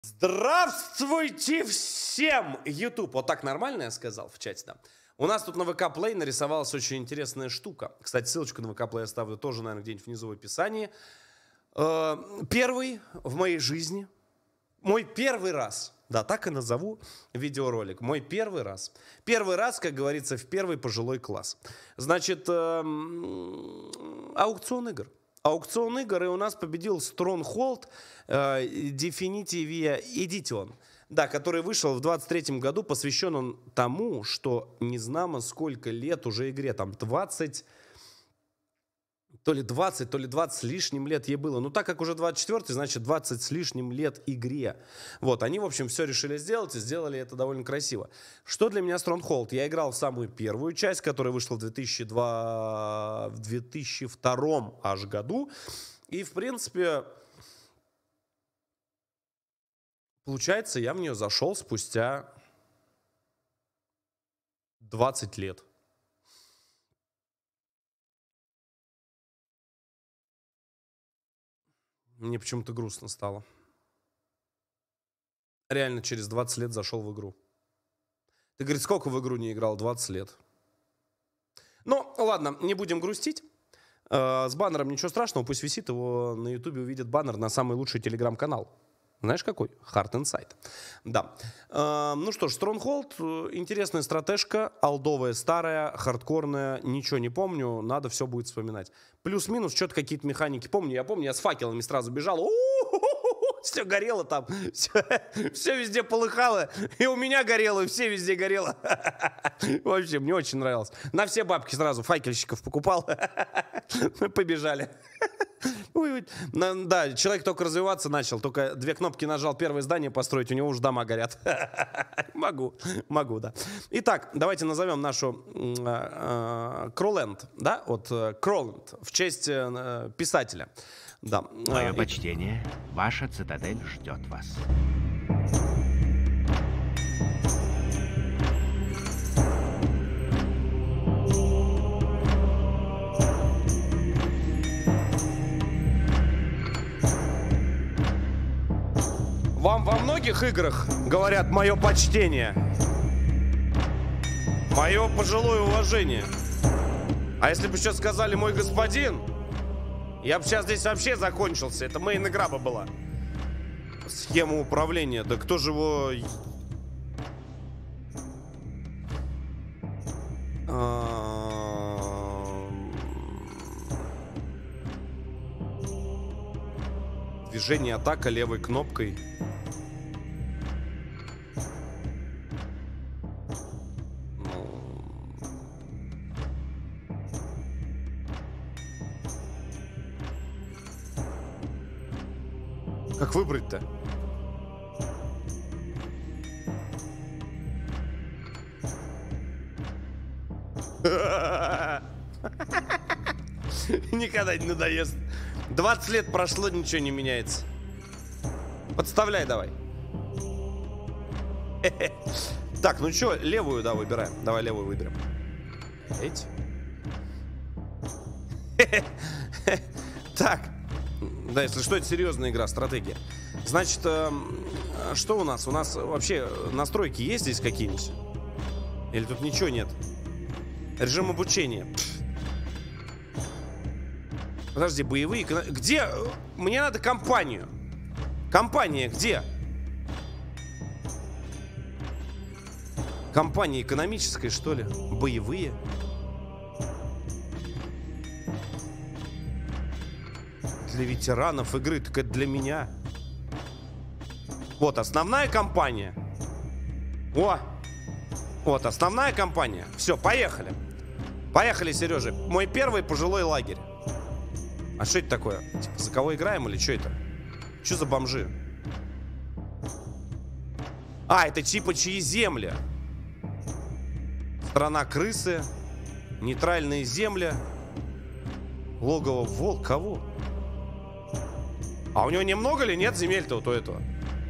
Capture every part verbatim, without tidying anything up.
Здравствуйте всем, YouTube. Вот так нормально я сказал в чате, да? У нас тут на вэ ка Play нарисовалась очень интересная штука. Кстати, ссылочку на вэ ка Play оставлю тоже, наверное, где-нибудь внизу в описании. Первый в моей жизни, мой первый раз, да, так и назову видеоролик, мой первый раз. Первый раз, как говорится, в первый пожилой класс. Значит, аукцион игр. Аукцион игр, и у нас победил Stronghold э, Definitive Edition, да, который вышел в двадцать третьем году, посвящен он тому, что не знамо сколько лет уже игре, там двадцать, то ли двадцать, то ли двадцать с лишним лет ей было. Ну, так как уже двадцать четвёртый, значит двадцать с лишним лет игре. Вот, они, в общем, все решили сделать, и сделали это довольно красиво. Что для меня Stronghold? Я играл в самую первую часть, которая вышла в две тысячи втором аж году. И, в принципе, получается, я в нее зашел спустя двадцать лет. Мне почему-то грустно стало. Реально через двадцать лет зашел в игру. Ты, говорит, сколько в игру не играл? двадцать лет. Ну, ладно, не будем грустить. Э, с баннером ничего страшного, пусть висит, его на ютубе увидит баннер на самый лучший телеграм-канал. Знаешь какой? Heart Inside. Да. Э, ну что ж, Stronghold, интересная стратежка, олдовая, старая, хардкорная, ничего не помню, надо все будет вспоминать. Плюс-минус, что-то какие-то механики помню. Я помню, я с факелами сразу бежал. Все горело там, все, все везде полыхало, и у меня горело, и все везде горело. Вообще, мне очень нравилось. На все бабки сразу факельщиков покупал. Мы побежали. Да, человек только развиваться начал, только две кнопки нажал, первое здание построить, у него уже дома горят. Могу, могу, да. Итак, давайте назовем нашу Кролленд, да, вот Кролленд, в честь писателя. Да. Мое почтение, ваша цитадель ждет вас. Вам во многих играх говорят «мое почтение», «мое пожилое уважение». А если бы сейчас сказали «мой господин», я бы сейчас здесь вообще закончился. Это мейн игра бы была. Схема управления. Да кто же его... Движение, атака левой кнопкой. Как выбрать-то? Никогда не надоест. двадцать лет прошло, ничего не меняется. Подставляй давай. Так, ну что, левую, да, выбираем. Давай левую выберем. Эть. Так. Да, если что, это серьезная игра, стратегия. Значит, э, что у нас? У нас вообще настройки есть здесь какие-нибудь? Или тут ничего нет? Режим обучения. Пфф. Подожди, боевые... Где? Мне надо компанию. Компания где? Компания экономическая, что ли? Боевые? Для ветеранов игры, так это для меня. Вот основная компания. О! Вот основная компания. Все, поехали. Поехали, Сережа. Мой первый пожилой лагерь. А что это такое? Типа, за кого играем или что это? Что за бомжи? А, это типа чьи земли? Страна крысы. Нейтральные земли. Логово волк. Кого? А у него немного ли нет земель-то вот у этого?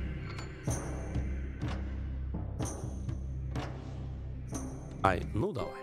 Ай, ну давай.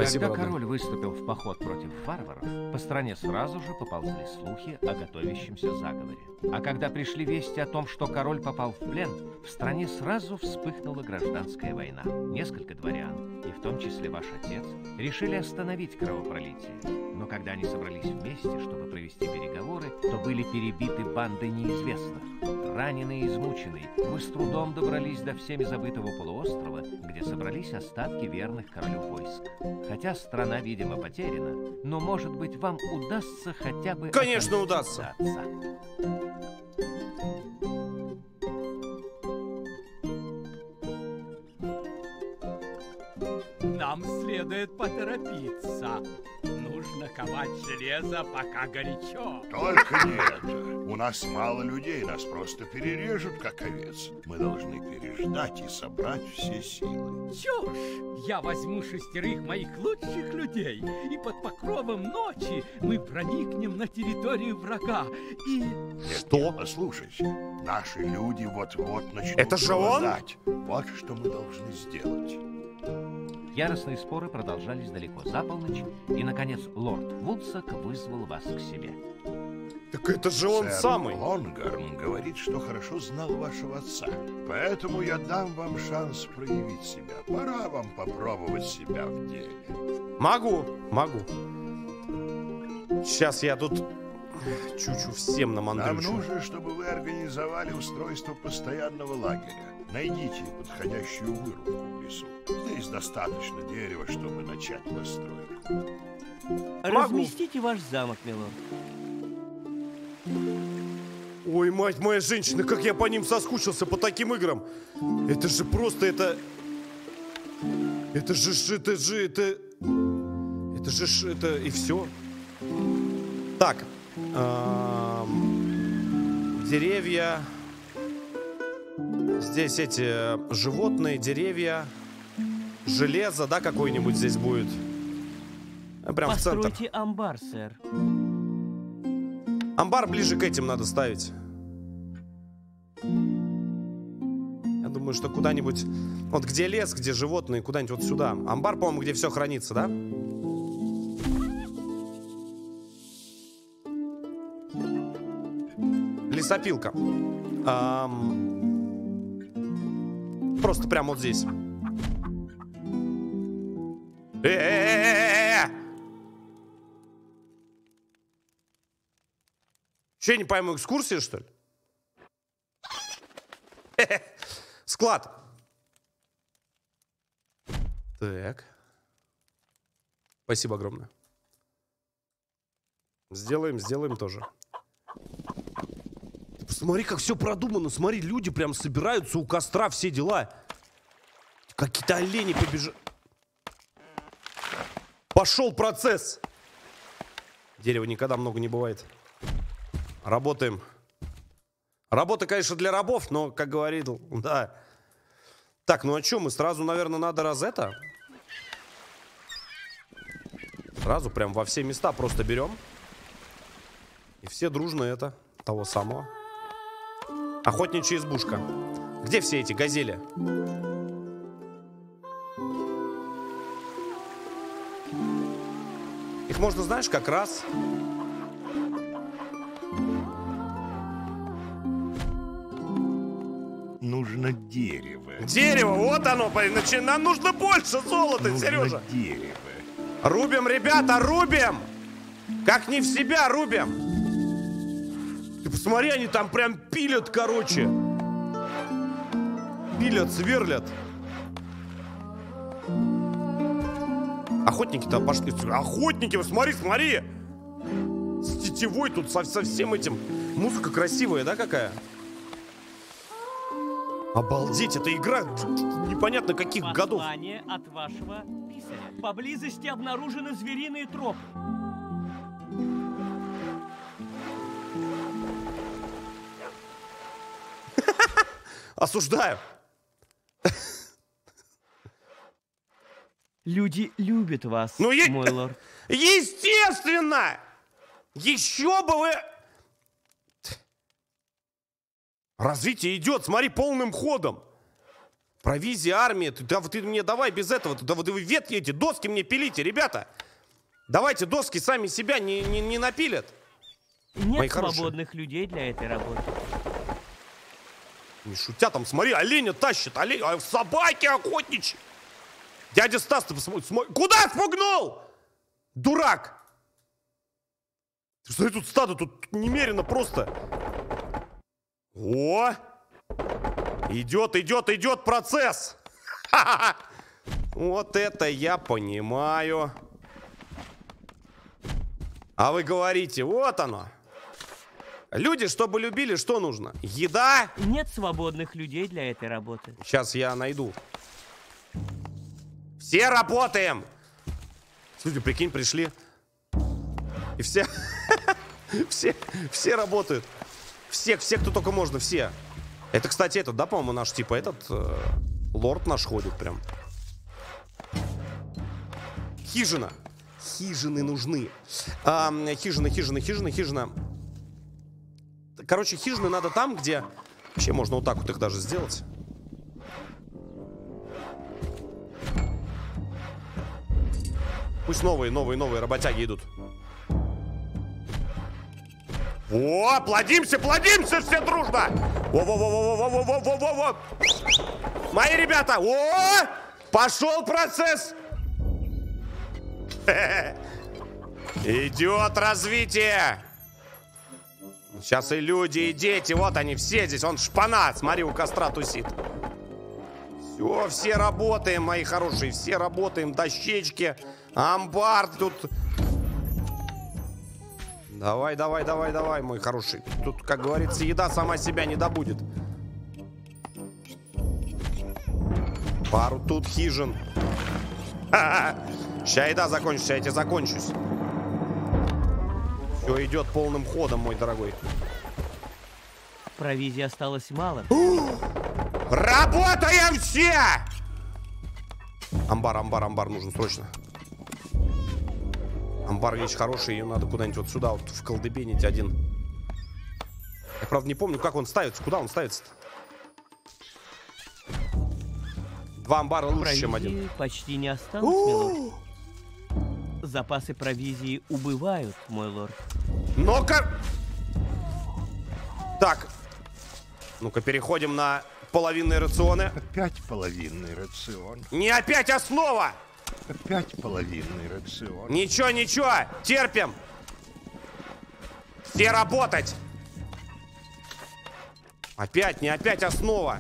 Спасибо, Когда родной. король выступил в поход против варваров, по стране сразу же поползли слухи о готовящемся заговоре. А когда пришли вести о том, что король попал в плен, в стране сразу вспыхнула гражданская война. Несколько дворян, и в том числе ваш отец, решили остановить кровопролитие. Но когда они собрались вместе, чтобы провести переговоры, то были перебиты бандой неизвестных. Раненые и измученные, мы с трудом добрались до всеми забытого полуострова, где собрались остатки верных королю войск. Хотя страна, видимо, потеряна, но, может быть, вам удастся хотя бы... Конечно, удастся. отца. Нам следует поторопиться. Нужно ковать железо, пока горячо. Только не это. У нас мало людей, нас просто перережут, как овец. Мы должны переждать и собрать все силы. Чушь! Я возьму шестерых моих лучших людей, и под покровом ночи мы проникнем на территорию врага, и... Нет, Что? нет, послушайте, наши люди вот-вот начнут Это же он? голодать. Вот что мы должны сделать. Яростные споры продолжались далеко за полночь, и, наконец, лорд Вудсак вызвал вас к себе. Так это же он Сэр самый. Лонгарн говорит, что хорошо знал вашего отца. Поэтому я дам вам шанс проявить себя. Пора вам попробовать себя в деле. Могу, могу. Сейчас я тут чучу всем Нам намандрючу. нужно, чтобы вы организовали устройство постоянного лагеря. Найдите подходящую вырубку в лесу. Здесь достаточно дерева, чтобы начать постройку. Разместите ваш замок, милорд. Ой, мать моя женщина, как я по ним соскучился, по таким играм. Это же просто, это... Это же, ж- это же, это... Это же, ж- это и все. Так. эм, Деревья. Здесь эти животные, деревья. Железо, да, какое-нибудь здесь будет? Э, Прям в центр. Постройте амбар, сэр. Амбар ближе к этим надо ставить. Я думаю, что куда-нибудь... Вот где лес, где животные, куда-нибудь вот сюда. Амбар, по-моему, где все хранится, да? Лесопилка. Ам, Просто прямо вот здесь. Э-э-э-э-э! Че, я не пойму, экскурсия, что ли? Склад. Так. Спасибо огромное. Сделаем, сделаем тоже. Ты посмотри, как все продумано. Смотри, люди прям собираются у костра, все дела. Какие-то олени побежали. Пошел процесс. Дерева никогда много не бывает. Работаем. Работа, конечно, для рабов, но, как говорил, да. Так, ну а что, мы сразу, наверное, надо раз это. Сразу прям во все места просто берем. И все дружно это, того самого. Охотничья избушка. Где все эти газели? Их можно, знаешь, как раз... Нужно дерево. Дерево, вот оно, значит, нам нужно больше золота, Нужно Сережа. дерево. Рубим, ребята, рубим! Как не в себя рубим! Ты посмотри, они там прям пилят, короче. Пилят, сверлят. Охотники-то пошли. Охотники, смотри, смотри! С тетивой тут, со, со всем этим. Музыка красивая, да, какая? Обалдеть, это игра непонятно каких годов. Послание от вашего писаря. Поблизости обнаружены звериные тропы. Осуждаю. Люди любят вас, Ну, е- мой лорд. Естественно! Еще бы вы... Развитие идет, смотри, полным ходом. Провизия, армия. Ты, да, ты мне давай без этого. Да, вы ветки эти, доски мне пилите, ребята. Давайте доски сами себя не, не, не напилят. Нет свободных людей для этой работы. Не шутя, там, смотри, оленя тащит, олень, а собаки охотничьи. Дядя Стас, ты посмотри, смотри. Куда спугнул? Дурак. Смотри, тут стадо, тут немерено просто. О! Идет, идет, идет процесс. Ха-ха-ха. Вот это я понимаю. А вы говорите, вот оно. Люди, чтобы любили, что нужно? Еда? Нет свободных людей для этой работы. Сейчас я найду. Все работаем. Люди, прикинь, пришли. И все... все, все работают. Все, все, кто только можно, все. Это, кстати, этот, да, по-моему, наш, типа, этот... Э, лорд наш ходит прям. Хижина. Хижины нужны. А, хижина, хижина, хижина, хижина. Короче, хижины надо там, где... Вообще можно вот так вот их даже сделать. Пусть новые, новые, новые работяги идут. О, плодимся, плодимся все дружно! Во-во-во-во-во-во-во-во-во-во! Мои ребята! О! Пошел процесс! Идет развитие! Сейчас и люди, и дети, вот они все здесь. Он шпана, смотри, у костра тусит. Все, все работаем, мои хорошие, все работаем. Дощечки, амбар тут. Давай, давай, давай, давай, мой хороший. Тут, как говорится, еда сама себя не добудет. Пару тут хижин. Ща еда закончится, я тебе закончусь. Все идет полным ходом, мой дорогой. Провизии осталось мало. Работаем все! Амбар, амбар, амбар нужен срочно. Амбар вещь хорошая, ее надо куда-нибудь вот сюда, вот в колдыбенить один. Я, правда, не помню, как он ставится. Куда он ставится-то? Два амбара лучше, провизии чем один. Почти не осталось, милорд. Запасы провизии убывают, мой лорд. Ну-ка! Так. Ну-ка, переходим на половинные рационы. Опять половинный рацион. Не опять основа! Опять половинный рацион. Ничего, ничего, терпим. Все работать. Опять, не опять основа.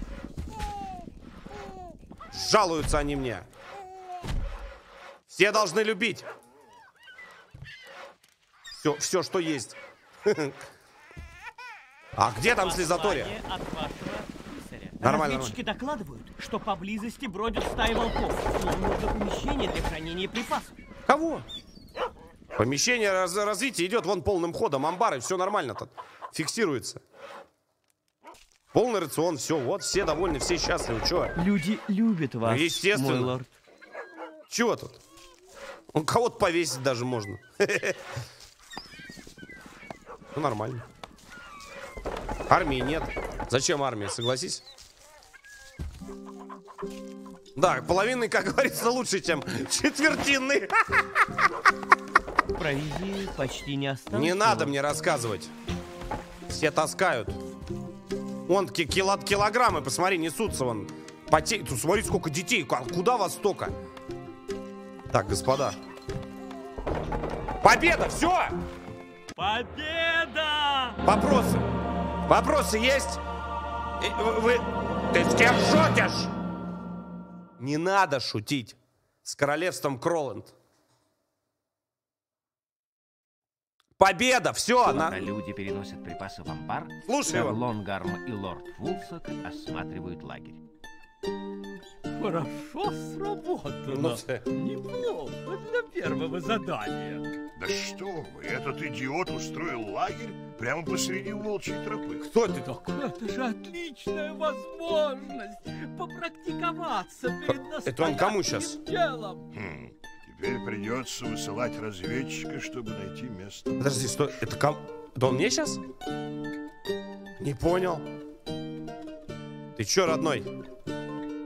Жалуются они мне. Все должны любить. Все, все, что есть. А где там слезатория? Нормально. Разведчики докладывают, что поблизости бродят стаи волков. Нам нужно помещение для хранения припасов. Кого? Помещение раз развития идет вон полным ходом. Амбары, все нормально тут. Фиксируется. Полный рацион, все, вот, все довольны, все счастливы. Че? Люди любят вас, естественно. мой лорд. Чего тут? Ну, кого-то повесить даже можно. Ну, нормально. Армии нет. Зачем армия, согласись? Да, половинный, как говорится, лучше, чем четвертинный. Провизии почти не осталось. Не надо мне рассказывать. Все таскают. Вон кило, килограммы, посмотри, несутся вон. Поте... Тут смотри, сколько детей. Куда вас столько? Так, господа. Победа, все! Победа! Вопросы? Вопросы есть? Вы, вы... Ты с кем шутишь? Не надо шутить с королевством Кроланд. Победа, все. Когда На... люди переносят припасы в амбар, Слушай сэр его. Лонгарм и лорд Фулсак осматривают лагерь. Хорошо сработано. Ну, ты- Неплохо для первого задания. Да что вы, этот идиот устроил лагерь прямо посреди волчьей тропы. Кто ты? Так это же отличная возможность попрактиковаться перед Это он кому настоящим щас? делом. Хм, теперь придется высылать разведчика, чтобы найти место. Подожди, что? Это ком... Это он мне сейчас? Не понял. Ты че, родной?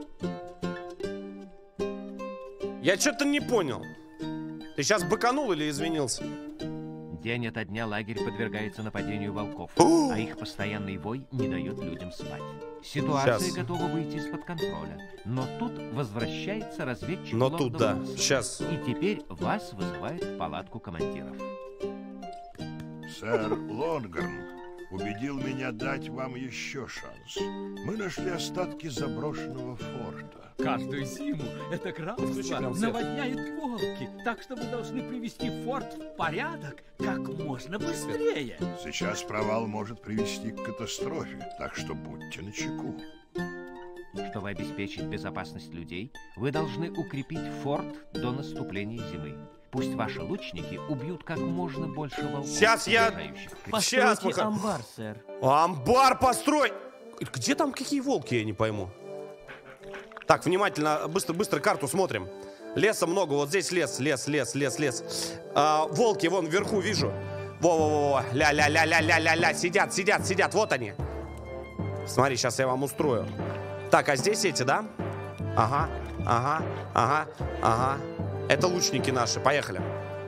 Я что-то не понял. Ты сейчас быканул или извинился? День ото дня лагерь подвергается нападению волков, а их постоянный вой не дает людям спать. Ситуация Сейчас. готова выйти из-под контроля, но тут возвращается разведчик Но тут, да. Лорда Вулса. Сейчас. И теперь вас вызывают в палатку командиров. Сэр Лонгорн убедил меня дать вам еще шанс. Мы нашли остатки заброшенного форта. Каждую зиму это Включи графство нам свет. наводняют волки, так что мы должны привести форт в порядок как можно быстрее. Сейчас провал может привести к катастрофе, так что будьте начеку. Чтобы обеспечить безопасность людей, вы должны укрепить форт до наступления зимы. Пусть ваши лучники убьют как можно больше волков. Сейчас я- окружающих крепость. Сейчас, Постройте пока- амбар, сэр. Амбар построй! Где там какие волки, я не пойму. Так, внимательно, быстро, быстро карту смотрим. Леса много, вот здесь лес, лес, лес, лес, лес. А, волки вон вверху вижу. Во-во-во, ля-ля-ля-ля-ля-ля-ля, сидят, сидят, сидят, вот они. Смотри, сейчас я вам устрою. Так, а здесь эти, да? Ага, ага, ага, ага. Это лучники наши, поехали.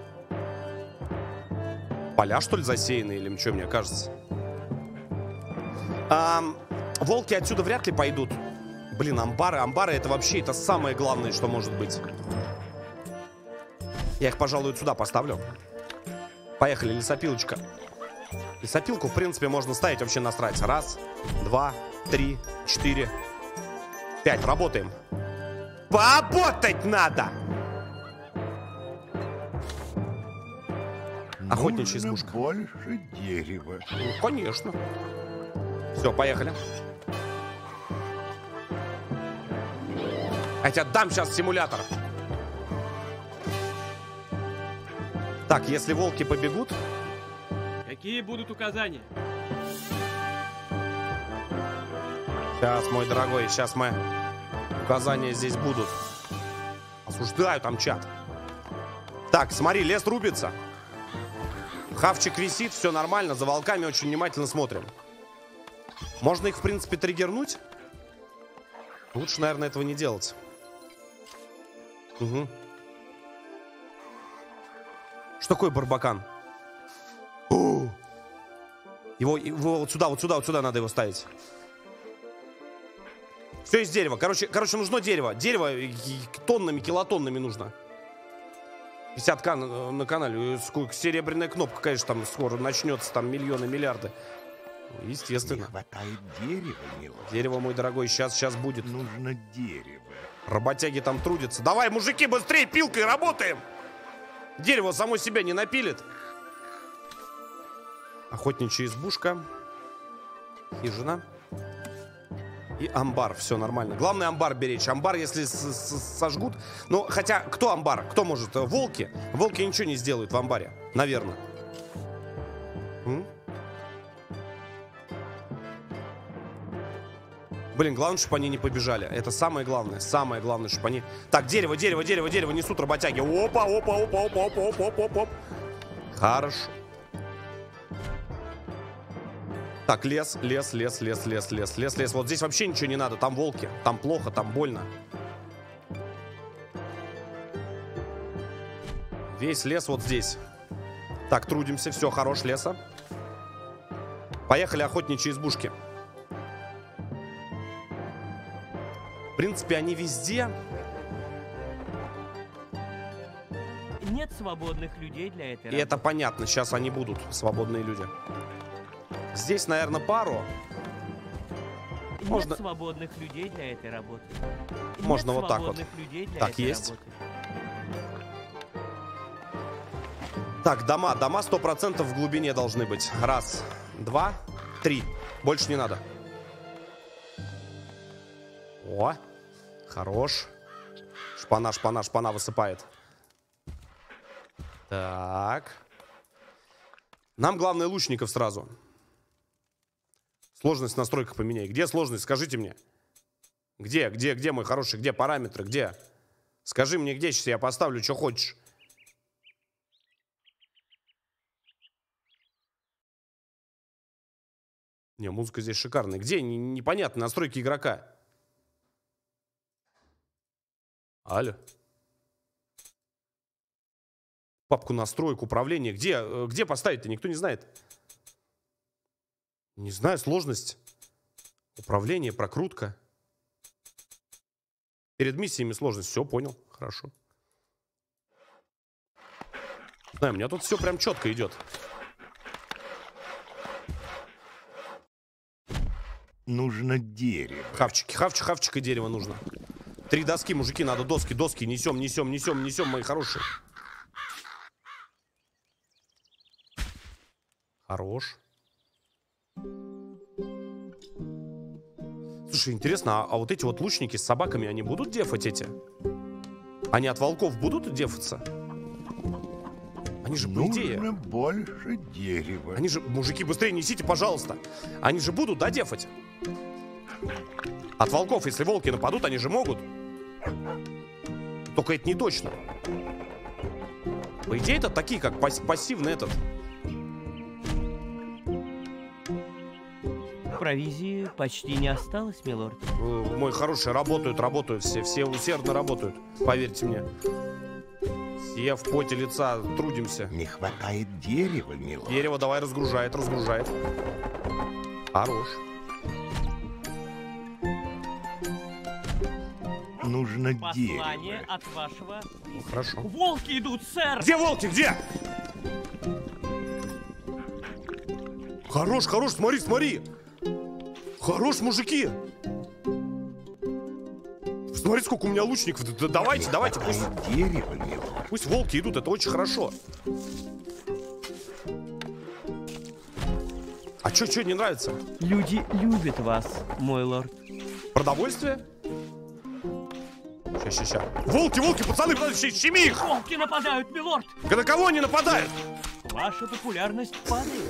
Поля, что ли, засеяны, или что, мне кажется? А, волки отсюда вряд ли пойдут. Блин, амбары, амбары это вообще это самое главное, что может быть. Я их, пожалуй, сюда поставлю. Поехали, лесопилочка. Лесопилку, в принципе, можно ставить вообще насрать. Раз, два, три, четыре, пять. Работаем. Поработать надо! Охотничья Нужно избушка. больше дерева. Ну, конечно. Все, поехали. Я тебе дам сейчас симулятор. Так, если волки побегут... Какие будут указания? Сейчас, мой дорогой, сейчас мы... Указания здесь будут. Осуждаю там чат. Так, смотри, лес рубится. Хавчик висит, все нормально. За волками очень внимательно смотрим. Можно их, в принципе, триггернуть. Лучше, наверное, этого не делать. Угу. Что такое барбакан? О! Его, его вот сюда, вот сюда, вот сюда надо его ставить. Все из дерева. Короче, короче, нужно дерево. Дерево тоннами, килотоннами нужно. пятьдесят ка на, на канале. Сколько, серебряная кнопка, конечно, там скоро начнется. Там миллионы, миллиарды. Не Естественно. хватает дерева, милый. Дерево, мой дорогой, сейчас, сейчас будет. Нужно дерево. Работяги там трудятся. Давай, мужики, быстрее пилкой работаем. Дерево само себя не напилит. Охотничья избушка. Хижина. И амбар. Все нормально. Главное амбар беречь. Амбар, если с -с сожгут... Ну, хотя, кто амбар? Кто может? Волки? Волки ничего не сделают в амбаре. Наверное. М? Блин, главное, чтобы они не побежали. Это самое главное. Самое главное, чтобы они... Так, дерево, дерево, дерево, дерево. Несут работяги. Опа, опа, опа, опа, опа, опа, опа, опа. Хорошо. Так, лес, лес, лес, лес, лес, лес, лес, лес. Вот здесь вообще ничего не надо. Там волки. Там плохо, там больно. Весь лес вот здесь. Так, трудимся. Все, хорош леса. Поехали, охотничьи избушки. В принципе, они везде. Нет свободных людей для этой И это понятно. Сейчас они будут, свободные люди. Здесь, наверное, пару. Нет Можно- свободных людей для этой работы. Можно Нет вот так вот. свободных людей для Так, этой есть? работы. Так, дома. Дома сто процентов в глубине должны быть. Раз, два, три. Больше не надо. О, хорош. Шпана, шпана, шпана высыпает. Так. Нам главное лучников сразу. Сложность в настройках поменяй. Где сложность? Скажите мне. Где, где, где, мой хороший? Где параметры? Где? Скажи мне, где сейчас я поставлю, что хочешь. Не, музыка здесь шикарная. Где? Н- Непонятно. Настройки игрока. Алло. Папку настроек, управления. Где, где поставить-то? Никто не знает. Не знаю, сложность. Управление, прокрутка. Перед миссиями сложность. Все, понял. Хорошо. Знаю, у меня тут все прям четко идет. Нужно дерево. Хавчики, хавчик, хавчик и дерево нужно. Три доски, мужики, надо доски, доски. Несем, несем, несем, несем, мои хорошие. Хорош. Слушай, интересно, а, а вот эти вот лучники с собаками, они будут дефать эти? Они от волков будут дефаться? Они же, по идее... Нужно больше дерева. Они же, мужики, быстрее несите, пожалуйста. Они же будут, да, дефать? От волков, если волки нападут, они же могут. Только это не точно. По идее, это такие, как пас пассивный этот. Провизии почти не осталось, милорд. Мой хороший, работают, работают все. Все усердно работают, поверьте мне. Все в поте лица трудимся. Не хватает дерева, милорд. Дерево давай разгружает, разгружает. Хорош. Нужно Послание дерево. от вашего... Хорошо. Волки идут, сэр! Где волки, где? Хорош, хорош, смотри, смотри. Хорош, мужики. Смотри, сколько у меня лучников. Да, давайте, Не давайте, пусть, дерево, милорд. пусть волки идут, это очень хорошо. А чё, чё не нравится? Люди любят вас, мой лорд. Продовольствие? Ща, ща, ща. Волки, волки, пацаны, подожди, щеми их! Волки нападают, милорд! На кого они нападают? Ваша популярность падает.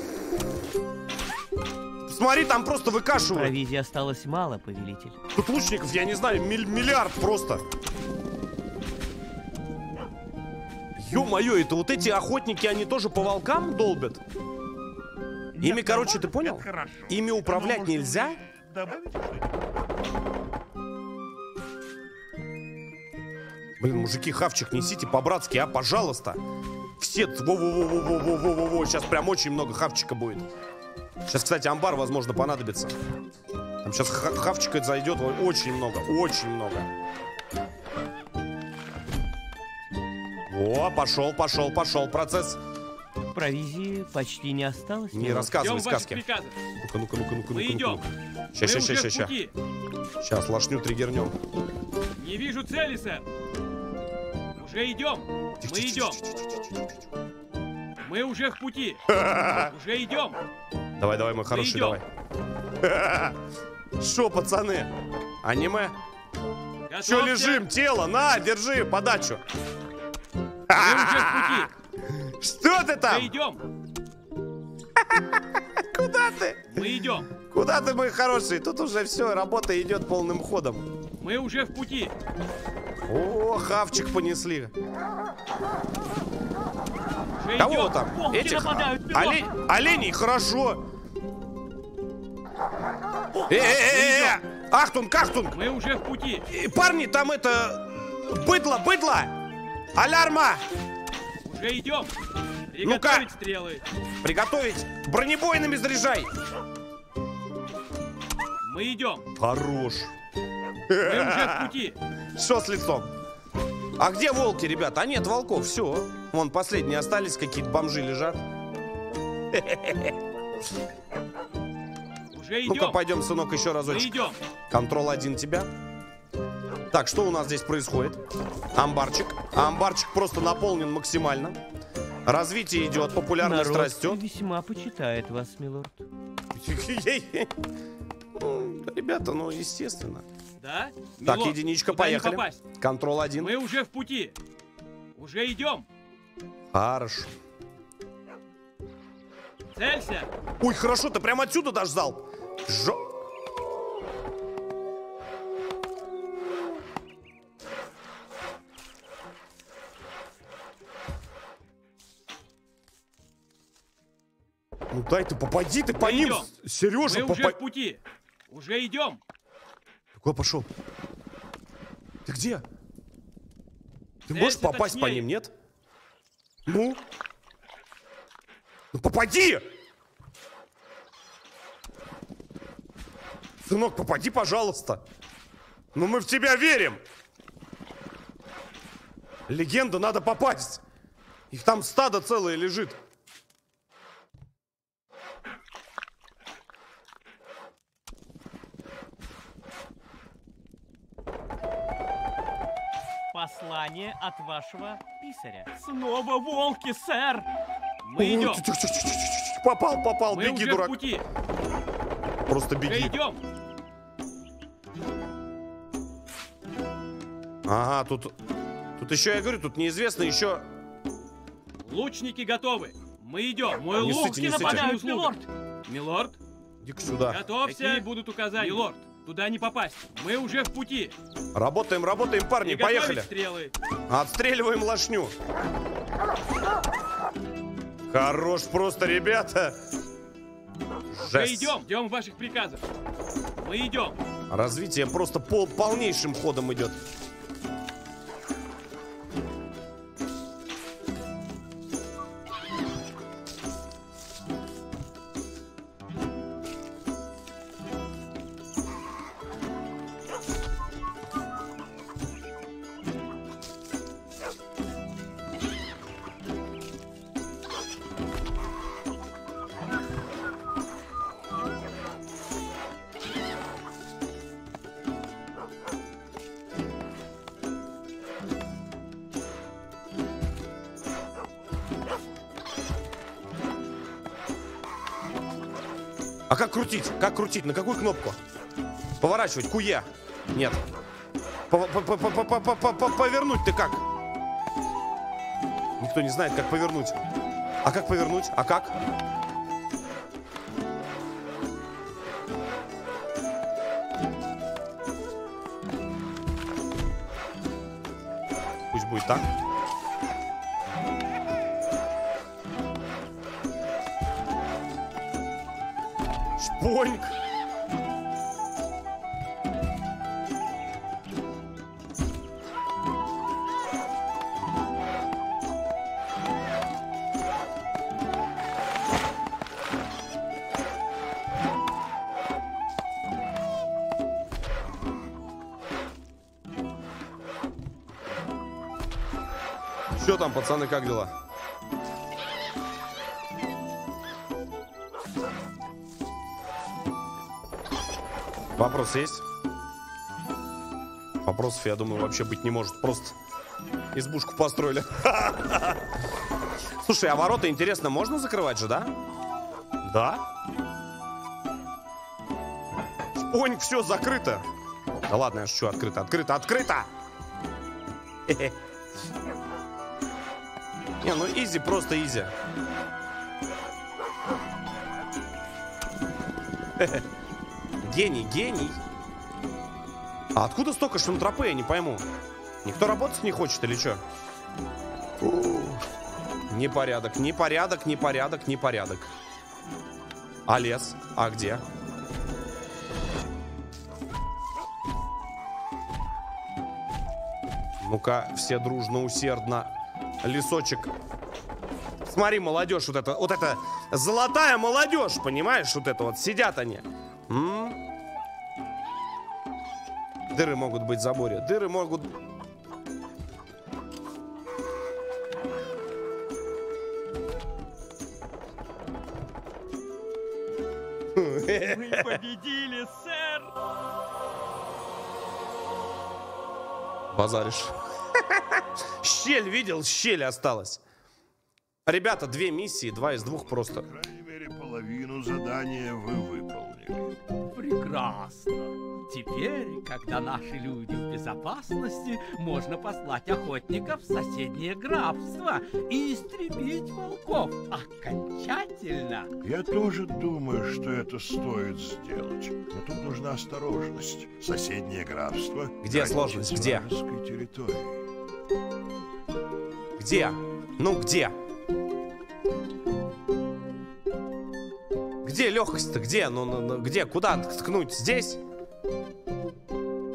Смотри, там просто выкашивают. Провизии осталось мало, повелитель. Тут лучников, я не знаю, миль миллиард просто. Ё-моё, это вот эти охотники, они тоже по волкам долбят? Ими, короче, ты понял? Ими управлять нельзя? Блин, мужики, хавчик несите по-братски, а, пожалуйста. Все, во-во-во-во-во-во-во-во, сейчас прям очень много хавчика будет. Сейчас, кстати, амбар, возможно, понадобится. Там сейчас хавчика зайдет очень много, очень много. О, пошел, пошел, пошел процесс. Провизии почти не осталось, Не милорд. рассказывай Ждем ваших сказки. приказов. Ну-ка, ну-ка, ну-ка, ну-ка, Мы ну-ка, идем. ну-ка. Мы Ща, ща, ща, уже ща, в ща. пути. Сейчас лошню триггернем. Не вижу цели, сэр. Уже идем. Мы идем. Мы уже в пути. Уже идем. Давай, давай, мой хороший, идем. давай. Шо, пацаны? Аниме? Готовься. Че лежим? Тело, на, держи, подачу. Мы уже в пути. Что ты Мы там? идем. Куда ты? Мы идем. Куда ты, мой хороший? Тут уже все, работа идет полным ходом. Мы уже в пути. О, хавчик понесли. Уже Кого идем. там? Волки Этих? нападают, милорд. Олень, оленей, хорошо. Э-э-э-э! Ахтунг, ахтунг! Мы уже в пути. Э, Парни, там это... Быдло, быдло! Алярма! Уже идем. Ну-ка. Приготовить стрелы. Приготовить! Бронебойными заряжай! Мы идем. Хорош. Мы уже в пути. Что с лицом? А где волки, ребята? А нет волков, все. Вон последние остались, какие-то бомжи лежат. Уже Ну-ка, идем. пойдем, сынок, еще Мы разочек. идем. Контрол один тебя. Так, что у нас здесь происходит? Амбарчик. Амбарчик просто наполнен максимально. Развитие идет, популярность Народ растет. весьма почитает вас, милорд. Ну, ребята, ну, естественно. Да? Так, Милорд, единичка, туда не поехали. попасть. Контрол один. Мы уже в пути. Уже идем. Хорошо. Целься. Ой, хорошо, ты прям отсюда даже залп. Жо... Ну дай ты, попади ты по Мы ним, идем. Сережа, Мы уже попади. в пути. Уже идем. Куда пошел? Ты где? Ты Целься можешь попасть по точнее. ним, нет? Ну? Ну попади! Сынок, попади, пожалуйста. Ну мы в тебя верим. Легенда, надо попасть. Их там стадо целое лежит. Послание от вашего писаря. Снова волки, сэр! Мы идем. Попал, попал, Мы беги, уже дурак. в пути. Просто Уже беги. идем. Ага, тут... Тут еще, я говорю, тут неизвестно еще... Лучники готовы. Мы идем. Мой Не лук ссыте, не на ссыте. подачу, Нападают, милорд! Милорд, Иди-ка сюда. готовься. Какие будут указания? Милорд, туда не попасть. Мы уже в пути. Работаем, работаем, парни, Приготовить поехали. стрелы. Отстреливаем лошню. Хорош просто, ребята. Мы Жесть. идем. Ждем ваших приказов. Мы идем. Развитие просто пол полнейшим ходом идет. А как крутить? Как крутить? На какую кнопку? Поворачивать? Куе? Нет. Повернуть ты как? Никто не знает, как повернуть. А как повернуть? А как? Пусть будет так. Шпоньк. Что там, пацаны, как дела? Вопрос есть? Вопросов, я думаю, вообще быть не может. Просто избушку построили. Слушай, а ворота, интересно, можно закрывать же, да? Да? Шпонь, все закрыто. Да ладно, я шучу, открыто, открыто, открыто! Не, ну изи, просто изи. Гений, гений. А откуда столько шантропы, я не пойму. Никто работать не хочет или что? Непорядок, непорядок, непорядок, непорядок. А лес? А где? Ну-ка, все дружно, усердно. Лесочек. Смотри, молодежь, вот это, вот это золотая молодежь, понимаешь? Вот это вот, сидят они. М? Дыры могут быть в заборе. Дыры могут... Мы победили, сэр! Базаришь. Щель, видел? Щель осталась. Ребята, две миссии, два из двух просто. По крайней мере, половину задания вы выполнили. Прекрасно. Теперь, когда наши люди в безопасности, можно послать охотников в соседнее графство и истребить волков окончательно. Я тоже думаю, что это стоит сделать. Но тут нужна осторожность. Соседнее графство. Где граничит сложность? с Где? вражеской территорией. Где? Ну, где? Где легкость-то? Где? Ну, ну, ну, где? Куда ткнуть? Здесь?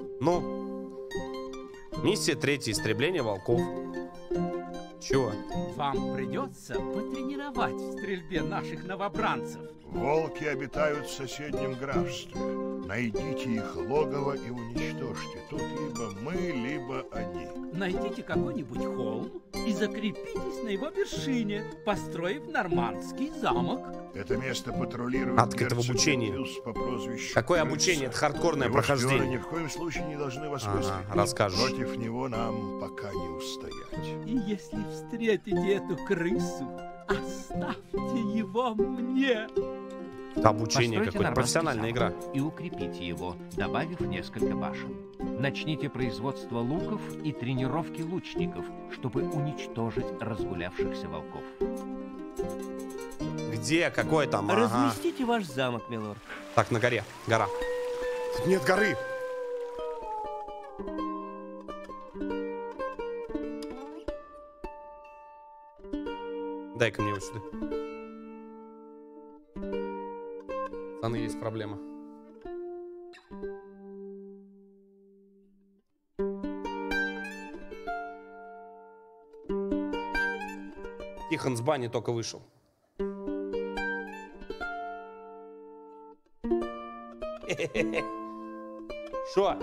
Ну? Миссия третья. Истребление волков. Чего? Вам придется потренировать в стрельбе наших новобранцев. Волки обитают в соседнем графстве. Найдите их логово и уничтожьте. Тут либо мы, либо они. Найдите какой-нибудь холм и закрепитесь на его вершине, построив нормандский замок. Это место патрулирует Открыто в герцог обучении. Люциус по прозвищу Какое Крыса. обучение? Это хардкорное Его шпионы прохождение. ни в коем случае не должны вас Ага, высмотреть. расскажешь. Против него нам пока не устоять. И если встретите эту крысу, оставьте его мне. Это обучение Постройте какое-то, нормандский профессиональная игра. замок и укрепите его, добавив несколько башен. Начните производство луков и тренировки лучников, чтобы уничтожить разгулявшихся волков. Где? Какой там? Ага. Разместите ваш замок, милорд. Так, на горе. Гора. Тут нет горы. Дай-ка мне его сюда. Пацаны, есть проблема. Тихон с бани только вышел. Шо?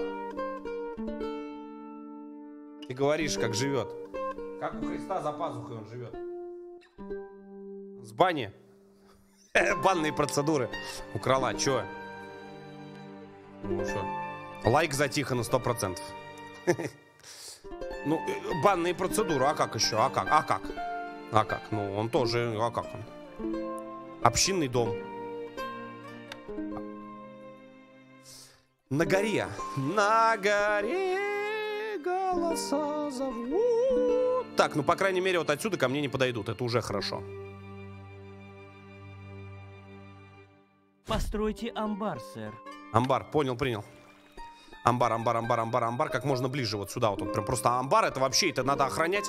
Ты говоришь, как живет. Как у Христа за пазухой он живет. С бани. Банные процедуры. Украла, чё? Ну шо? Лайк за Тихона сто процентов. Ну, банные процедуры, а как еще? А как? А как? А как? Ну, он тоже, а как он? Общинный дом. На горе. На горе голоса зовут. Так, ну, по крайней мере, вот отсюда ко мне не подойдут. Это уже хорошо. Постройте амбар, сэр. Амбар, понял, принял. Амбар, амбар, амбар, амбар, амбар. Как можно ближе вот сюда. Вот он прям просто амбар. Это вообще, это надо охранять.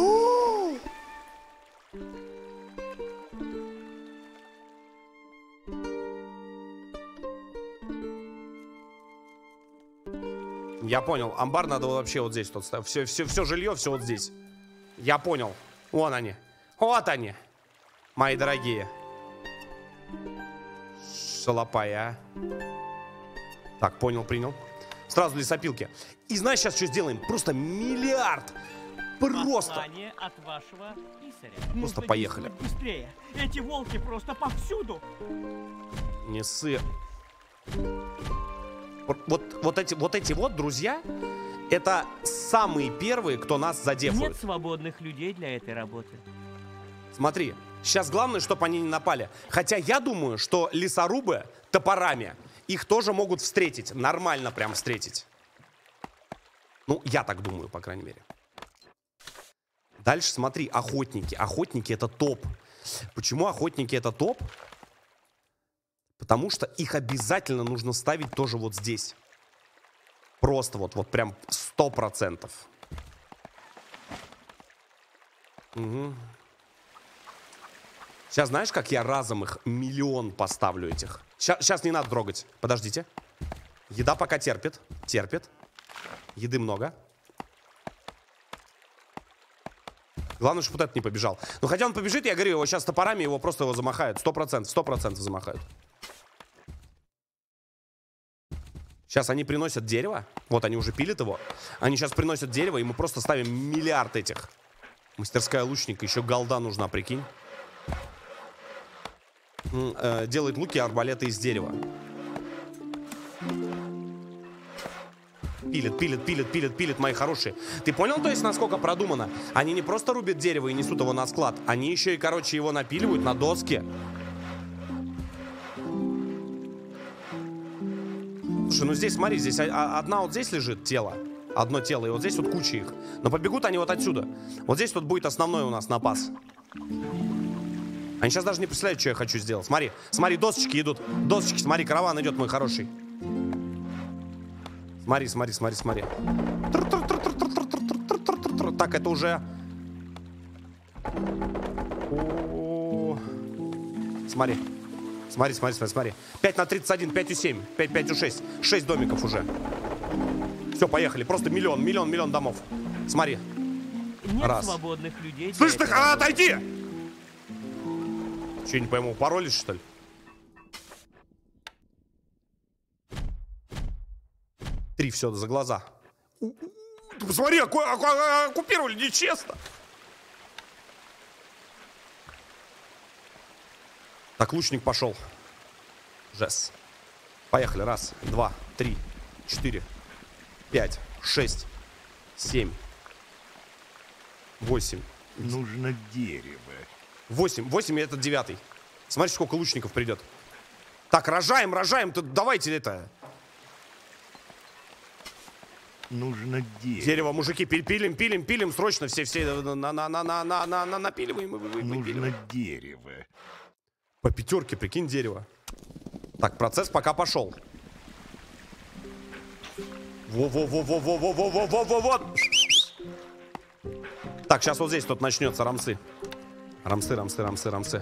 Я понял. Амбар надо вообще вот здесь вот ставить. Все, все, все жилье, все вот здесь. Я понял. Вон они. Вот они. Мои дорогие. Шалопая. Так, понял, принял. Сразу лесопилки. И знаешь, сейчас что сделаем? Просто миллиард. Просто. Послание от вашего писаря. Просто Нужно поехали. действовать быстрее. Эти волки просто повсюду. Не сыр. Вот, вот, вот эти вот эти вот друзья, это самые первые, кто нас задефует. Нет свободных людей для этой работы. Смотри, сейчас главное, чтобы они не напали. Хотя я думаю, что лесорубы топорами их тоже могут встретить. Нормально прям встретить. Ну, я так думаю, по крайней мере. Дальше смотри, охотники. Охотники это топ. Почему охотники это топ? Потому что их обязательно нужно ставить тоже вот здесь. Просто вот, вот прям сто процентов. Угу. Сейчас знаешь, как я разом их миллион поставлю этих? Сейчас, сейчас не надо трогать. Подождите. Еда пока терпит. Терпит. Еды много. Главное, чтобы вот этот не побежал. Но хотя он побежит, я говорю, его сейчас топорами его просто его замахают. Сто процентов, сто процентов замахают. Сейчас они приносят дерево. Вот они уже пилят его. Они сейчас приносят дерево, и мы просто ставим миллиард этих. Мастерская лучника. Еще голда нужна, прикинь. Э, делает луки и арбалеты из дерева. Пилят, пилят, пилят, пилят, пилят, мои хорошие. Ты понял, то есть, насколько продумано? Они не просто рубят дерево и несут его на склад. Они еще и, короче, его напиливают на доски. Слушай, ну здесь, смотри, здесь одна вот здесь лежит тело. Одно тело, и вот здесь вот куча их. Но побегут они вот отсюда. Вот здесь вот будет основной у нас напас. Они сейчас даже не представляют, что я хочу сделать. Смотри, смотри, досочки идут. Досочки, смотри, караван идет, мой хороший. Смотри, смотри, смотри, смотри. Так, это уже... Смотри. Смотри, смотри, смотри, смотри. пять на тридцать один, пять у семь, пять, пять у шесть. шесть домиков уже. Все, поехали. Просто миллион, миллион, миллион домов. Смотри. нет Раз. свободных людей. для Слышь ты, этой а, работы. отойди! Че, не пойму, упоролись, что ли? Три, все, за глаза. Ты посмотри, оку оку оккупировали нечестно. Так, лучник пошел. Жест. Поехали. Раз, два, три, четыре, пять, шесть, семь, восемь. Нужно дерево. Восемь. Восемь, и это девятый. Смотрите, сколько лучников придет. Так, рожаем, рожаем. Тут давайте это... Нужно дерево. Дерево, мужики, пилим, пилим, пилим. Срочно все-все на-на-на-на-на-на напиливаем. Нужно дерево. По пятерке, прикинь, дерево. Так, процесс пока пошел. Во-во-во-во-во-во-во-во-во-во-во. Так, сейчас вот здесь тут начнется рамсы. Рамсы, рамсы, рамсы, рамсы.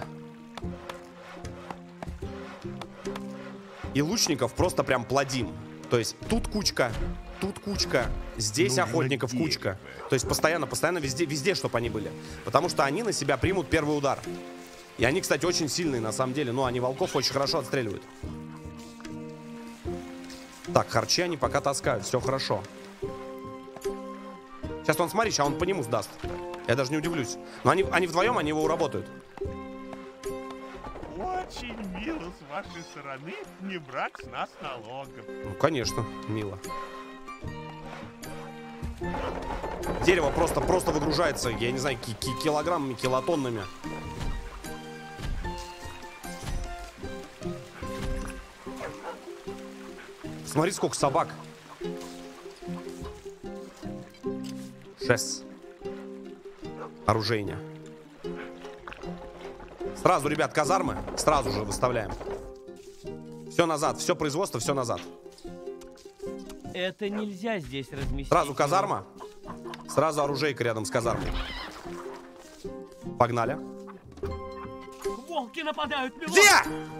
И лучников просто прям плодим. То есть тут кучка, тут кучка, здесь Нужно охотников дерево. кучка. То есть постоянно, постоянно везде, везде, чтобы они были. Потому что они на себя примут первый удар. И они, кстати, очень сильные на самом деле. Ну, они волков очень хорошо отстреливают. Так, харчи они пока таскают, все хорошо. Сейчас он, смотри, сейчас он по нему сдаст. Я даже не удивлюсь. Но они, они вдвоем, они его уработают. Очень мило с вашей стороны не брать с нас налогов. Ну, конечно, мило. Дерево просто, просто выгружается, я не знаю, ки ки килограммами, килотоннами. Смотри, сколько собак. Шесть. Оружейня. Сразу, ребят, казармы. Сразу же выставляем. Все назад, все производство, все назад. Это нельзя здесь разместить. Сразу казарма. Сразу оружейка рядом с казармой. Погнали. Волки нападают, милорд! Где?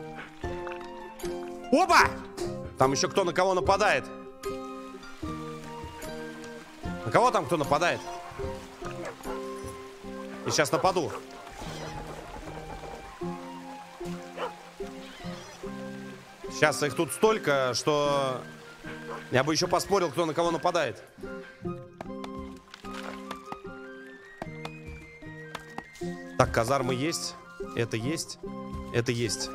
Опа! Там еще кто на кого нападает. На кого там кто нападает? И сейчас нападу. Сейчас их тут столько, что я бы еще поспорил, кто на кого нападает. Так, казармы есть. Это есть. Это есть.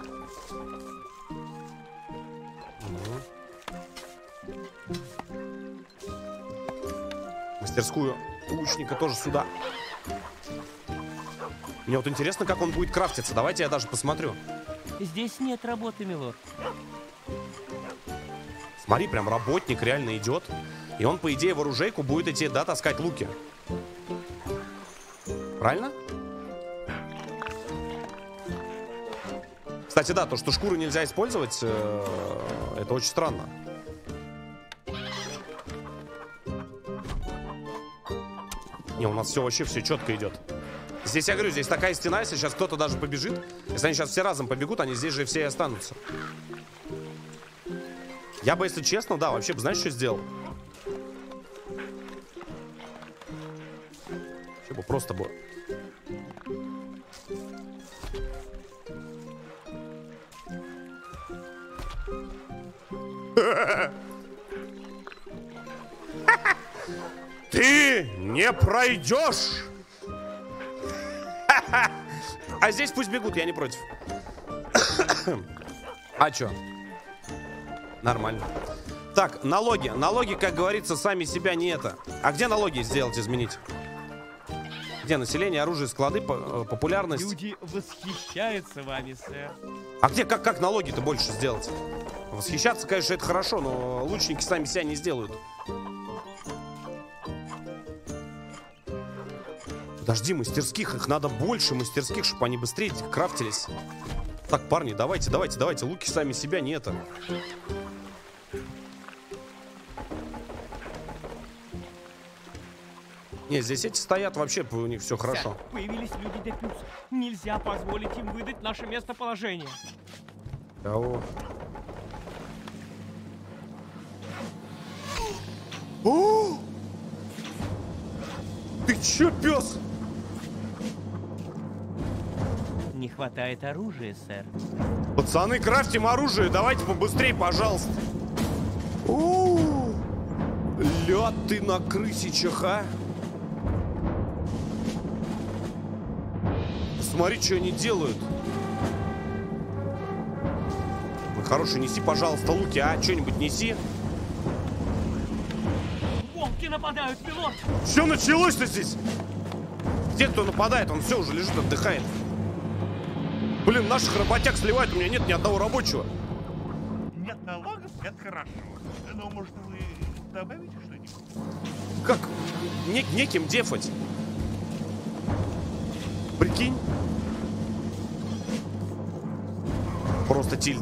Мастерскую лучника тоже сюда. Мне вот интересно, как он будет крафтиться. Давайте я даже посмотрю. Здесь нет работы, милорд. Смотри, прям работник реально идет. И он, по идее, в оружейку будет идти, да, таскать луки. Правильно? Кстати, да, то, что шкуру нельзя использовать, э, это очень странно. Не, у нас все вообще все четко идет. Здесь, я говорю, здесь такая стена, если сейчас кто-то даже побежит, если они сейчас все разом побегут, они здесь же все и останутся. Я бы, если честно, да, вообще бы, знаешь, что сделал? Вообще бы просто бы... Ты не пройдешь! А здесь пусть бегут, я не против. А чё? Нормально. Так, налоги. Налоги, как говорится, сами себя не это. А где налоги сделать, изменить? Где население, оружие, склады, популярность? Люди восхищаются вами, сэр. А где, как, как налоги-то больше сделать? Восхищаться, конечно, это хорошо, но лучники сами себя не сделают. Подожди, мастерских, их надо больше мастерских, чтобы они быстрее крафтились. Так, парни, давайте, давайте, давайте. Луки сами себя не это. Не, здесь эти стоят, вообще у них все хорошо. Сэр, появились люди Депюса. Нельзя позволить им выдать наше местоположение. Кого? О! Ты чё, пес? Не хватает оружия, сэр. Пацаны, крафтим оружие. Давайте побыстрее, пожалуйста. У-у-у. Ля ты на крысичах, а? Смотри, что они делают. Ну, хороший, неси, пожалуйста, луки, а? Что-нибудь неси. Волки нападают, милорд! Что началось-то здесь? Те, кто нападает, он все уже лежит, отдыхает. Блин, наших работяг сливают, у меня нет ни одного рабочего. Нет налогов, это хорошо. Но, может, вы добавите что-нибудь? Как? Не, неким дефать. Прикинь. Просто тильт.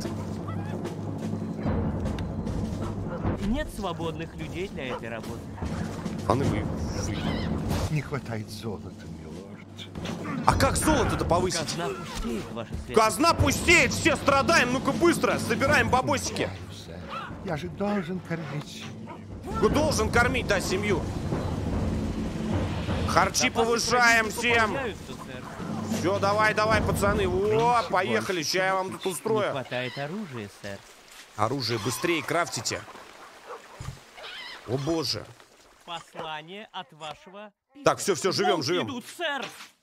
Нет свободных людей для этой работы. А ну вы, вы. Не хватает золота, милорд. А как золото-то повысить? Казна пустеет, ваша светлость. Казна пустеет, все страдаем. Ну-ка быстро, собираем бабосики. Сэр, я же должен кормить семью. Ты должен кормить, да, семью. Харчи Запасы повышаем продуктов всем. пополняются, сэр. Все, давай, давай, пацаны. О, поехали, сейчас я вам тут Не устрою. хватает оружия, сэр. Оружие быстрее крафтите. О боже. Послание от вашего... Так, все, все, живем, Волки живем. идут, сэр!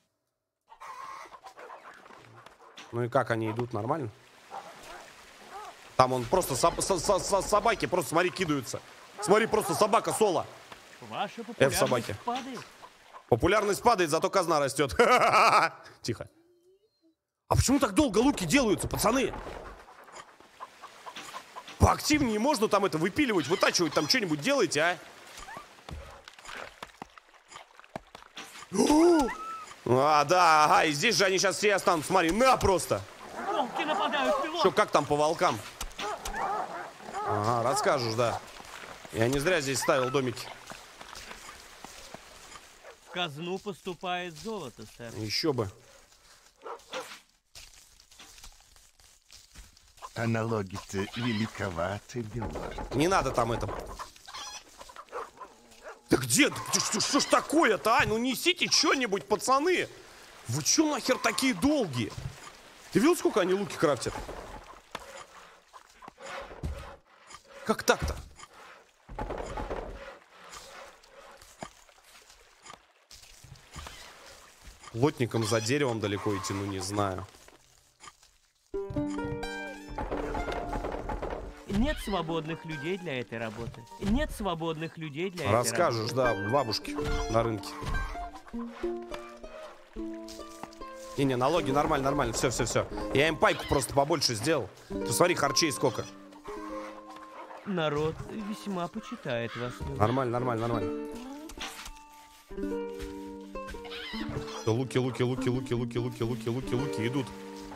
Ну и как они идут, нормально? Там он просто соб- со- со- со- собаки, просто смотри, кидаются. Смотри, просто собака соло. Ваша F собаки. популярность падает. Популярность падает, зато казна растет. Тихо. А почему так долго луки делаются, пацаны? Поактивнее можно там это выпиливать, вытачивать, там что-нибудь делайте, а? А, да, ага, и здесь же они сейчас все останутся. Смотри, на просто. Волки нападают, Что, милорд! как там по волкам? Ага, расскажешь, да. Я не зря здесь ставил домики. В казну поступает золото, сэр. Еще бы. А налоги-то великоваты, милорд. Не надо там это. Да где? Что, что, что ж такое-то, а? Ну несите что-нибудь, пацаны. Вы че нахер такие долгие? Ты видел, сколько они луки крафтят? Как так-то? Плотником за деревом далеко идти, ну не знаю. Нет свободных людей для этой работы. Нет свободных людей для Расскажешь, этой работы. да, бабушке на рынке. Не-не, налоги нормально, нормально, все, все, все. Я им пайку просто побольше сделал. Ты смотри, харчей сколько. Народ весьма почитает вас. милорд. Нормально, нормально, нормально. Да, луки, луки, луки, луки, луки, луки, луки, луки, луки идут.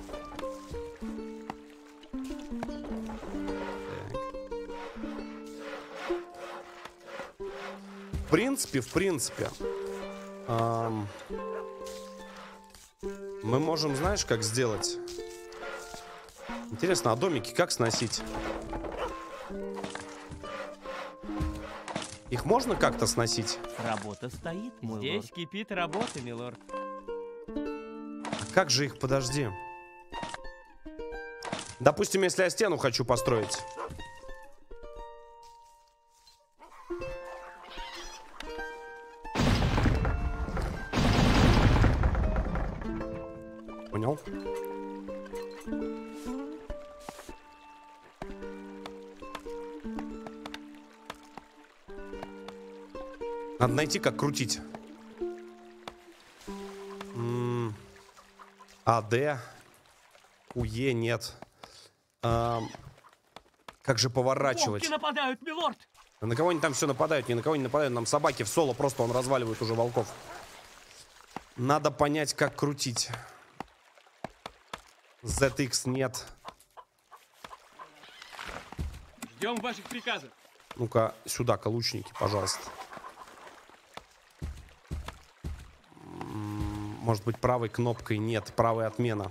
В принципе, в принципе, эм, мы можем, знаешь, как сделать? Интересно, а домики как сносить? Их можно как-то сносить? Работа стоит, мой Здесь лорд. Кипит работа, милорд. А как же их, подожди? Допустим, если я стену хочу построить. Понял? Надо найти, как крутить. М-м- АД. УЕ нет. Ам- как же поворачивать? Волки нападают, милорд! На кого они там все нападают? Ни на кого не нападают. Нам собаки в соло. Просто он разваливает уже волков. Надо понять, как крутить. зет икс нет. Ждем ваших приказов. Ну-ка, сюда-ка, лучники, пожалуйста. М, Может быть, правой кнопкой нет. Правая отмена.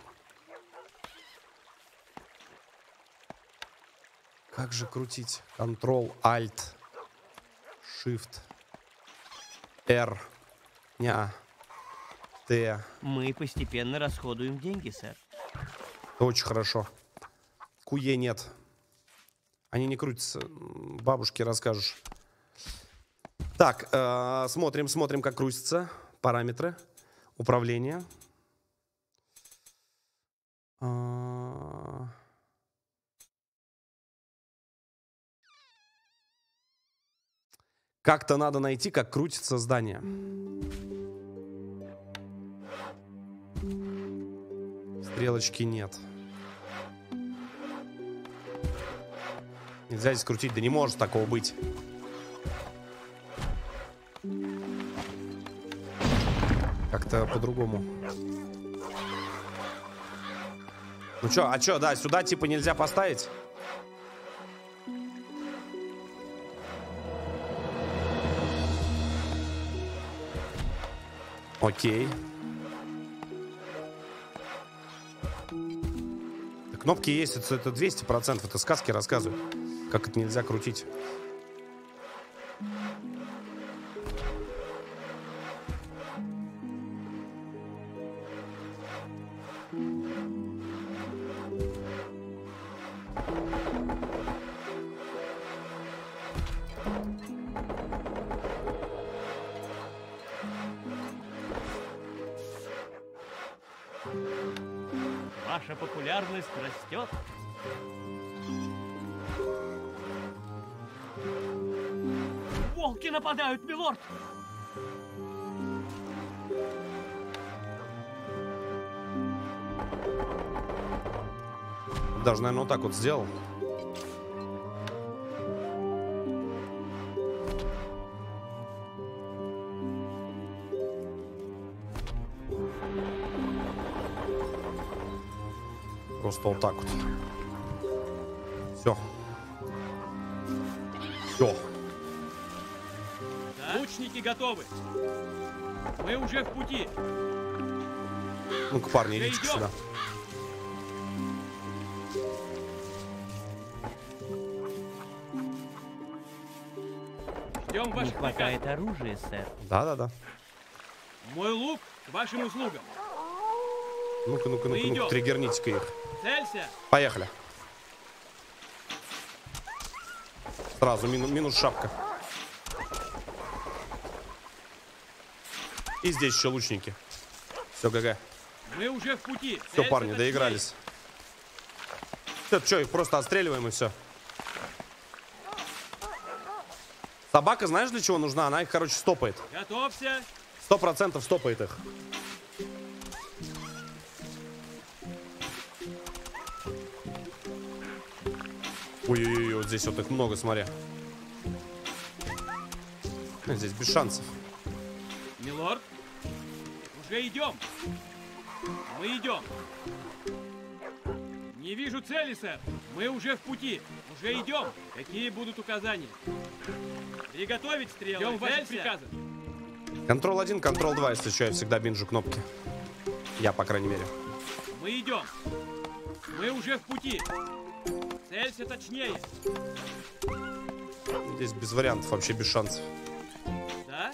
Как же крутить? Ctrl, Alt, Shift, R. Неа. Ты. Мы постепенно расходуем деньги, сэр. Очень хорошо. Куе нет. Они не крутятся. Бабушке расскажешь. Так, э, смотрим, смотрим, как крутятся параметры управления. А... Как-то надо найти, как крутится здание. Стрелочки нет. Нельзя здесь крутить, да не может такого быть. Как-то по-другому. Ну чё, а чё, да, сюда типа нельзя поставить? Окей. Да, кнопки есть, это, это двести процентов, это сказки рассказывают. Как это нельзя крутить. Ваша популярность растет. Волки нападают, милорд! Даже, наверное, вот так вот сделал. Просто вот так вот. Все. Все. Лучники готовы. Мы уже в пути. Ну-ка, парни, Уже идите идем. сюда. Ждем Не ваших хватает приказов. оружия, сэр. Да-да-да. Мой лук к вашим услугам. Ну-ка, ну-ка, Мы ну-ка, ну-ка, идем. триггерните-ка их. Целься. Поехали. Сразу мину- минус шапка. И здесь еще лучники. Все, ГГ. Мы уже в пути. Все, Целься парни, точнее. доигрались. Все, что, их просто отстреливаем и все. Собака, знаешь, для чего нужна? Она их, короче, стопает. Готовься. Сто процентов стопает их. Ой-ой-ой, вот здесь вот их много, смотри. Здесь без шансов. Милорд, уже идем. Мы идем. Не вижу цели, сэр. Мы уже в пути. Уже идем. Какие будут указания? Приготовить стрелы. Ждем ваших приказов. контрол один, контрол два, если что, я всегда бинжу кнопки. Я, по крайней мере. Мы идем. Мы уже в пути. Целься точнее. Здесь без вариантов, вообще без шансов. Да?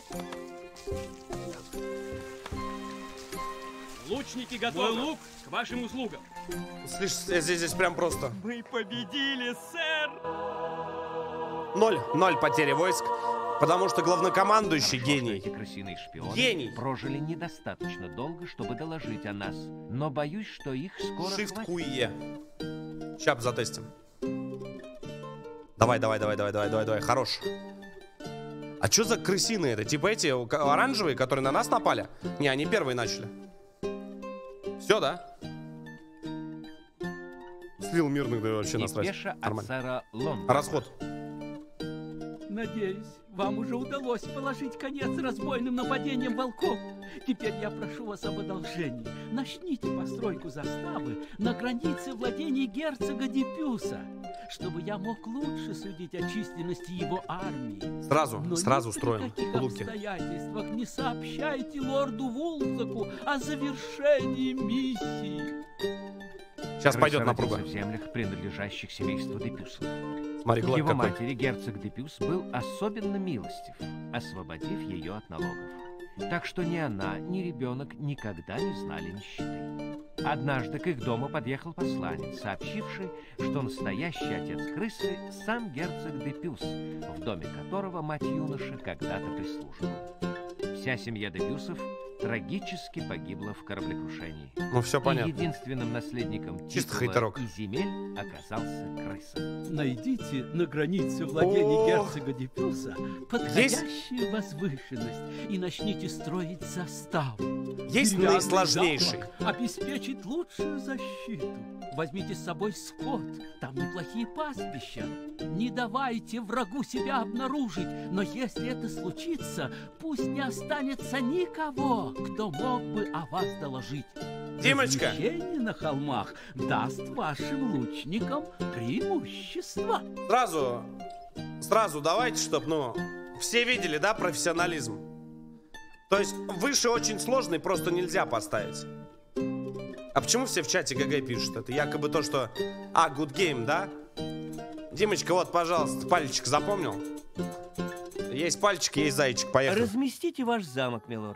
Лучники готовы. Мой лук к вашим услугам. Слышь, здесь, здесь прям просто. Мы победили, сэр! Ноль, ноль потери войск. Потому что главнокомандующий Хорошо, что гений. эти крысиные шпионы Гений. прожили недостаточно долго, чтобы доложить о нас. Но боюсь, что их скоро Shift хватит. Q и E. Сейчас затестим. Давай, давай, давай, давай, давай, давай, давай. Хорош. А что за крысины это? Типа эти оранжевые, которые на нас напали? Не, они первые начали. Все, да? Слил мирных, да и вообще насрать. Депеша от Нормально. сэра Лондона. Расход. Надеюсь, вам уже удалось положить конец разбойным нападениям волков. Теперь я прошу вас об одолжении. Начните постройку заставы на границе владений герцога Депюса, чтобы я мог лучше судить о численности его армии. Сразу, Но сразу ни при строим каких луки. обстоятельствах не сообщайте лорду Вулзаку о завершении миссии. Сейчас Крыса пойдет родился напруга. в землях, принадлежащих семейству Депюсов. Смотри, К глак его какой. матери герцог Депюс был особенно милостив, освободив ее от налогов. так что ни она, ни ребенок никогда не знали нищеты. Однажды к их дому подъехал посланец, сообщивший, что настоящий отец крысы — сам герцог де Пюс, в доме которого мать юноши когда-то прислуживала. Вся семья де Пюсов трагически погибла в кораблекрушении. Ну, все И понятно. единственным наследником Чисто титула хайтерок. и земель оказался крыса. Найдите на границе владений О! герцога де Пюса подходящую возвышенность и начните строить заставу. Есть Деревянный наисложнейший. замок обеспечит лучшую защиту. Возьмите с собой скот, там неплохие пастбища. Не давайте врагу себя обнаружить, но если это случится, пусть не останется никого, кто мог бы о вас доложить. Димочка! Размещение на холмах даст вашим лучникам преимущество. Сразу, сразу давайте, чтобы, ну, все видели, да, профессионализм. То есть выше очень сложный просто нельзя поставить. А почему все в чате ГГ пишут? Это якобы то, что... А, good game, да? Димочка, вот, пожалуйста, пальчик запомнил? Есть пальчик, есть зайчик, поехали. Разместите ваш замок, милорд.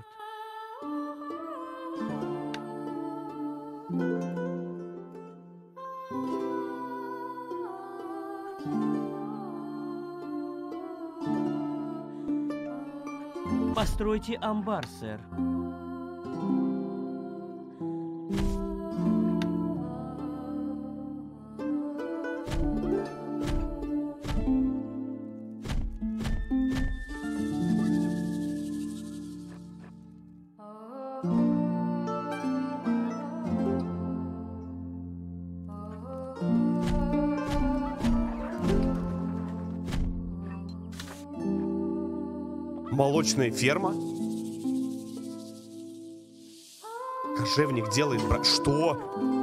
Постройте амбар, сэр. Молочная ферма? Кожевник делает... бра- Что?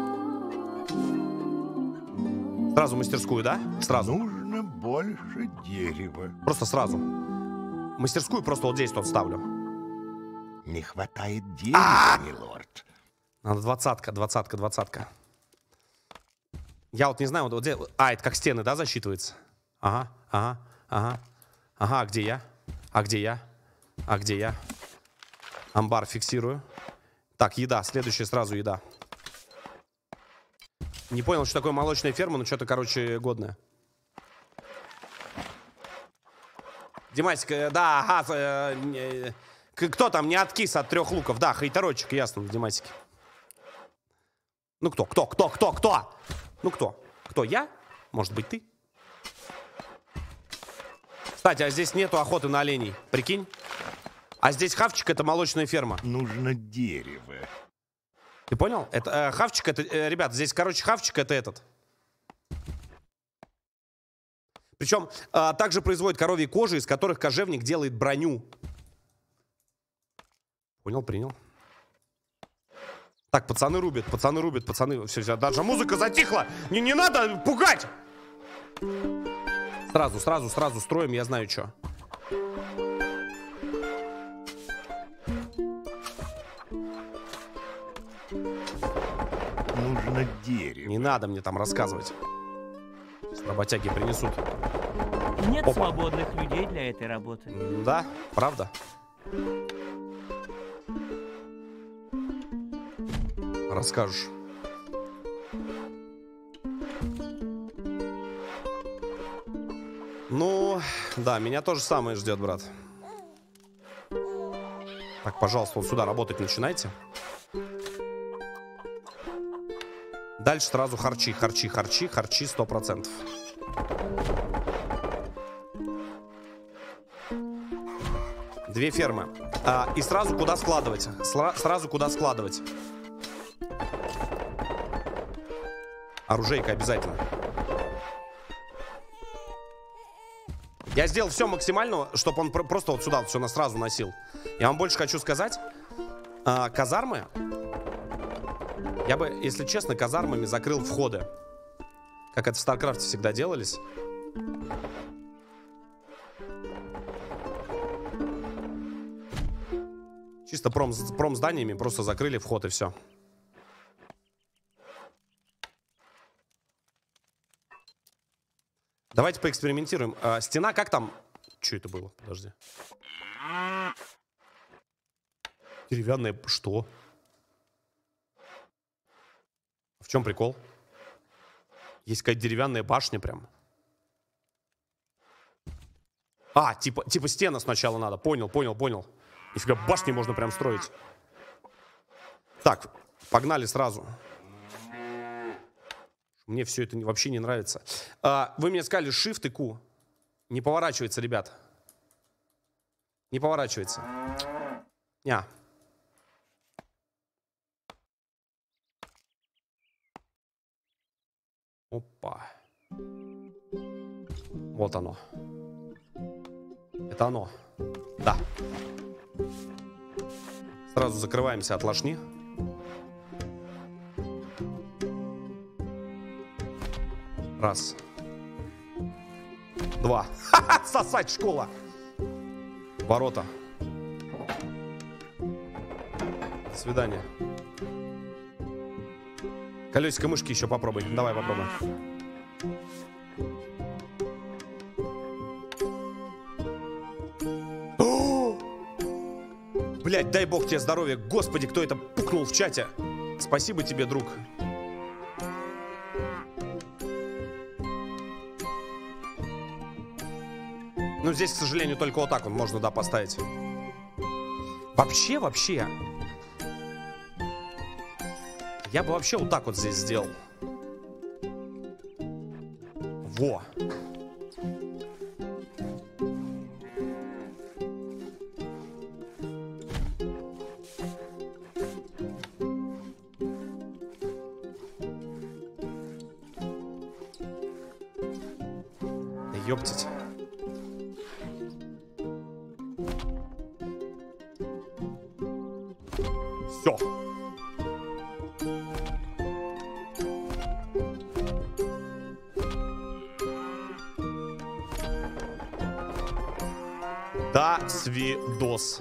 Сразу мастерскую, да? Сразу. Нужно больше дерева. Просто сразу. Мастерскую просто вот здесь вот ставлю. Не хватает дерева, милорд. Надо двадцатка, двадцатка, двадцатка. Я вот не знаю, вот, вот здесь... А, это как стены, да, засчитывается? Ага, ага, ага. Ага, а где я? А где я? А где я? Амбар фиксирую. Так, еда. Следующая сразу еда. Не понял, что такое молочная ферма, но что-то, короче, годное. Димасик, э, да, ага. Э, э, к- кто там не откис от трех луков? Да, хайтерочек, ясно, в Димасике. Ну кто, кто, кто, кто, кто? Ну кто? Кто, я? Может быть, ты? Кстати, а здесь нету охоты на оленей, прикинь? А здесь хавчик — это молочная ферма. Нужно дерево. Ты понял? Это э, хавчик, это, э, ребят, здесь, короче, хавчик — это этот. Причем э, также производят коровьи кожи, из которых кожевник делает броню. Понял, принял. Так, пацаны рубят, пацаны рубят, пацаны... Все, все, даже музыка затихла! Не, не надо пугать! Сразу, сразу, сразу строим, я знаю, что. Нужно дерево. Не надо мне там рассказывать. Работяги принесут. Нет Опа. свободных людей для этой работы. Да, правда. Расскажешь. Ну, да, меня то же самое ждет, брат. Так, пожалуйста, вот сюда работать начинайте. Дальше сразу харчи, харчи, харчи, харчи сто процентов. Две фермы. А, и сразу куда складывать? Сра- сразу куда складывать? Оружейка обязательно. Я сделал все максимально, чтобы он про- просто вот сюда вот все на сразу носил. Я вам больше хочу сказать. А, казармы. Я бы, если честно, казармами закрыл входы. Как это в Старкрафте всегда делались. Чисто пром, пром зданиями просто закрыли вход и все. Давайте поэкспериментируем. А, стена как там? Что это было? Подожди. Деревянная... Что? В чем прикол? Есть какая-то деревянная башня прям. А, типа, типа стена сначала надо. Понял, понял, понял. Нифига, башни можно прям строить. Так, погнали сразу. Мне все это вообще не нравится. А, вы мне сказали Shift и Q. Не поворачивается, ребят. Не поворачивается. Ня. Опа. Вот оно. Это оно. Да. Сразу закрываемся от лошни. Раз. Два. Ха-ха, сосать школа. Ворота. До свидания. Колесико мышки еще попробуй. Давай попробуй. Блять, дай бог тебе здоровья. Господи, кто это пукнул в чате. Спасибо тебе, друг. Ну, здесь, к сожалению, только вот так вот можно, да, поставить. Вообще, вообще. Я бы вообще вот так вот здесь сделал. Во. Ёптить. Все. До свидос.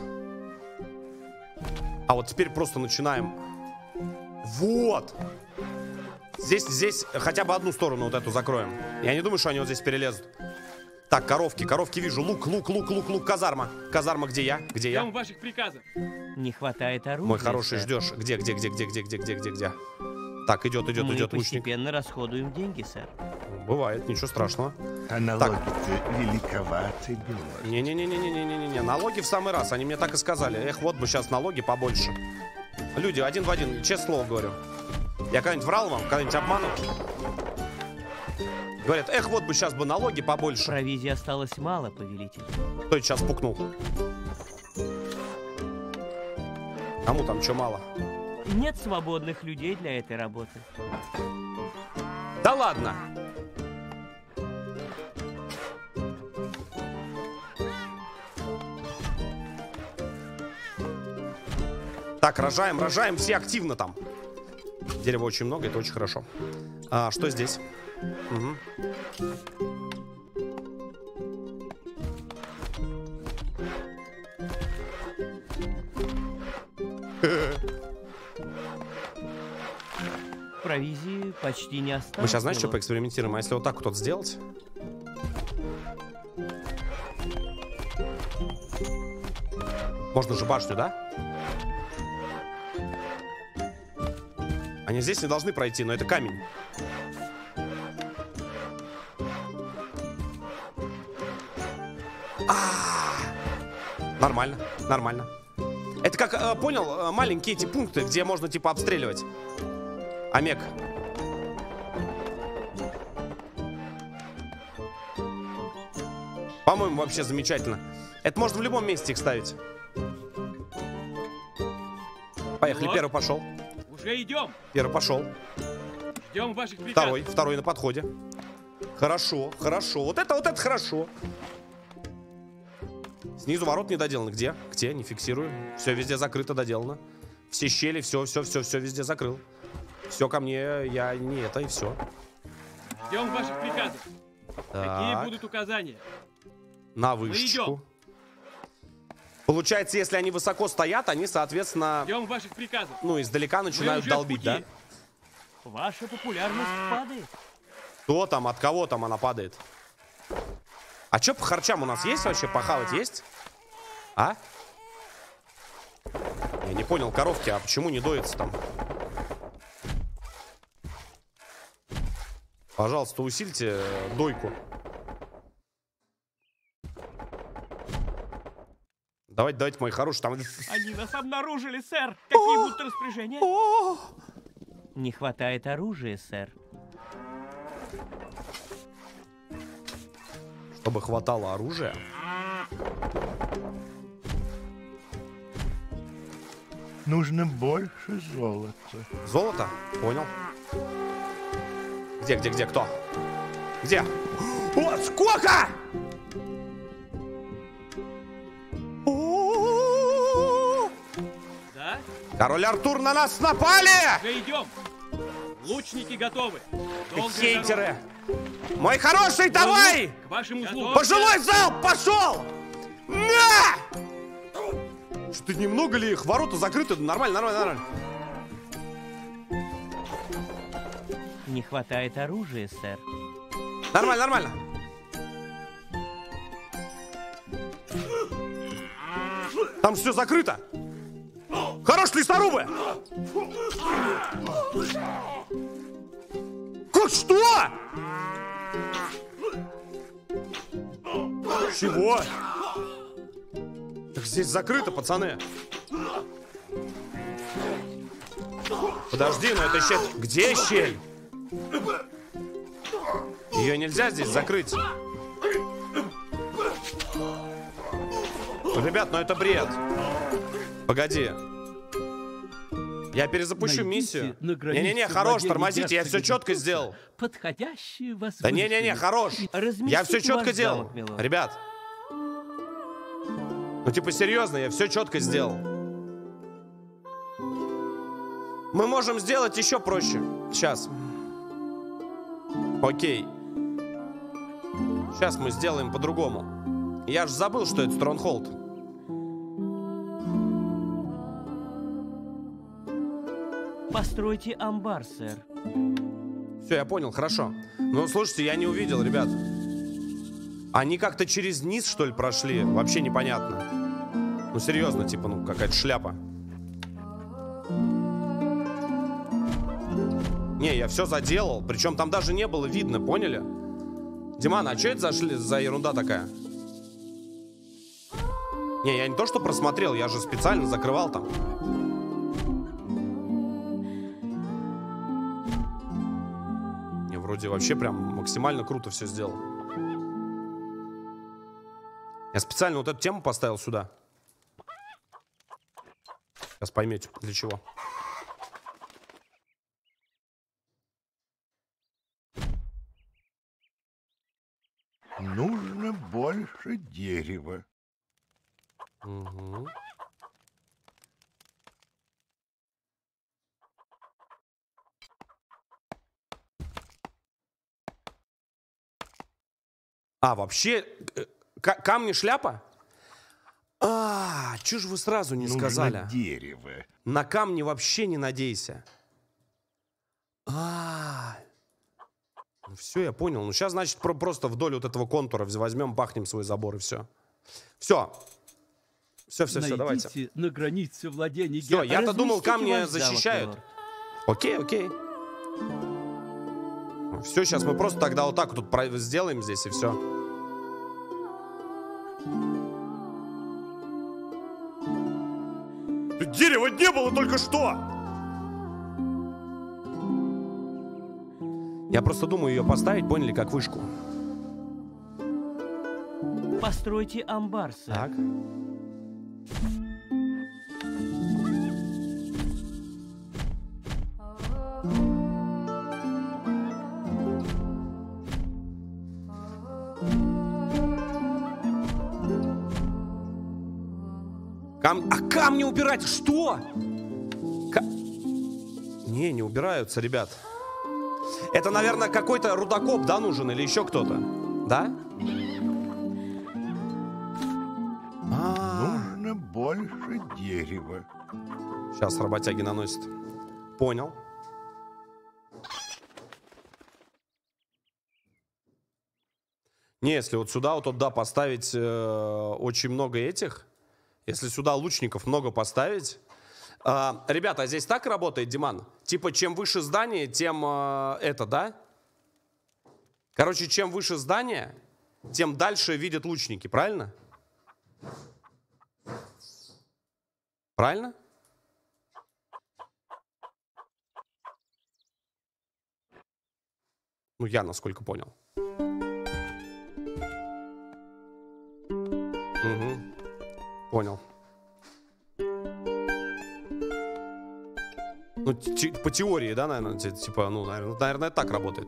А вот теперь просто начинаем. Вот. Здесь, здесь хотя бы одну сторону вот эту закроем. Я не думаю, что они вот здесь перелезут. Так, коровки, коровки вижу. Лук, лук, лук, лук, лук, казарма. Казарма, где я? Где я? Ждем ваших приказов. Не хватает оружия. Мой хороший, сэр. ждешь. Где, где, где, где, где, где, где, где, где? Так, идет, идет, Мы идет лучник. постепенно расходуем деньги, сэр. Бывает, ничего страшного. А налоги-то великоваты, белорус. Не-не-не-не-не-не-не-не. Налоги в самый раз. Они мне так и сказали. Эх, вот бы сейчас налоги побольше. Люди, один в один, честное слово говорю. Я когда-нибудь врал вам, когда-нибудь обманул? Говорят, эх, вот бы сейчас бы налоги побольше. Провизии осталось мало, повелитель. Кто это сейчас пукнул? Кому там что мало? Нет свободных людей для этой работы. Да ладно! Так, рожаем, рожаем, все активно там. Дерева очень много, это очень хорошо. А, что здесь? Угу. Провизии почти не осталось. Мы сейчас, знаешь, что милорд. поэкспериментируем? А если вот так вот сделать? Можно же башню, да? Они здесь не должны пройти, но это камень. А-а-а! Нормально, нормально. Это как, э, понял, э, маленькие эти пункты, где можно типа обстреливать. Омег. По-моему, вообще замечательно. Это можно в любом месте их ставить. Поехали, Вот. первый пошел. Уже идем. Первый пошел. Ждем ваших приказов. Второй, второй на подходе. Хорошо, хорошо. Вот это, вот это хорошо. Снизу ворот не доделаны. Где? Где? Не фиксирую. Все везде закрыто, доделано. Все щели, все, все, все, все везде закрыл. Все ко мне, я не это и все. Ждем ваших приказов. Какие Так, будут указания? на Мы вышечку. идем. Получается, если они высоко стоят, они, соответственно, Ждем ваших приказов. ну, издалека начинают уже в долбить, пути. да? Ваша популярность падает. Кто там, от кого там она падает? А что по харчам у нас есть вообще? Похавать есть? А? Я не понял, коровки, а почему не доится там? Пожалуйста, усильте дойку. Давайте, давайте, мои хорошие, там... Они нас обнаружили, сэр. Какие будут распоряжения? Не хватает оружия, сэр. Чтобы хватало оружия. Нужно больше золота. Золото? Понял. Где, где, где, кто? Где? О, сколько? Да? Король Артур, на нас напали! Уже идем. Лучники готовы. Долгая Хейтеры! Мой хороший, давай! дорога. К вашим услугам. Пожилой зал, пошел! На! Что, немного ли их? Ворота закрыты. Нормально, нормально, нормально. Не хватает оружия, сэр. Нормально, нормально. Там все закрыто. Хорош, лесорубы! Как что? Чего? Так здесь закрыто, пацаны. Подожди, ну это щель. Где щель? Ее нельзя здесь закрыть. Ребят, ну это бред. Погоди. Я перезапущу миссию. Не-не-не, хорош, тормозите, я все четко сделал. Подходящие вас. Да не-не-не, хорош. Я все четко делал. Ребят. Ну типа серьезно, я все четко сделал. Мы можем сделать еще проще. Сейчас. Окей. Сейчас мы сделаем по-другому. Я же забыл, что это Стронгхолд. Постройте амбар, сэр. Все, я понял, хорошо. Ну, слушайте, я не увидел, ребят. Они как-то через низ, что ли, прошли? Вообще непонятно. Ну, серьезно, типа, ну, какая-то шляпа. Не, я все заделал. Причем там даже не было видно, поняли? Диман, а что это за, шли... за ерунда такая? Не, я не то что просмотрел, я же специально закрывал там. Не, вроде вообще прям максимально круто все сделал. Я специально вот эту тему поставил сюда. Сейчас поймете, для чего. Нужно больше дерева. Угу. А, вообще, камни шляпа? А, чё ж вы сразу не Нужно сказали? дерево. На камни вообще не надейся. А, ну все, я понял. Ну сейчас, значит, про просто вдоль вот этого контура возьмем, бахнем свой забор и все. Все. Все, все, все, давайте. На границе владений. Все, я-то думал, камни защищают. Окей, окей. Все, сейчас мы просто тогда вот так вот тут сделаем здесь и все. Дерева не было только что! Я просто думаю ее поставить, поняли, как вышку. Постройте амбар, сэр. Так. Кам... А камни убирать? Что? Ка... Не, не убираются, ребят. Это, наверное, какой-то рудокоп, да, нужен? Или еще кто-то? Да? А-а-а. Нужно больше дерева. Сейчас работяги наносят. Понял. Не, если вот сюда вот туда поставить э, очень много этих... Если сюда лучников много поставить, А, ребята, а здесь так работает, Диман? Типа, чем выше здание, тем э, это, да? Короче, чем выше здание, тем дальше видят лучники, правильно? Правильно? Ну, я насколько понял. Угу. Понял. Ну, по теории, да, наверное, типа, ну, наверное, наверное, так работает.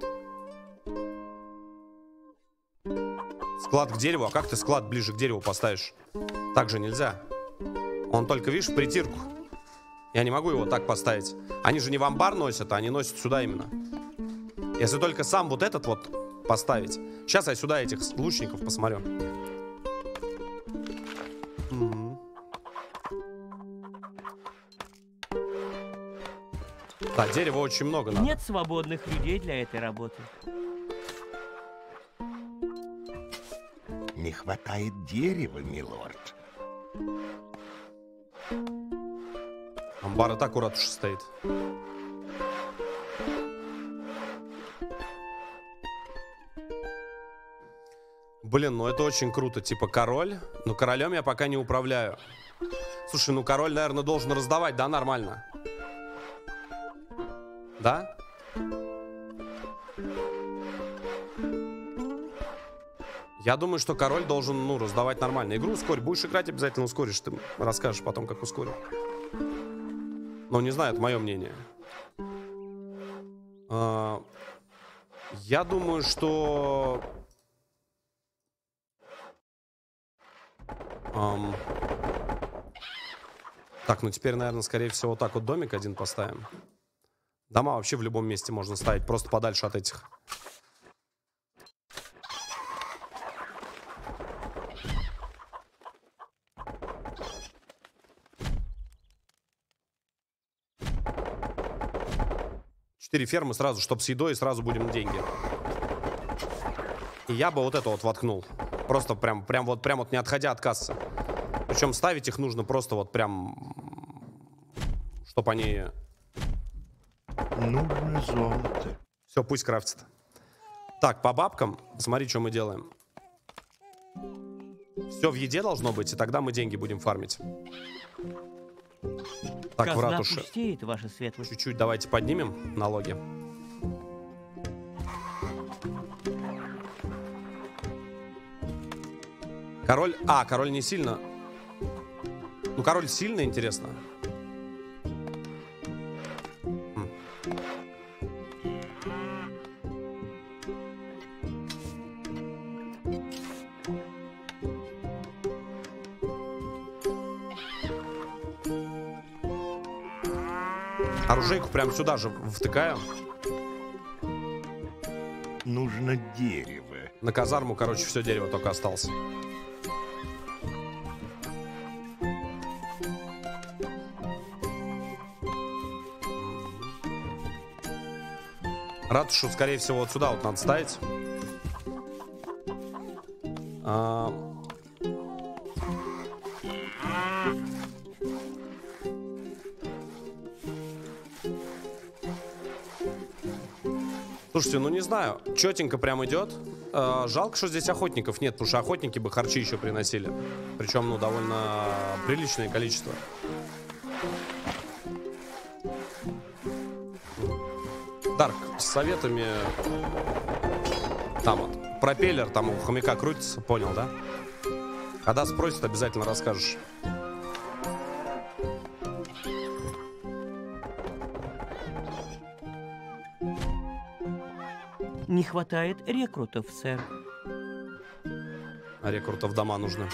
Склад к дереву, а как ты склад ближе к дереву поставишь? Так же нельзя. Он только, видишь, в притирку. Я не могу его так поставить. Они же не в амбар носят, а они носят сюда именно. Если только сам вот этот вот поставить. Сейчас я сюда этих лучников посмотрю. Угу. Да, дерева очень много надо. Нет свободных людей для этой работы. Не хватает дерева, милорд. Амбар и так у ратуши стоит. Блин, ну это очень круто. Типа король. Но королем я пока не управляю. Слушай, ну король, наверное, должен раздавать, да, нормально? Да? Я думаю, что король должен, ну, раздавать нормально. Игру ускорь. Будешь играть, обязательно ускоришь. Ты расскажешь потом, как ускорил. Ну, не знаю, это мое мнение. А, я думаю, что... Um... Так, ну теперь, наверное, скорее всего, вот так вот домик один поставим. Дома вообще в любом месте можно ставить, просто подальше от этих. Четыре фермы сразу, чтобы с едой, и сразу будем деньги. И я бы вот это вот воткнул. Просто прям, прям вот, прям вот не отходя от кассы. Причем ставить их нужно просто вот прям, чтобы они... Нужно золото. Все, пусть крафтит. Так, по бабкам, смотри, что мы делаем. Все в еде должно быть, и тогда мы деньги будем фармить. Так, Казна в ратуше. пустеет, ваша светлость. Чуть-чуть давайте поднимем налоги. Король... А, король не сильно... Ну, король сильно, интересно. Хм. Оружейку прям сюда же втыкаю. Нужно дерево. На казарму, короче, все дерево только осталось. Ратушу, скорее всего, вот сюда вот надо ставить. А... Слушайте, ну не знаю, четенько прям идет. А, жалко, что здесь охотников нет, потому что охотники бы харчи еще приносили. Причем, ну, довольно приличное количество. Дарк, с советами... Там вот, пропеллер там у хомяка крутится, понял, да? Когда спросят, обязательно расскажешь. Не хватает рекрутов, сэр. А рекрутов дома нужны.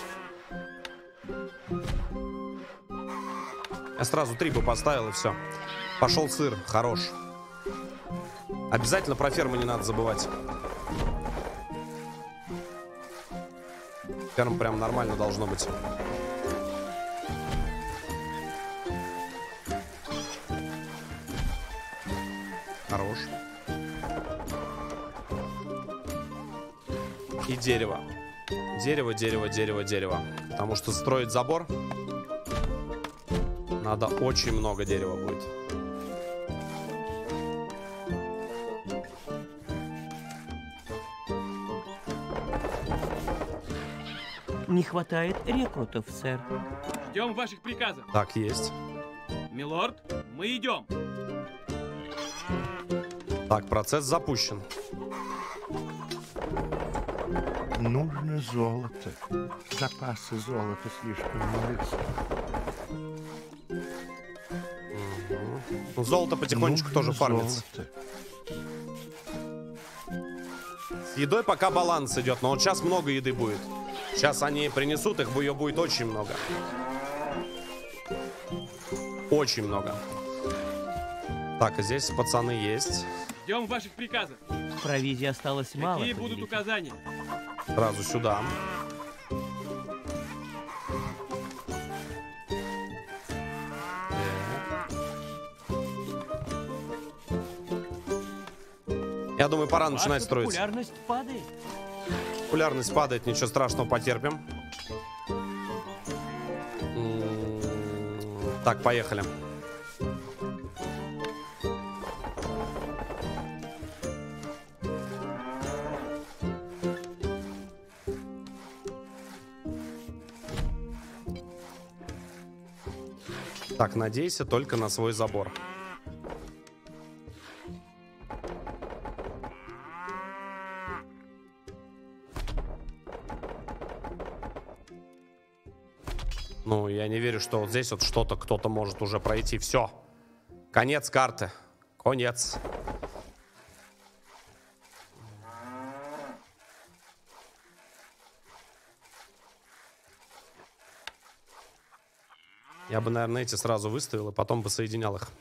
Я сразу три бы поставил, и все. Пошел сыр, хорош. Обязательно про фермы не надо забывать. Ферм прям нормально должно быть. Хорош. И дерево. Дерево, дерево, дерево, дерево. Потому что строить забор... Надо очень много дерева будет. Не хватает рекрутов, сэр. Ждем ваших приказов. Так, есть. Милорд, мы идем. Так, процесс запущен. Нужно золото. Запасы золота слишком велики. Ну, золото потихонечку Нужно тоже фармится. золото. С едой пока баланс идет, но вот сейчас много еды будет. Сейчас они принесут, их ее будет очень много. Очень много. Так, и здесь пацаны есть. Ждем ваших приказов. Провизии осталось мало. Какие будут повелитель. указания? Сразу сюда. Я думаю, пора Ваша начинать строить. популярность падает. Популярность падает, ничего страшного, потерпим. М, Так, поехали. Так, надейся только на свой забор. Ну, я не верю, что вот здесь вот что-то кто-то может уже пройти. Все. Конец карты. Конец. Я бы, наверное, эти сразу выставил и потом бы соединял их.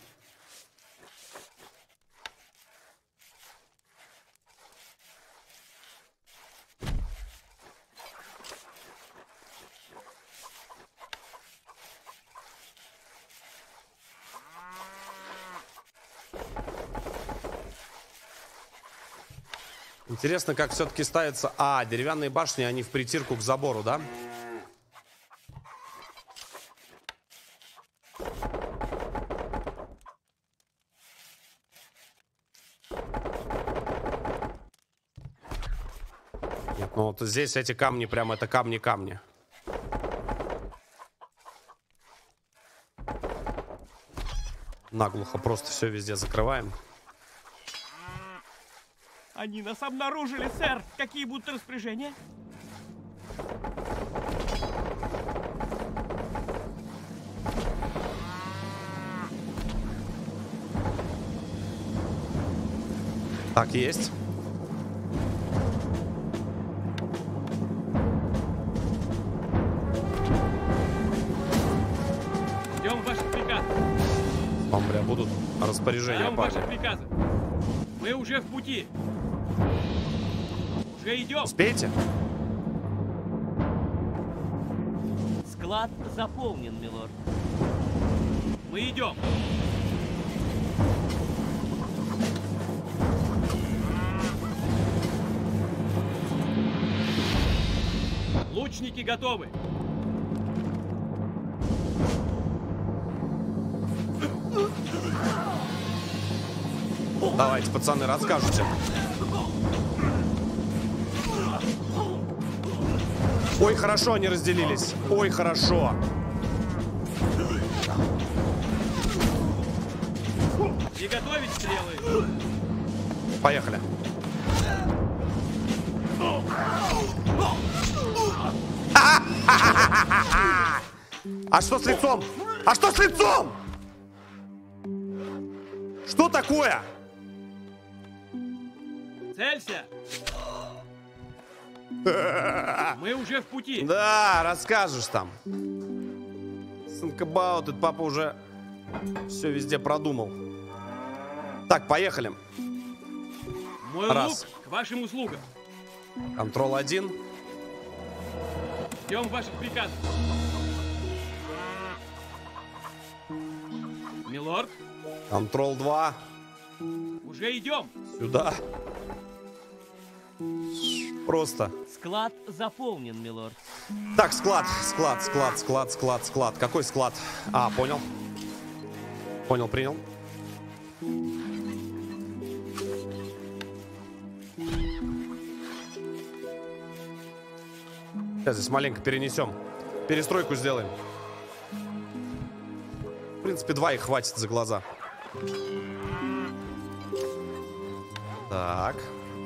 Интересно, как все-таки ставится... А, деревянные башни, они в притирку к забору, да? Нет, ну вот здесь эти камни, прям это камни-камни. Наглухо просто все везде закрываем. Они нас обнаружили, сэр. Какие будут распоряжения? Так, есть. Ждем ваших приказов. Вам, бля, будут распоряжения, Ждем парни. ваших приказов. Мы уже в пути. Уже идем. Успеете? Склад заполнен, милорд. Мы идем. Лучники готовы. Давайте, пацаны, расскажете. Ой, хорошо они разделились. Ой, хорошо. Приготовить стрелы. Поехали. А что с лицом? А что с лицом? Что такое? Целься. Мы уже в пути. Да, расскажешь там. Think about it, папа уже все везде продумал. Так, поехали. Мой Раз. лук к вашим услугам. Контрол один. Ждем ваших приказов. Милорд, Контрол два. уже идем. Сюда. Просто. Склад заполнен, милорд. Так, склад, склад, склад, склад, склад, склад. Какой склад? А, понял. Понял, принял. Сейчас здесь маленько перенесем. Перестройку сделаем. В принципе, два их хватит за глаза. Так.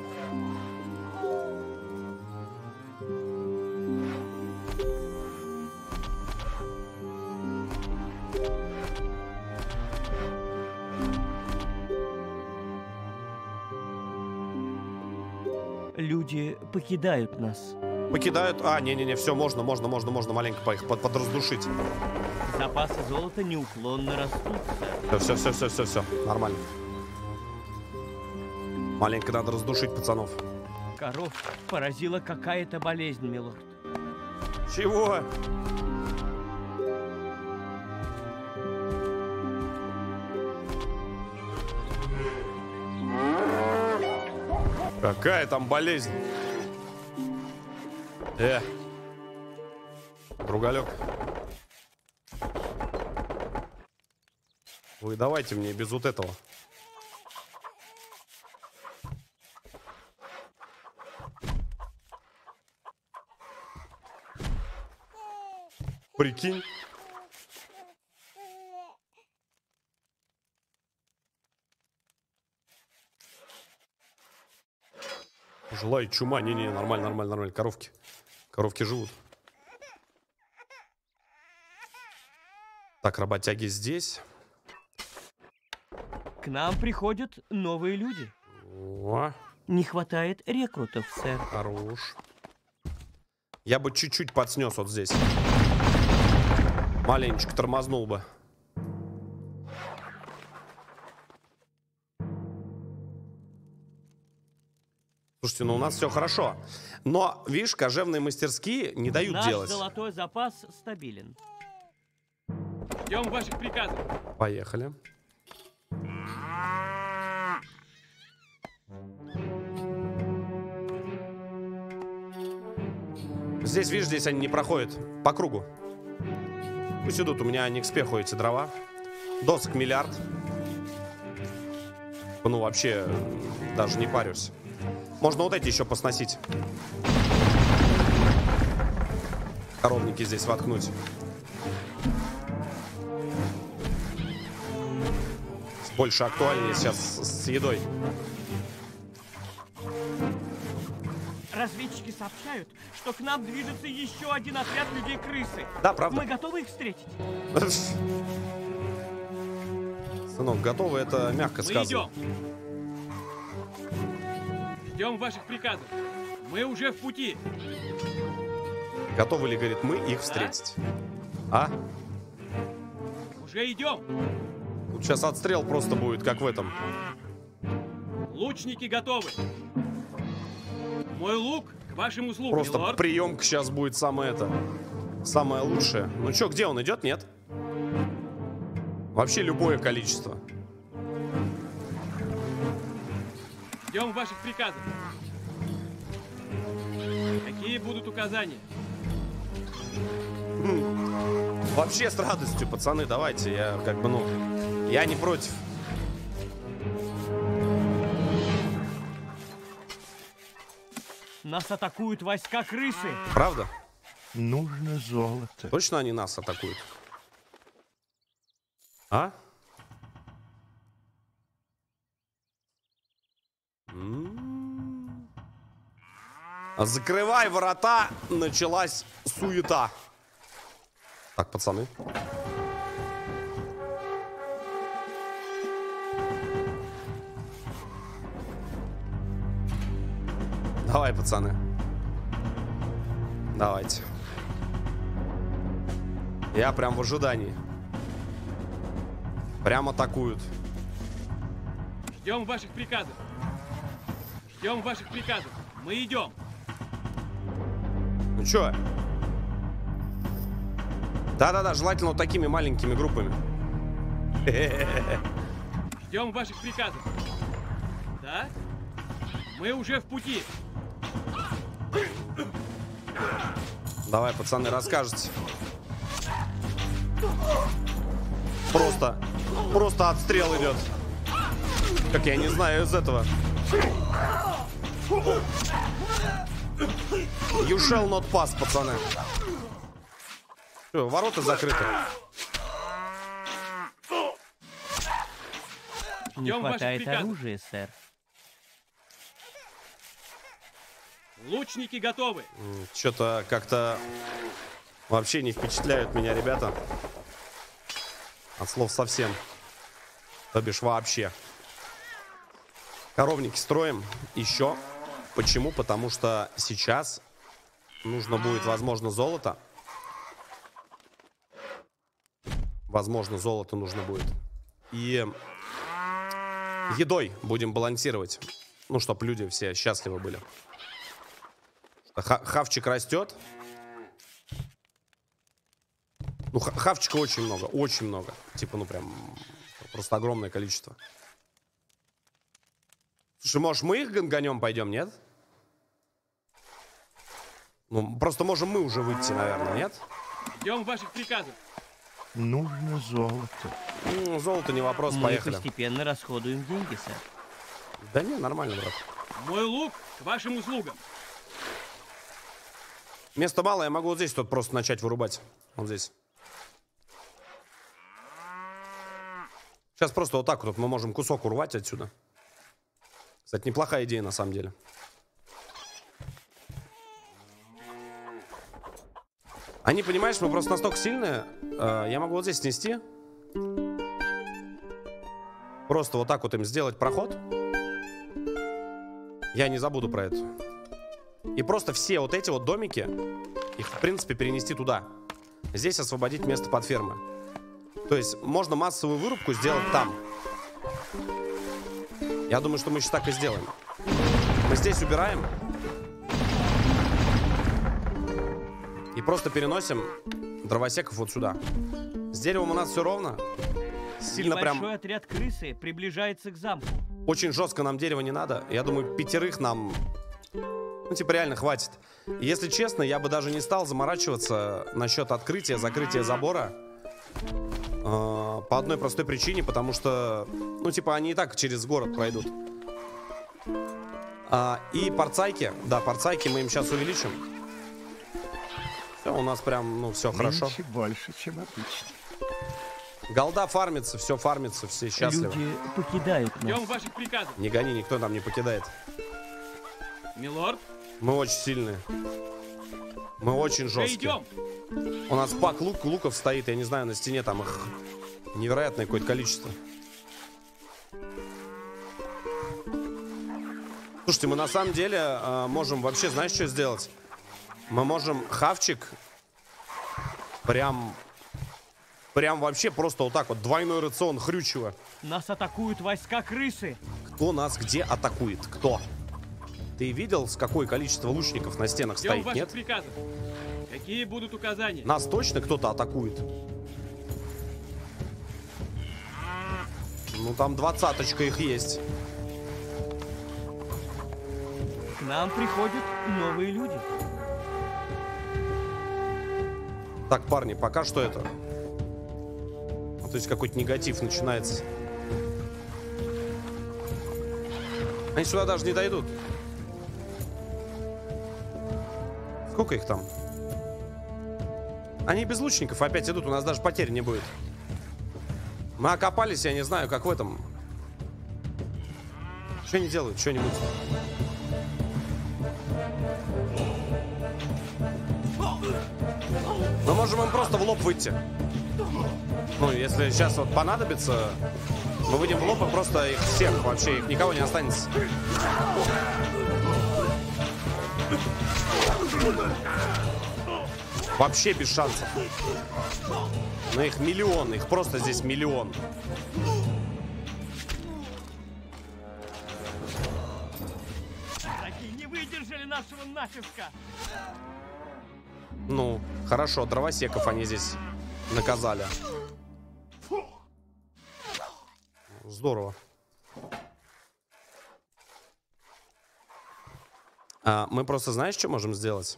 Люди покидают нас. Покидают. А, не-не-не, все, можно, можно, можно, можно маленько по их под, подраздушить. Запасы золота неуклонно растут. Все, все, все, все, все, нормально. Маленько надо раздушить пацанов. Коров поразила какая-то болезнь, милорд. Чего? Какая там болезнь? Э, другалек. Вы давайте мне без вот этого. Прикинь. Желаю чума. Не-не, нормально, нормально, нормально. Коровки. Коровки живут. Так, работяги здесь. К нам приходят новые люди. О, Не хватает рекрутов, сэр. хорош. Я бы чуть-чуть подснес вот здесь. Маленечко тормознул бы. Слушайте, ну у нас все хорошо. Но, видишь, кожевные мастерские не дают Наш делать. золотой запас стабилен. Ждем ваших приказов. Поехали. Здесь, видишь, здесь они не проходят по кругу. Пусть идут, у меня не к спеху эти дрова. Досок миллиард. Ну, вообще, даже не парюсь. Можно вот эти еще посносить. Коровники здесь воткнуть. Больше актуальнее сейчас с едой. Разведчики сообщают, что к нам движется еще один отряд людей-крысы. Да, правда. Мы готовы их встретить? Сынок, готовы, это мягко Мы сказано. идем. Ждем ваших приказов. Мы уже в пути. Готовы ли, говорит, мы их встретить? А? Уже идем. Тут сейчас отстрел просто будет, как в этом. Лучники готовы. Мой лук к вашим услугам, Просто милорд. приемка сейчас будет самое это. Самое лучшее. Ну что, где он идет? Нет? Вообще любое количество. Ждем ваших приказов. Какие будут указания? Вообще с радостью, пацаны, давайте. Я как бы, ну, я не против. Нас атакуют войска крысы. Правда? Нужно золото. Точно они нас атакуют? А? М-м-м. Закрывай ворота, началась суета. Так, пацаны. Давай, пацаны. Давайте. Я прям в ожидании. Прям атакуют. Ждем ваших приказов. Ждем ваших приказов. Мы идем. Ну чё? Да-да-да, желательно вот такими маленькими группами. Ждем ваших приказов. Да? Мы уже в пути. Давай, пацаны, расскажете. Просто Просто отстрел идет. Как я не знаю из этого. You shall not pass, пацаны. Что, ворота закрыты. Не Ждем ваших хватает приказов. оружия, сэр. Лучники готовы. Что-то как-то вообще не впечатляют меня ребята. От слов совсем. То бишь вообще. Коровники строим еще. Почему? Потому что сейчас нужно будет, возможно, золото. Возможно, золото нужно будет. И едой будем балансировать. Ну, чтобы люди все счастливы были. Ха хавчик растет. Ну, хавчика очень много, очень много. Типа, ну, прям просто огромное количество. Слушай, может, мы их ганганем пойдем, нет? Ну, просто можем мы уже выйти, наверное, нет? Ждем ваших приказов. Нужно золото. Ну, золото не вопрос, Мы поехали. постепенно расходуем деньги, сэр. Да не, нормально, брат. Мой лук к вашим услугам. Места мало, я могу вот здесь тут просто начать вырубать. Вот здесь. Сейчас просто вот так вот мы можем кусок урвать отсюда. Кстати, неплохая идея на самом деле. Они, понимаешь, мы просто настолько сильные. э, Я могу вот здесь снести. Просто вот так вот им сделать проход. Я не забуду про это. И просто все вот эти вот домики, их, в принципе, перенести туда. Здесь освободить место под фермы. То есть можно массовую вырубку сделать там. Я думаю, что мы сейчас так и сделаем. Мы здесь убираем. И просто переносим дровосеков вот сюда. С деревом у нас все ровно. Сильно Небольшой прям... отряд крысы приближается к замку. Очень жестко нам дерева не надо. Я думаю, пятерых нам... Ну, типа, реально хватит. И если честно, я бы даже не стал заморачиваться насчет открытия, закрытия забора. э, По одной простой причине, потому что, ну, типа, они и так через город пройдут. А, и порцайки, да, порцайки мы им сейчас увеличим. Все, у нас прям, ну, все хорошо. Нынче больше, чем обычно. Голда фармится, все фармится, все счастливы. Люди покидают нас. Ждем ваших приказов. Не гони, никто нам не покидает. Милорд, Мы очень сильные. Мы очень уже жесткие. идем. У нас пак лук, луков стоит, я не знаю, на стене там их невероятное какое-то количество. Слушайте, мы на самом деле э, можем вообще, знаешь, что сделать? Мы можем хавчик прям, прям вообще просто вот так вот, двойной рацион хрючево. Нас атакуют войска крысы. Кто нас где атакует? Кто? Ты видел, с какое количество лучников на стенах Ждем стоит, ваших нет? приказов. Какие будут указания? Нас точно кто-то атакует? Ну, там двадцаточка их есть. К нам приходят новые люди. Так, парни, пока что это... То есть какой-то негатив начинается. Они сюда даже не дойдут. Сколько их там? Они без лучников опять идут, у нас даже потерь не будет. Мы окопались, я не знаю, как в этом. Что они делают? Что-нибудь? Мы можем им просто в лоб выйти. Ну, если сейчас вот понадобится, мы выйдем в лоб и просто их всех, вообще их никого не останется. Вообще без шансов. Но их миллион, их просто здесь миллион. Такие не выдержали нашего натиска. Ну, хорошо, дровосеков они здесь наказали. Здорово. А, мы просто, знаешь, что можем сделать?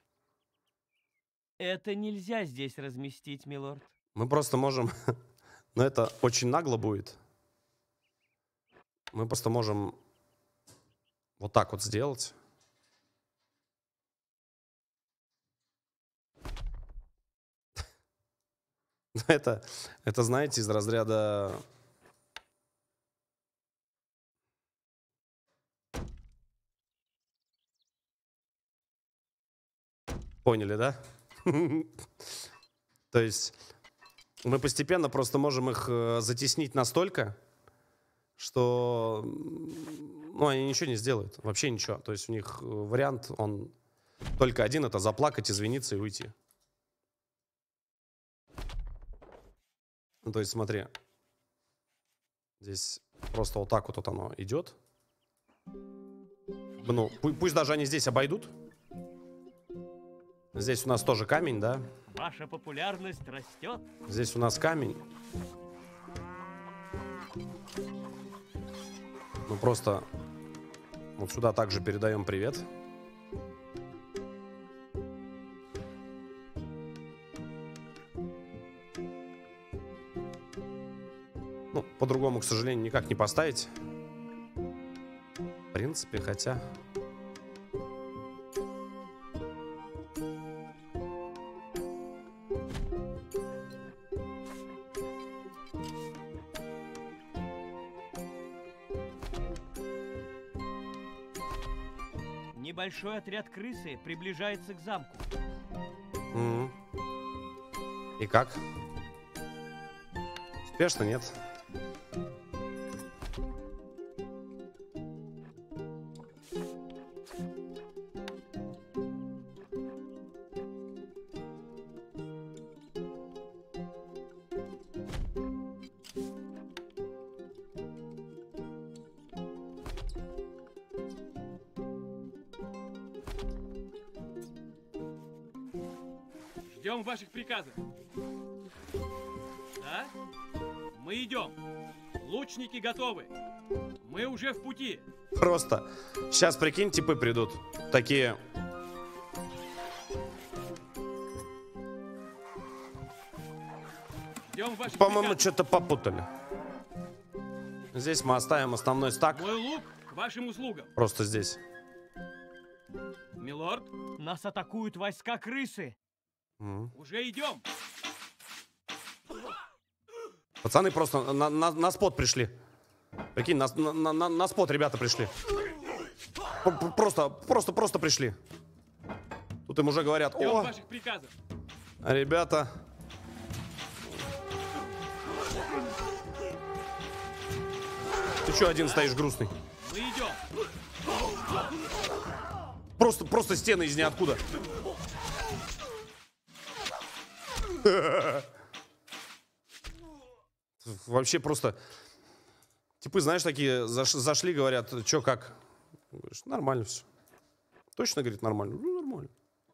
Это нельзя здесь разместить, милорд. Мы просто можем Но это очень нагло будет. Мы просто можем вот так вот сделать. Это, это, знаете, из разряда... Поняли, да? То есть мы постепенно просто можем их затеснить настолько, что, ну, они ничего не сделают, вообще ничего. То есть у них вариант, он только один, это заплакать, извиниться и уйти. Ну, то есть смотри, здесь просто вот так вот, вот оно идет. Ну, пусть даже они здесь обойдут. Здесь у нас тоже камень, да? Ваша популярность растет. Здесь у нас камень. Мы просто вот сюда также передаем привет. Ну, по-другому, к сожалению, никак не поставить. В принципе, хотя... Небольшой отряд крысы приближается к замку. Mm-hmm. И как? Успешно, нет? Ждем ваших приказов. Да? Мы идем. Лучники готовы. Мы уже в пути. Просто. Сейчас, прикинь, типы придут. Такие... Ждем ваших По-моему, приказов. что-то попутали. Здесь мы оставим основной стак. Мой лук к вашим услугам. Просто здесь. Милорд, Нас атакуют войска крысы. Mm-hmm. уже идем. Пацаны просто на, на, на спот пришли. Прикинь, на, на, на, на спот ребята пришли. Просто, просто, просто пришли. Тут им уже говорят: Ждем о, ваших приказов. ребята. Ты что один стоишь грустный? Мы идем. Просто, просто стены из ниоткуда. Вообще просто... Типы, знаешь, такие заш, зашли, говорят: чё, как? Говоришь: нормально все. Точно, говорит, нормально? Ну, нормально.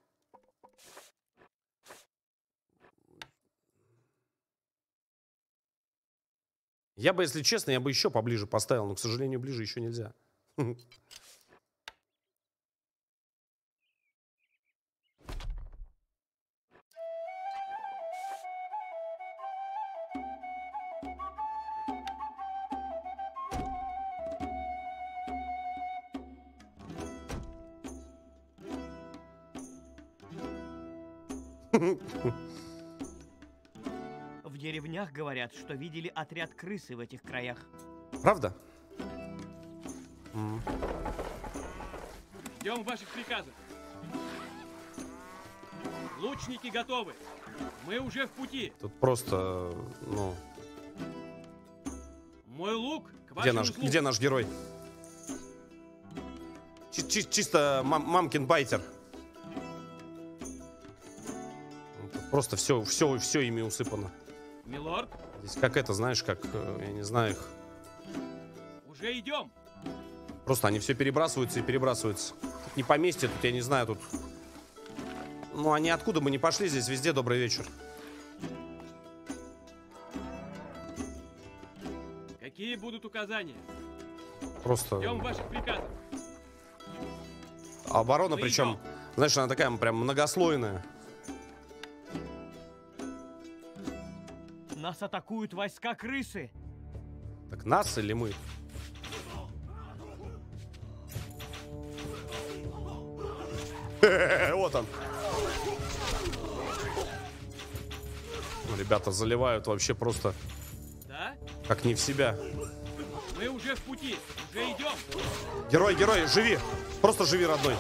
Я бы, если честно, я бы еще поближе поставил, но, к сожалению, ближе еще нельзя. В деревнях говорят, что видели отряд крысы в этих краях. Правда? Ждем ваших приказов. Лучники готовы. Мы уже в пути. Тут просто, ну... Мой лук к вашим Где наш, услугам. где наш герой? Чи- чи- чисто мам- мамкин байтер. Тут просто все, все, все ими усыпано. Милорд, Здесь как это, знаешь, как, э, я не знаю их. уже идем. Просто они все перебрасываются и перебрасываются. Тут не поместье, тут я не знаю, тут... Ну, они откуда бы не пошли, здесь везде добрый вечер. Какие будут указания? Просто Ждем ваших приказов. оборона, Мы причем, идем. знаешь, она такая прям многослойная. Нас атакуют войска крысы. Так нас или мы? Вот он. Ребята заливают вообще просто Да? как не в себя. Мы уже в пути. Уже идем. Герой, герой, живи. Просто живи, родной.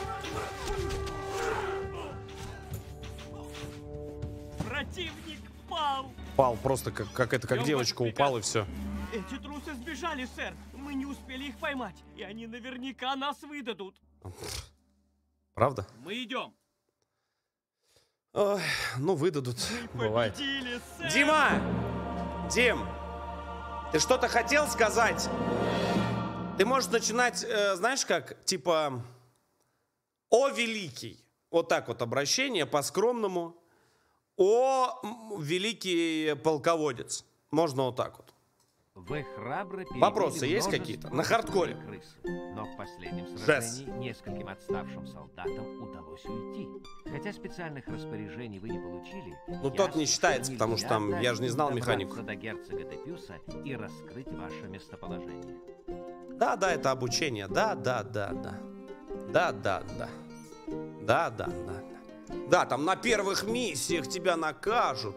Противник пал. Пал просто как, как это, как Идем, девочка ваш упал и все. Эти трусы сбежали, сэр. Мы не успели их поймать. И они наверняка нас выдадут. Правда? Мы идем. Ой, ну выдадут. Бывает. Победили, сэр. Дима! Дим! Ты что-то хотел сказать? Ты можешь начинать, э, знаешь как, типа, о великий. Вот так вот обращение по-скромному. О великий полководец. Можно вот так вот. Вы храбро перебили Вопросы есть множество какие-то? На хардкоре. крысы, но в последнем Жесть. сражении нескольким отставшим солдатам удалось уйти. Хотя специальных распоряжений вы не получили. Ну, тот ясно, не считается, потому что там нельзя я же не знал добраться механику. до герцога Депюса и раскрыть ваше местоположение. Да, да, это обучение. Да, да, да, да. Да, да, да. Да, да, да. Да, там на первых миссиях тебя накажут.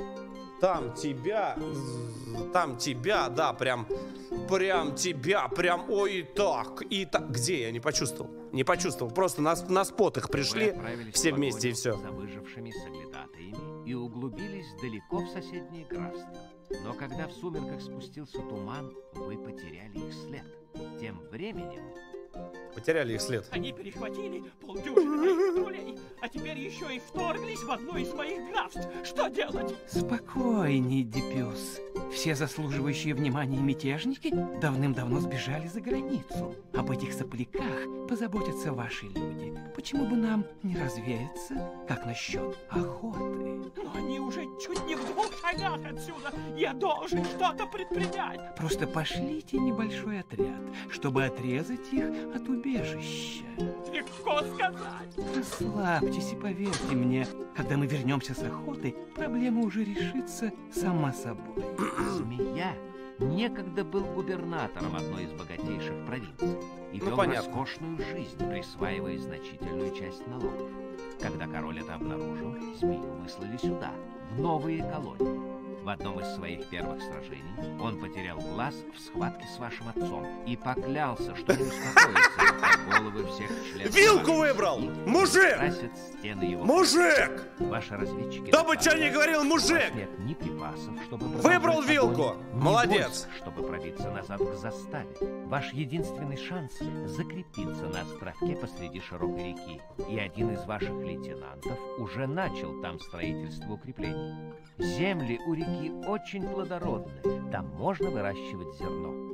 Там тебя, там тебя, да, прям, прям тебя, прям, ой, и так, и так. Где я не почувствовал? Не почувствовал, просто на, на спот их пришли, все вместе и все. За выжившими соглядатаями и углубились далеко в соседнее графство. Но когда в сумерках спустился туман, вы потеряли их след. Тем временем... Потеряли их след. Они перехватили полдюжины моих патрулей, а теперь еще и вторглись в одно из моих графств. Что делать? Спокойней, Депюс. Все заслуживающие внимания мятежники давным-давно сбежали за границу. Об этих сопляках позаботятся ваши люди. Почему бы нам не развеяться? Как насчет охоты? Но они уже чуть не в двух шагах отсюда. Я должен что-то предпринять. Просто пошлите небольшой отряд, чтобы отрезать их от убежища. Легко сказать. Расслабьтесь и поверьте мне, когда мы вернемся с охоты, проблема уже решится сама собой. Змея некогда был губернатором одной из богатейших провинций и Ну, вел понятно. роскошную жизнь, присваивая значительную часть налогов. Когда король это обнаружил, змею выслали сюда, в новые колонии. В одном из своих первых сражений он потерял глаз в схватке с вашим отцом и поклялся, что не успокоится, пока головы всех членов Вилку вашей выбрал! семьи Мужик! украсят стены его. Мужик! Ваши разведчики... Кто бы доказывают, что ни говорил, что у вас мужик! нет ни припасов, чтобы Выбрал продолжать вилку! огонь, ни Молодец! войск, чтобы пробиться назад к заставе. Ваш единственный шанс закрепиться на островке посреди широкой реки. И один из ваших лейтенантов уже начал там строительство укреплений. Земли у реки очень плодородны. Там можно выращивать зерно.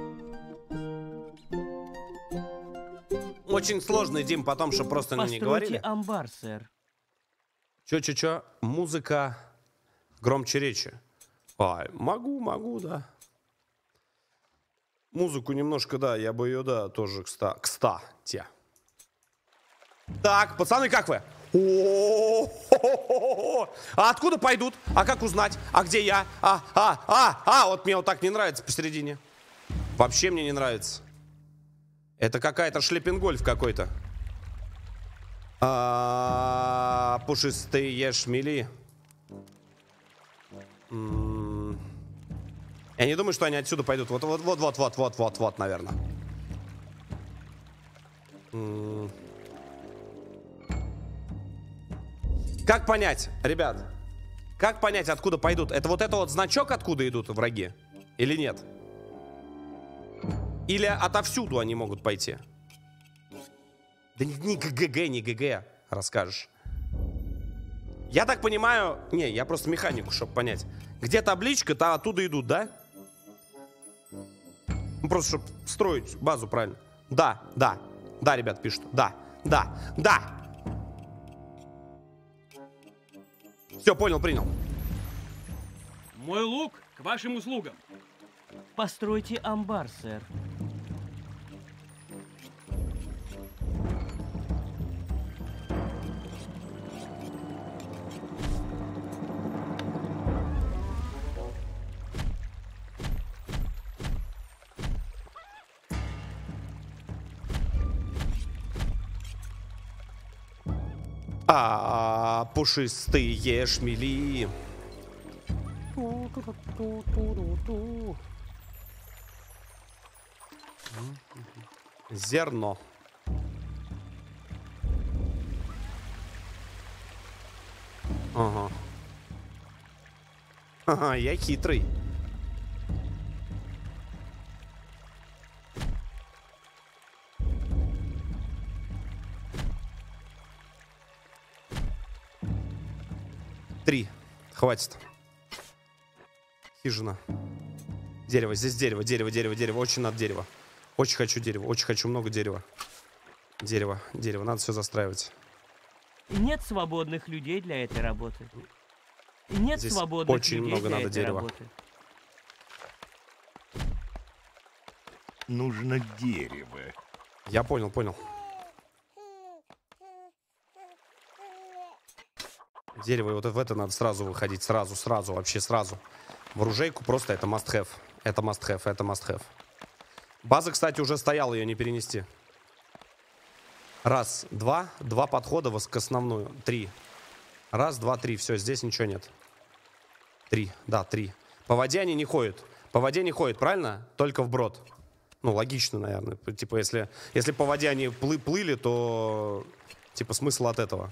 Очень сложный, Дим, потом, что просто не Постройте говорили. амбар, сэр. Чё-чё-чё? Музыка громче речи. Ай, могу, могу, да. Музыку немножко, да, я бы ее, да, тоже кста- кстати. Так, пацаны, как вы? О-о-о-о-о-о. А откуда пойдут? А как узнать? А где я? А, а, а, а, вот мне вот так не нравится посередине. Вообще мне не нравится. Это какая-то шлепенгольф какой-то. А, пушистые шмели. М. Я не думаю, что они отсюда пойдут. Вот, вот, вот, вот, вот, вот, вот, вот, наверное. М. Как понять, ребят? Как понять, откуда пойдут? Это вот это вот значок, откуда идут враги? Или нет? Или отовсюду они могут пойти? Да не, не ГГ, не ГГ, расскажешь. Я так понимаю... Не, я просто механику, чтобы понять. Где табличка, то оттуда идут, да? Ну, просто, чтобы строить базу правильно. Да, да, да, ребят пишут. Да, да, да. Все, понял, принял. Мой лук к вашим услугам. Постройте амбар, сэр. А, пушистые шмели. Зерно. Ага. Ага, я хитрый. Три. Хватит. Хижина. Дерево. Здесь дерево, дерево, дерево, дерево. Очень надо дерево. Очень хочу дерево. Очень хочу много дерева. Дерево, дерево. Надо все застраивать. Нет свободных людей для этой работы. Нет Здесь свободных очень людей много для надо этой дерева. работы. Нужно дерево. Я понял, понял. Дерево, и вот в это надо сразу выходить. Сразу, сразу, вообще сразу. В оружейку просто это must have. Это must have, это must have. База, кстати, уже стояла, ее не перенести. Раз, два, два подхода к основную. Три. Раз, два, три. Все, здесь ничего нет. Три, да, три. По воде они не ходят. По воде не ходят, правильно? Только вброд. Ну, логично, наверное. Типа, если, если по воде они плы плыли, то... Типа, смысл от этого.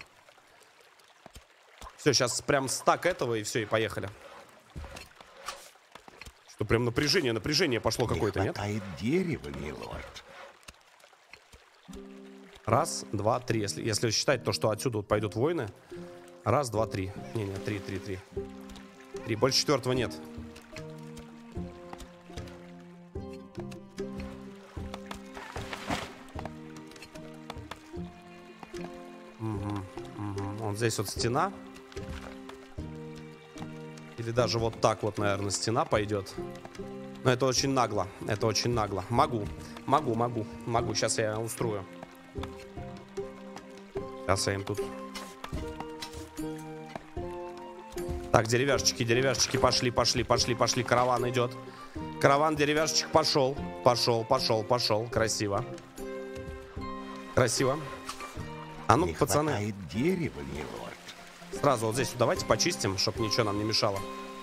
Все, сейчас прям стак этого, и все, и поехали. Что, прям напряжение, напряжение пошло какое-то, нет? Не хватает дерева, милорд. Раз, два, три. Если, если считать то, что отсюда вот пойдут войны. Раз, два, три. Не-не, три, три, три. Три. Больше четвертого нет. Угу, угу. Вот здесь вот стена. Или даже вот так вот, наверное, стена пойдет. Но это очень нагло. Это очень нагло. Могу. Могу, могу. Могу. Сейчас я устрою. Сейчас я им тут... Так, деревяшечки, деревяшечки, пошли, пошли, пошли, пошли. Караван идет. Караван деревяшечек пошел. Пошел, пошел, пошел. Красиво. Красиво. А ну, не пацаны. Не хватает дерева, милорд. Сразу вот здесь вот давайте почистим, чтобы ничего нам не мешало.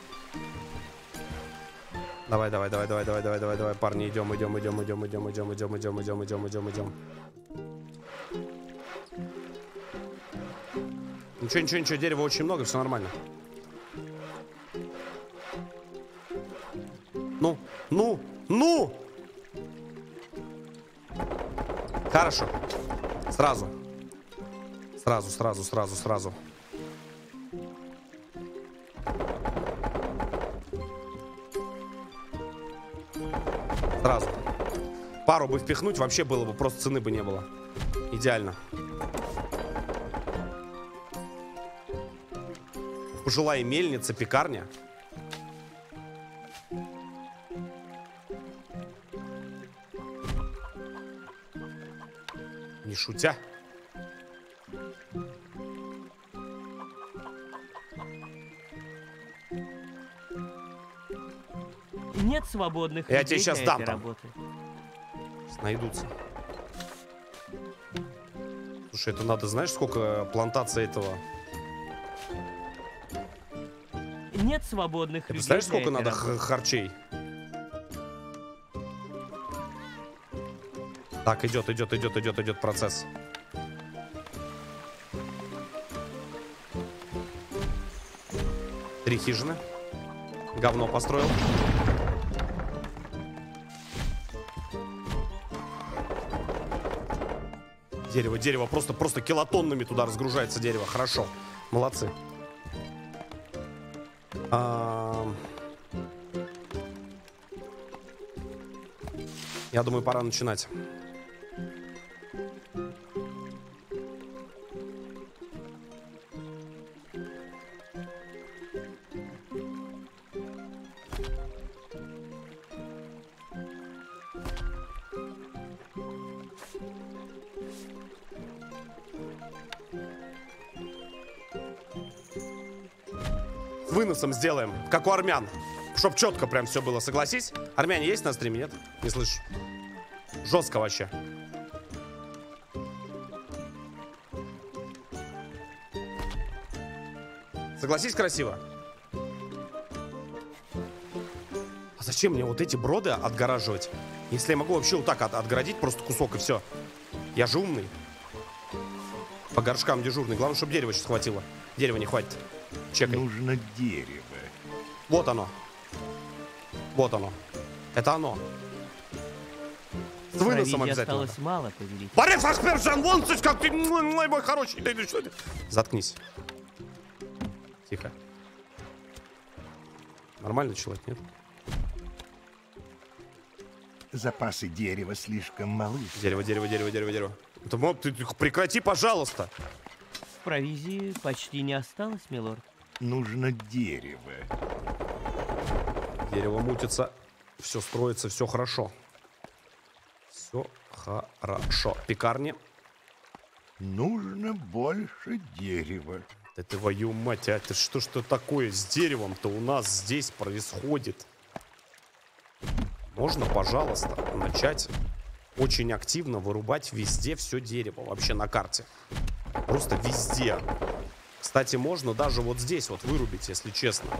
Давай, давай, давай, давай, давай, давай, давай, давай, парни, идем, идем, идем, идем, идем, идем, идем, идем, идем, идем, идем, идем. Ничего, ничего, ничего, дерева очень много, все нормально. Ну, ну, ну! Хорошо. Сразу. Сразу, сразу, сразу, сразу. Сразу. Пару бы впихнуть, вообще было бы, просто цены бы не было. Идеально. Пожилая мельница, пекарня. Не шутя. Нет свободных Я людей тебе сейчас для дам этой там. работы. Найдутся. Слушай, это надо, знаешь, сколько плантаций этого? Нет свободных Ты людей представляешь, для сколько этой надо работы. харчей? Так, идет, идет, идет, идет, идет процесс. Три хижины. Говно построил. Дерево, дерево. Просто, просто килотоннами туда разгружается дерево. Хорошо. Молодцы. А... Я думаю, пора начинать. С выносом сделаем, как у армян. Чтоб четко прям все было, согласись? Армяне есть на стриме, нет? Не слышу. Жестко вообще. Согласись, красиво? А зачем мне вот эти броды отгораживать? Если я могу вообще вот так от отгородить просто кусок и все. Я же умный. По горшкам дежурный. Главное, чтобы дерево сейчас хватило. Дерева не хватит. Чекай. Нужно дерево. Вот оно. Вот оно. Это оно. С выносом обязательно. Осталось мало, повелитель. Борис Ахмеджан, вон ты, как ты, мой, мой хороший. Ты, ты, что ты? Заткнись. Тихо. Нормальный человек, нет? Запасы дерева слишком малы. Дерево, дерево, дерево, дерево, дерево. Это, моб, ты, ты прекрати, пожалуйста. Провизии почти не осталось, милорд. Нужно дерево. Дерево мутится. Все строится, все хорошо. Все хорошо. Пекарни. Нужно больше дерева. Да твою мать, а это что что такое с деревом-то у нас здесь происходит? Можно, пожалуйста, начать очень активно вырубать везде все дерево, вообще на карте. Просто везде. Кстати, можно даже вот здесь вот вырубить, если честно.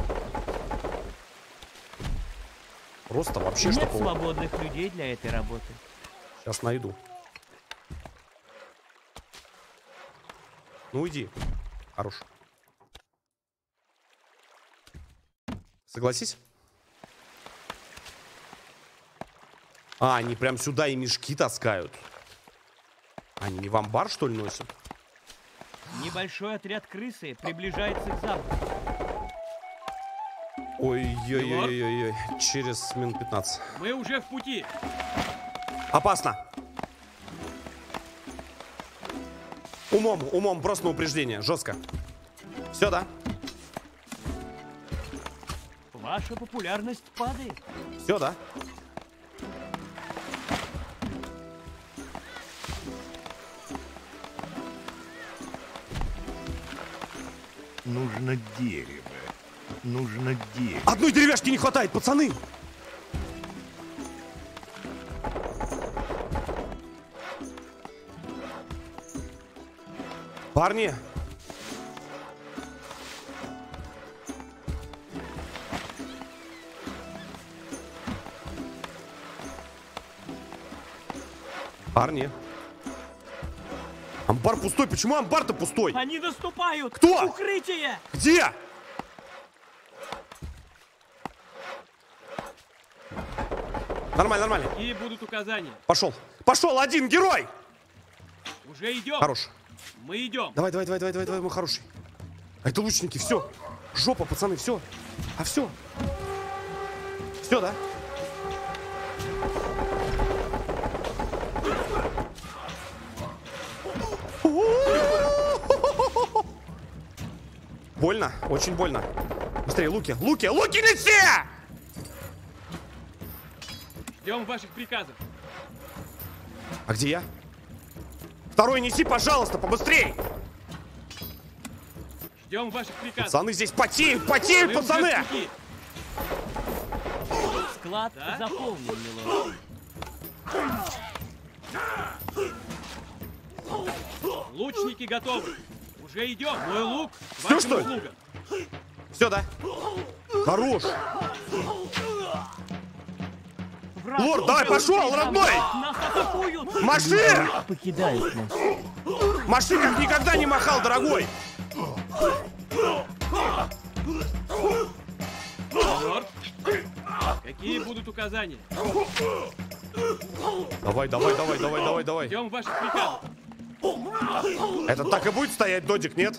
Просто вообще, Нет чтобы... свободных людей для этой работы. Сейчас найду. Ну иди. Хорош. Согласись? А, они прям сюда и мешки таскают. Они не в амбар, что ли, носят? Небольшой отряд крысы приближается к замку. Ой-ой-ой-ой-ой. Через минут пятнадцать. Мы уже в пути. Опасно. Умом, умом, просто на упреждение. Жестко. Все, да? Ваша популярность падает. Все, да? Нужно дерево. Нужно дерево. Одной деревяшки не хватает, пацаны! Парни! Парни! Амбар пустой. Почему амбар-то пустой? Они наступают! Кто? Укрытие! Где? Нормально, нормально. Какие будут указания? Пошел. Пошел, один герой! Уже идем. Хорош. Мы идем. Давай, давай, давай, давай, давай, давай, мой хороший. А это лучники, все. Жопа, пацаны, все. А все. Все, да? Больно, очень больно. Быстрее, луки, луки, луки неси! Ждем ваших приказов. А где я? Второй неси, пожалуйста, побыстрей! Ждем ваших приказов. Пацаны здесь потеют, потеют, Мы пацаны! уже в пути. Склад Да? заполнен, милорд. Лучники готовы. Уже идем. Мой лук. Всё, Вашим что ли? услугам. Все, да? Хорош! Враг Лорд, давай, уже пошел, близко. родной! Нас атакуют! Маши! Покидают нас. Маши как никогда не махал, дорогой! Лорд, какие будут указания? Давай, давай, давай, давай, давай, давай. Ждем ваших приказов. Это так и будет стоять, Додик, нет?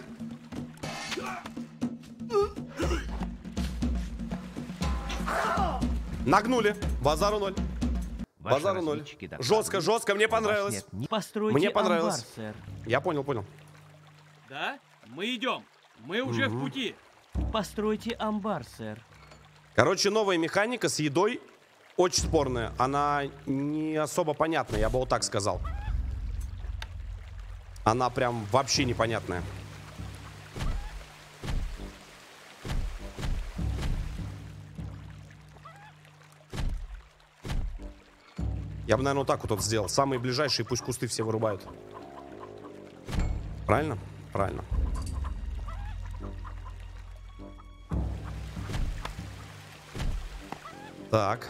Нагнули. Базару ноль. Ваши Базару ноль. разведчики докладывают, Жестко, жестко, мне что у вас понравилось. нет ни- Постройте Мне понравилось. амбар, сэр. Я понял, понял. Да? Мы идем. Мы уже в пути. Постройте амбар, сэр. Короче, новая механика с едой очень спорная. Она не особо понятная, я бы вот так сказал. Она прям вообще непонятная. Я бы, наверное, вот так вот, вот сделал. Самые ближайшие пусть кусты все вырубают. Правильно? Правильно. Так.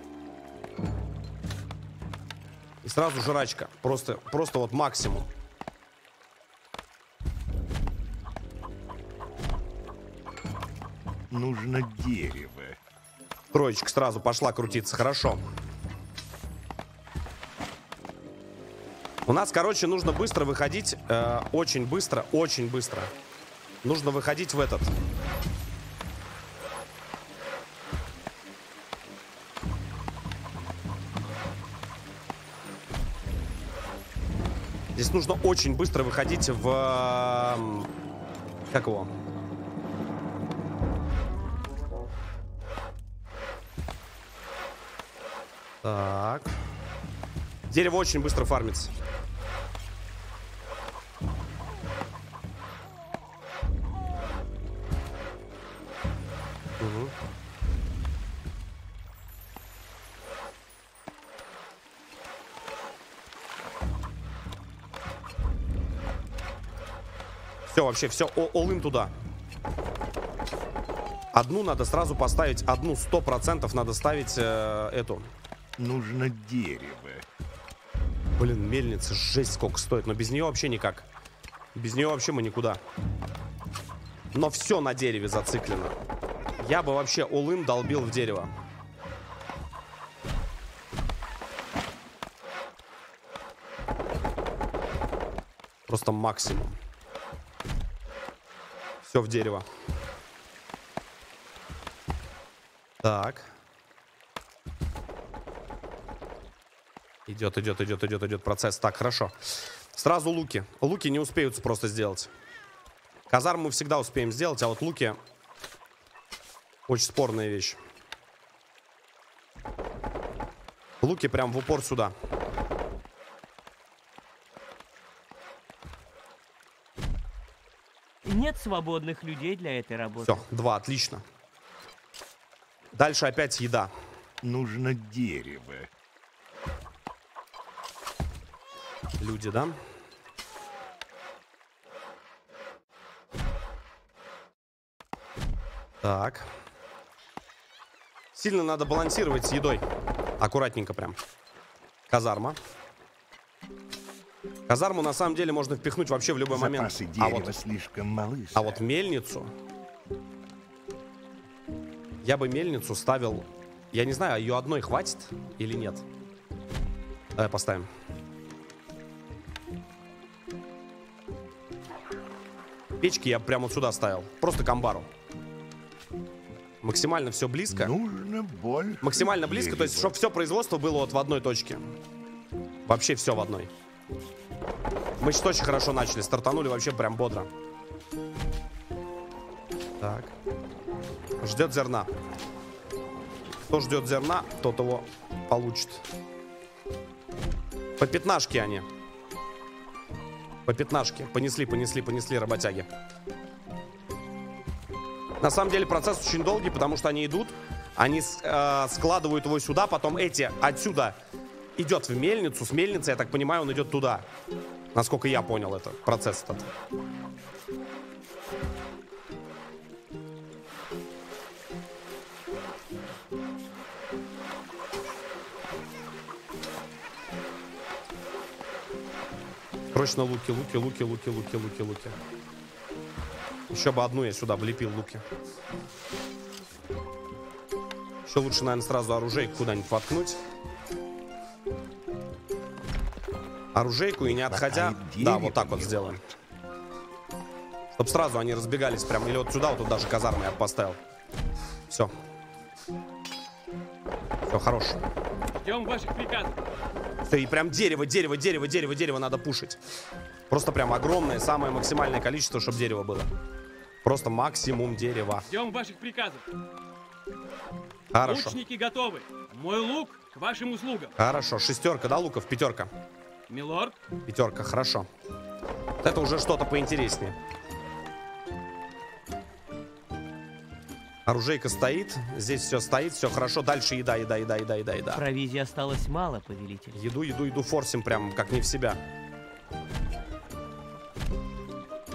И сразу жрачка. Просто, просто вот максимум. Нужно дерево. Троечка сразу пошла крутиться. Хорошо. У нас, короче, нужно быстро выходить. Э, очень быстро, очень быстро. Нужно выходить в этот. Здесь нужно очень быстро выходить в... э, Как его? Так. Дерево очень быстро фармится. Угу. Все, вообще, все, all-in туда. Одну надо сразу поставить, одну сто процентов надо ставить э, эту. Нужно дерево. Блин, мельница, жесть сколько стоит, но без нее вообще никак. Без нее вообще мы никуда. Но все на дереве зациклено. Я бы вообще all-in долбил в дерево. Просто максимум. Все в дерево. Так. Идет, идет, идет, идет, идет процесс. Так, хорошо. Сразу луки. Луки не успеют просто сделать. Казарм мы всегда успеем сделать, а вот луки очень спорная вещь. Луки прям в упор сюда. Нет свободных людей для этой работы. Все, два, отлично. Дальше опять еда. Нужно дерево. Люди, да? Так. Сильно надо балансировать с едой. Аккуратненько прям. Казарма. Казарму на самом деле можно впихнуть вообще в любой момент. Запасы дерева А вот, слишком малы. а вот мельницу... Я бы мельницу ставил... Я не знаю, ее одной хватит или нет. Давай поставим. Печки я прямо вот сюда ставил. Просто к амбару. Максимально все близко. Нужно больше Максимально близко, дерева. то есть, чтобы все производство было вот в одной точке. Вообще все в одной. Мы сейчас очень хорошо начали. Стартанули вообще прям бодро. Так. Ждет зерна. Кто ждет зерна, тот его получит. По пятнашке они. По пятнашке. Понесли, понесли, понесли работяги. На самом деле процесс очень долгий, потому что они идут, они э, складывают его сюда, потом эти отсюда идет в мельницу. С мельницы, я так понимаю, он идет туда. Насколько я понял это, процесс этот. Срочно луки, луки, луки, луки, луки, луки, луки. Еще бы одну я сюда влепил луки. Еще лучше, наверное, сразу оружейку куда-нибудь воткнуть. Оружейку и не отходя... Да, вот так вот сделаем. Чтоб сразу они разбегались прям. Или вот сюда, вот тут даже казармы я поставил. Все. Все, хорош. Ждем ваших приказов. Все, и прям дерево, дерево, дерево, дерево, дерево надо пушить. Просто прям огромное, самое максимальное количество, чтобы дерево было. Просто максимум дерева. Ждем ваших приказов. Хорошо. Лучники готовы. Мой лук к вашим услугам. Хорошо. Шестерка, да, луков? Пятерка. Милорд. Пятерка, хорошо. Вот это уже что-то поинтереснее. Оружейка стоит. Здесь все стоит, все хорошо. Дальше еда, еда, еда, еда, еда, еда. Провизии осталось мало, повелитель. Еду, еду, еду форсим прям как не в себя.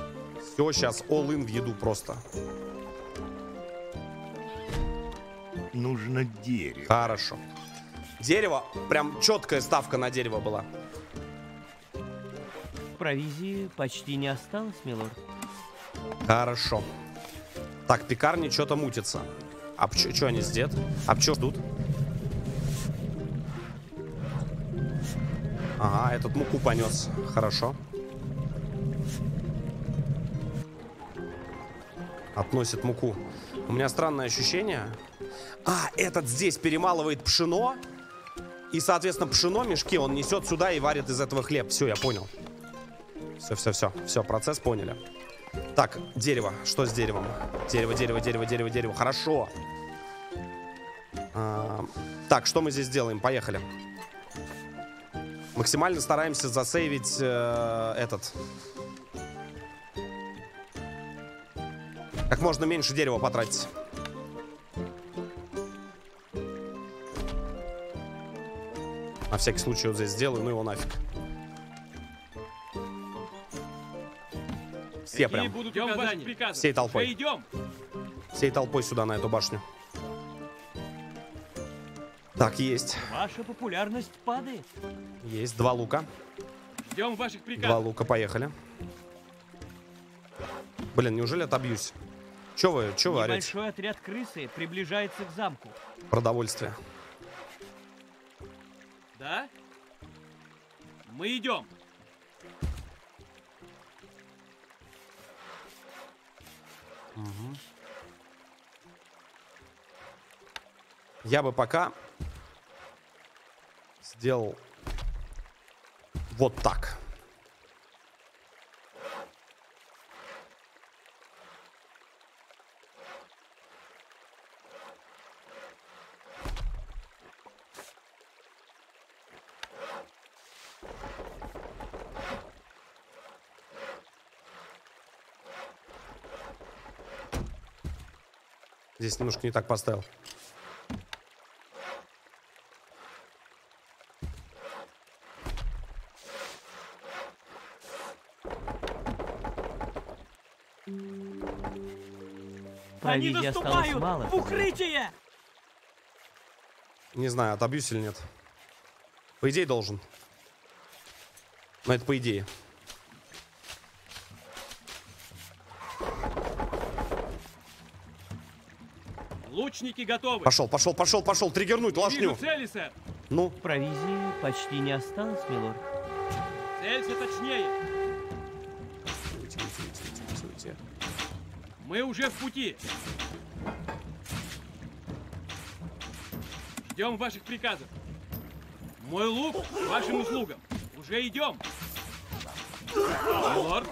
Все, сейчас all-in в еду просто. нужно дерево. Хорошо. Дерево, прям четкая ставка на дерево была. Провизии почти не осталось, милорд. Хорошо. Так, пекарни что-то мутится. А что они сидят? А что ждут? Ага, этот муку понес. Хорошо. Относит муку. У меня странное ощущение. А, этот здесь перемалывает пшено. И, соответственно, пшено, мешки он несет сюда и варит из этого хлеб. Все, я понял. Все, все, все. Все, процесс поняли. Так, дерево. Что с деревом? Дерево, дерево, дерево, дерево, дерево. Хорошо. А, так, что мы здесь делаем? Поехали. Максимально стараемся засейвить э, этот. Как можно меньше дерева потратить. На всякий случай вот здесь сделаю, ну его нафиг. Все Какие прям. будут указания? Всей толпой. Уже идем. Всей толпой сюда, на эту башню. Так, есть. Ваша популярность падает. Есть два лука. Ждем ваших приказов. Два лука, поехали. Блин, неужели отобьюсь? Че вы, че вы орете? Небольшой отряд крысы приближается к замку. Продовольствие. Да? Мы идем. Угу. Я бы пока сделал вот так. Здесь немножко не так поставил. Провизии Они осталось наступают! мало. В укрытие! Не знаю, отобьюсь или нет. По идее должен. Но это по идее. Лучники готовы. Пошел, пошел, пошел, пошел. Триггернуть Вижу лошню. цели, сэр. Ну, Провизии почти не осталось, милорд. Целься точнее. Тихо, тихо, тихо, тихо, тихо. Мы уже в пути. Ждем ваших приказов. Мой лук к вашим услугам. Уже идем. Милорд.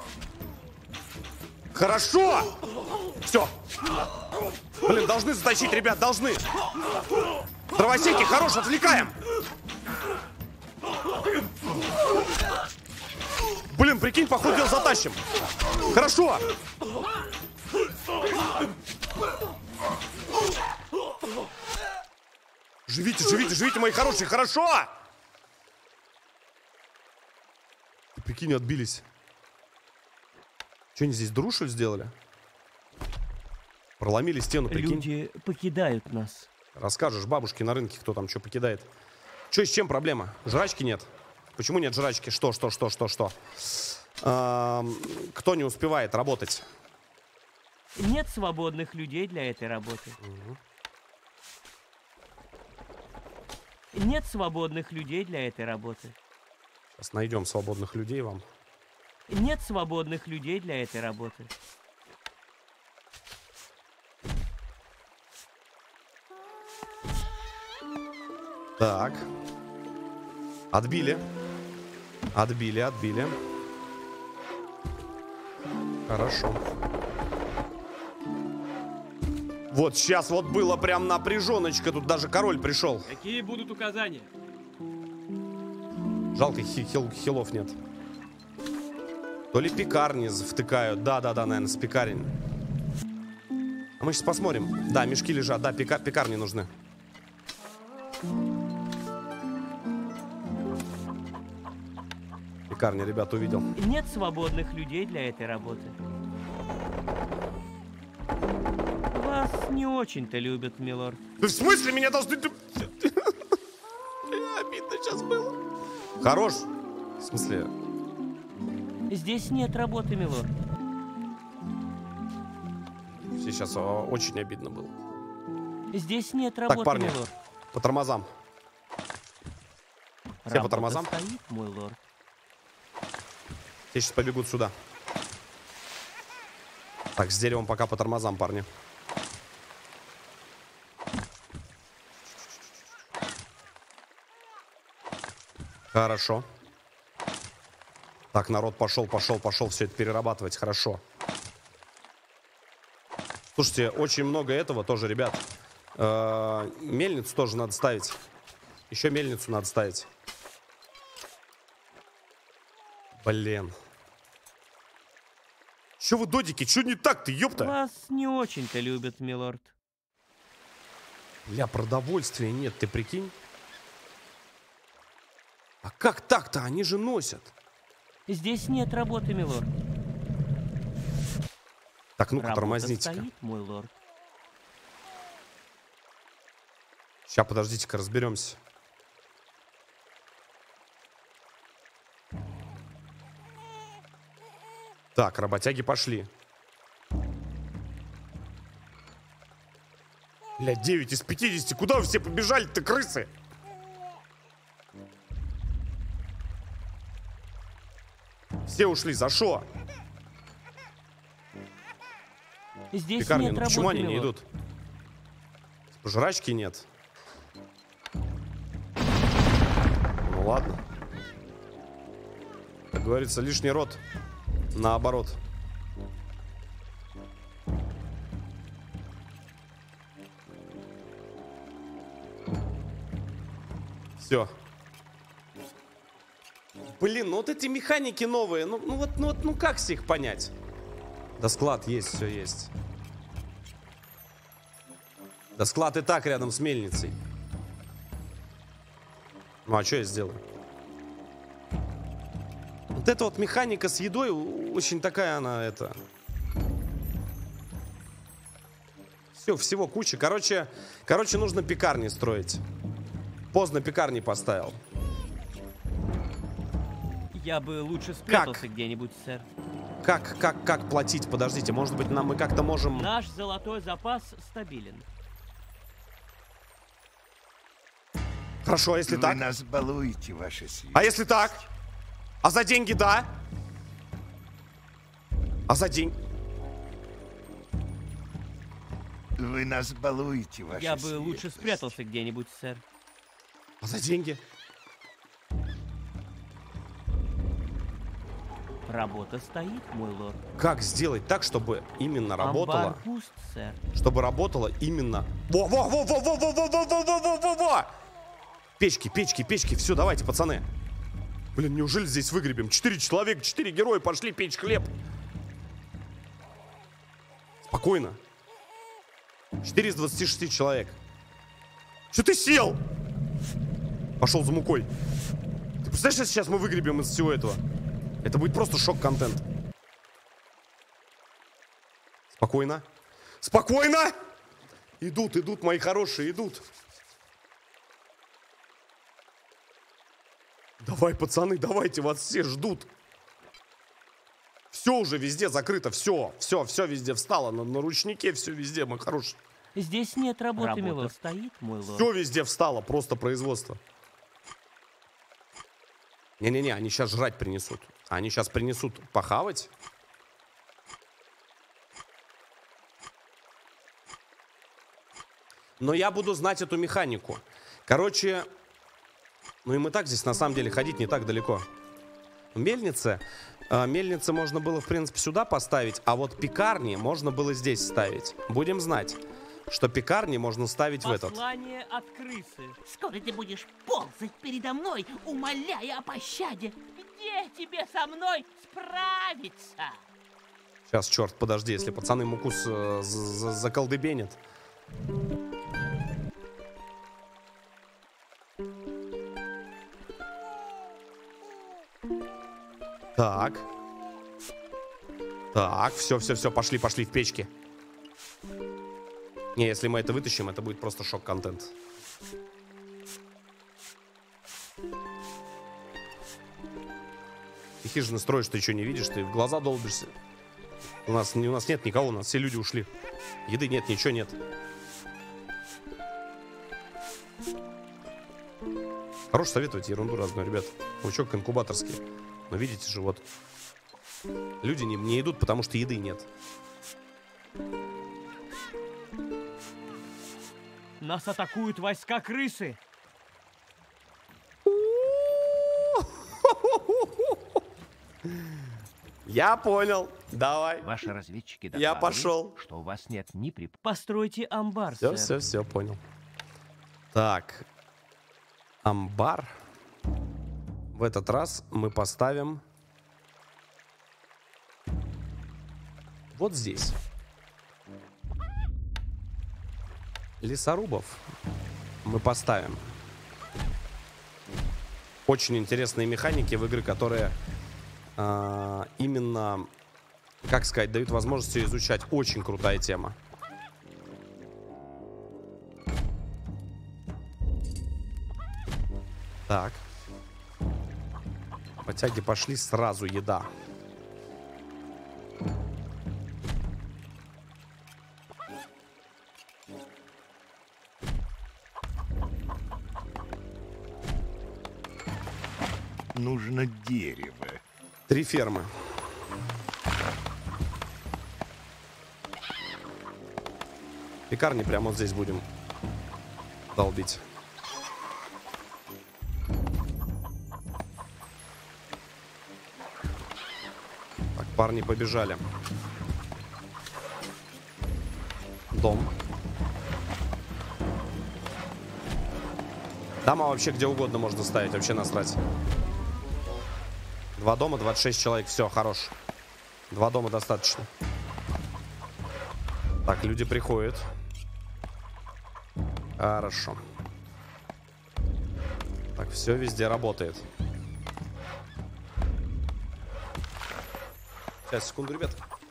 Хорошо! Все. Блин, должны затащить, ребят, должны. Дровосеки, хорош, отвлекаем. Блин, прикинь, по ходу дела затащим. Хорошо. Живите, живите, живите, мои хорошие, хорошо. Прикинь, отбились. Что они здесь, дыру, что ли, сделали? Проломили стену, прикинь. Люди покидают нас. Расскажешь бабушке на рынке, кто там что покидает. Что, с чем проблема? Жрачки нет? Почему нет жрачки? Что, что, что, что, что? Эм, кто не успевает работать? Нет свободных людей для этой работы. Угу. Нет свободных людей для этой работы. Сейчас найдем свободных людей вам. Нет свободных людей для этой работы. Так. Отбили. Отбили, отбили. Хорошо. Вот сейчас вот было прям напряженочка. Тут даже король пришел. Какие будут указания? Жалко, хи- хил- хилов нет. То ли пекарни втыкают. Да-да-да, наверное, с пекарен. А мы сейчас посмотрим. Да, мешки лежат. Да, пека- пекарни нужны. Пекарни, ребят, увидел. Нет свободных людей для этой работы. Вас не очень-то любят, милорд. Да в смысле меня должны... Бля, обидно сейчас было. Хорош. В смысле? Здесь нет работы, милорд. Сейчас очень обидно было. Здесь нет работы, Так, парни, милорд. по тормозам. Все по тормозам. Стоит, мой лорд. Все сейчас побегут сюда. Так, с деревом пока по тормозам, парни. Хорошо. Так, народ пошел, пошел, пошел все это перерабатывать. Хорошо. Слушайте, очень много этого тоже, ребят. Э-э, мельницу тоже надо ставить. Еще мельницу надо ставить. Блин. Че вы, додики, че не так-то, ёпта? Вас не очень-то любят, милорд. Бля, продовольствия нет, ты прикинь? А как так-то? Они же носят. Здесь нет работы, милорд. Так, ну-ка, Работа тормозните-ка. стоит, мой лорд. Сейчас, подождите-ка, разберемся. Так, работяги пошли. Бля, девять из пятидесяти. Куда вы все побежали-то, крысы? Все ушли, за шо? Здесь Пекарни, нет ну работы, почему они не милорд. идут? Типа, жрачки нет. Ну ладно. Как говорится, лишний рот. Наоборот. Все. Блин, ну вот эти механики новые. Ну, ну вот, ну вот, ну как всех понять? Да склад есть, все есть. Да склад и так рядом с мельницей. Ну а что я сделаю? Вот эта вот механика с едой очень такая она, это... Все, всего куча. Короче, короче, нужно пекарни строить. Поздно пекарни поставил. Я бы лучше спрятался где-нибудь, сэр. Как, как, как платить? Подождите, может быть, нам мы как-то можем... Наш золотой запас стабилен. Хорошо, а если Вы так? нас балуете, ваша сила. А если так? А за деньги, да? А за деньги? Вы нас балуете, ваша Я бы светлость. лучше спрятался где-нибудь, сэр. А за деньги? Работа стоит, мой лорд. Как сделать так, чтобы именно работало? Амбар пуст, сэр. Чтобы работало именно... Во-во-во-во-во-во-во-во-во-во-во-во! Печки, печки, печки. Все, давайте, пацаны. Блин, неужели здесь выгребем? Четыре человека, четыре героя пошли печь хлеб. Спокойно. Четыре из двадцати шести человек. Че ты сел? Пошел за мукой. Ты представляешь, что сейчас мы выгребем из всего этого? Это будет просто шок-контент. Спокойно. Спокойно! Идут, идут, мои хорошие, идут. Давай, пацаны, давайте, вас все ждут. Все уже везде закрыто, все, все, все везде встало. На, на ручнике все везде, мой хороший. Здесь нет работы, Работа милорд. стоит, мой лорд. Все везде встало, просто производство. Не-не-не, они сейчас жрать принесут. Они сейчас принесут похавать. Но я буду знать эту механику. Короче, ну и мы так здесь на самом деле ходить не так далеко. Мельница. Э, мельницы можно было, в принципе, сюда поставить, а вот пекарни можно было здесь ставить. Будем знать, что пекарни можно ставить в этот. Послание от крысы. Скоро ты будешь ползать передо мной, умоляя о пощаде. Где тебе со мной справиться? Сейчас, черт, подожди, если пацаны муку с- за- за- заколдыбенят. Так. Так, все, все, все, пошли, пошли в печки. Не, если мы это вытащим, это будет просто шок-контент. Ты хижины строишь, ты что, не видишь? Ты в глаза долбишься. У нас, у нас нет никого, у нас все люди ушли. Еды нет, ничего нет. Хорош советовать ерунду разную, ребят. Лучок инкубаторский. Но видите же, вот. Люди не, не идут, потому что еды нет. Нас атакуют войска крысы. Я понял. Давай. Ваши разведчики Я докладывают, пошел. что у вас нет ни при... Постройте амбар, Все, сэр. все, все, понял. Так. Амбар. В этот раз мы поставим вот здесь. Лесорубов мы поставим. Очень интересные механики в игры, которые а, именно, как сказать, дают возможность ее изучать. Очень крутая тема. Так. Потяги пошли, сразу еда. Нужно дерево. Три фермы. Пекарни прямо вот здесь будем долбить. Так, парни побежали. Дом. Дома вообще где угодно можно ставить, вообще насрать. Два дома, двадцать шесть человек. Все, хорош. Два дома достаточно. Так, люди приходят. Хорошо. Так, все везде работает. Сейчас, секунду, ребят.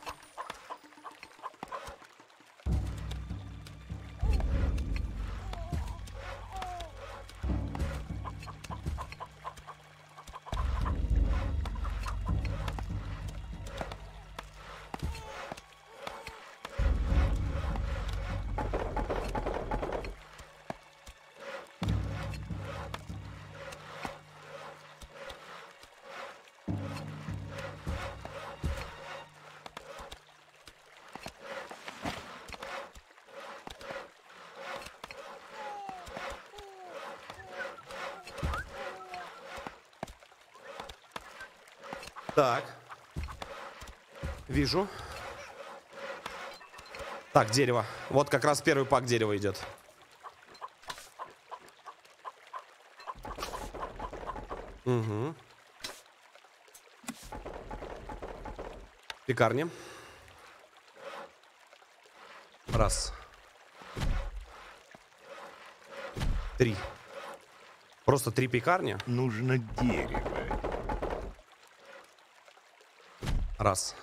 Так. Вижу. Так, дерево. Вот как раз первый пак дерева идет. Угу. Пекарни. Раз. Три. Просто три пекарни. Нужно дерево. Раз.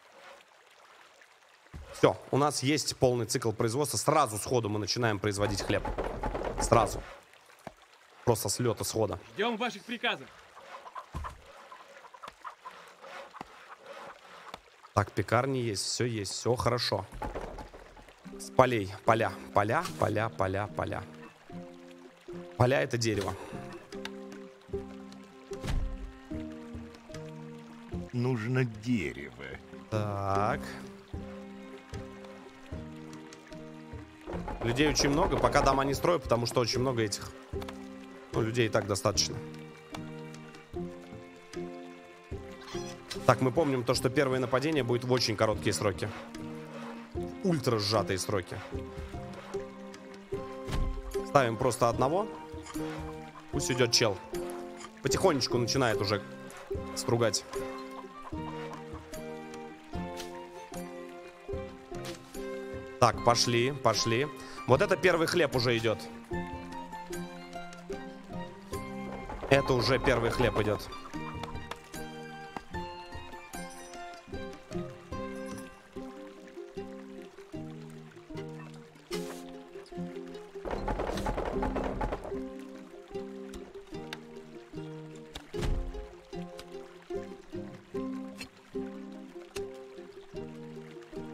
Все, у нас есть полный цикл производства. Сразу сходу мы начинаем производить хлеб. Сразу. Просто с лета, схода. Ждем ваших приказов. Так, пекарни есть, все есть, все хорошо. С полей, поля, поля, поля, поля, поля. Поля — это дерево. Нужно дерево. Так. Людей очень много. Пока дома не строю, потому что очень много этих. Ну, людей и так достаточно. Так, мы помним то, что первое нападение будет в очень короткие сроки. Ультра сжатые сроки. Ставим просто одного. Пусть идет чел. Потихонечку начинает уже стругать. Так, пошли, пошли. Вот это первый хлеб уже идет. Это уже первый хлеб идет.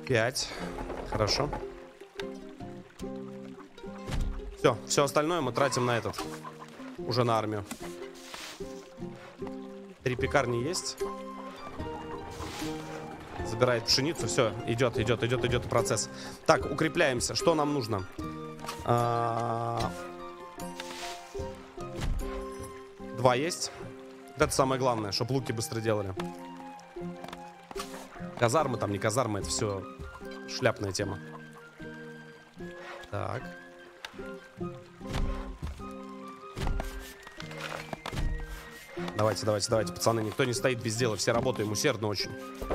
Пять. Хорошо. Все, все остальное мы тратим на этот. Уже на армию. Три пекарни есть. Забирает пшеницу. Все, идет, идет, идет, идет процесс. Так, укрепляемся. Что нам нужно? А... Два есть. Это самое главное, чтобы луки быстро делали. Казармы там, не казармы, это все шляпная тема. Так. Давайте, давайте, давайте, пацаны. Никто не стоит без дела, все работаем усердно очень.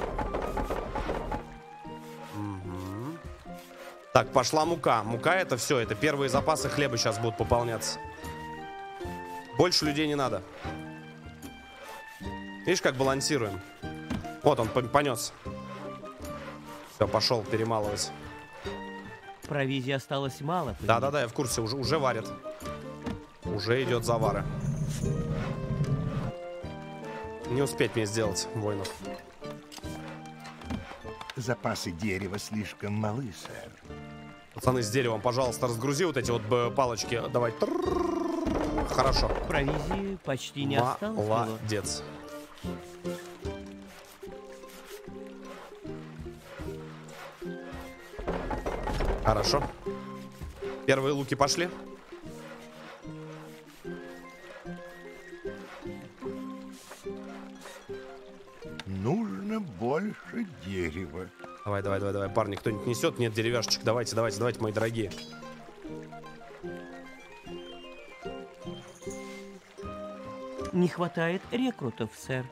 Угу. Так, пошла мука. Мука это все, это первые запасы хлеба сейчас будут пополняться. Больше людей не надо. Видишь, как балансируем? Вот он понес. Все, пошел перемалывать. Провизии осталось мало. Да-да-да, я в курсе, уже, уже варят. Уже идет завары. Не успеть мне сделать воинов. Запасы дерева слишком малы, сэр. Пацаны, с деревом, пожалуйста, разгрузи вот эти вот палочки. Давай. Хорошо. Провизии почти не осталось. Молодец. Хорошо. Первые луки пошли. Нужно больше дерева. Давай, давай, давай, давай, парни, кто-нибудь несет? Нет деревяшечек. Давайте, давайте, давайте, мои дорогие. Не хватает рекрутов, сэр.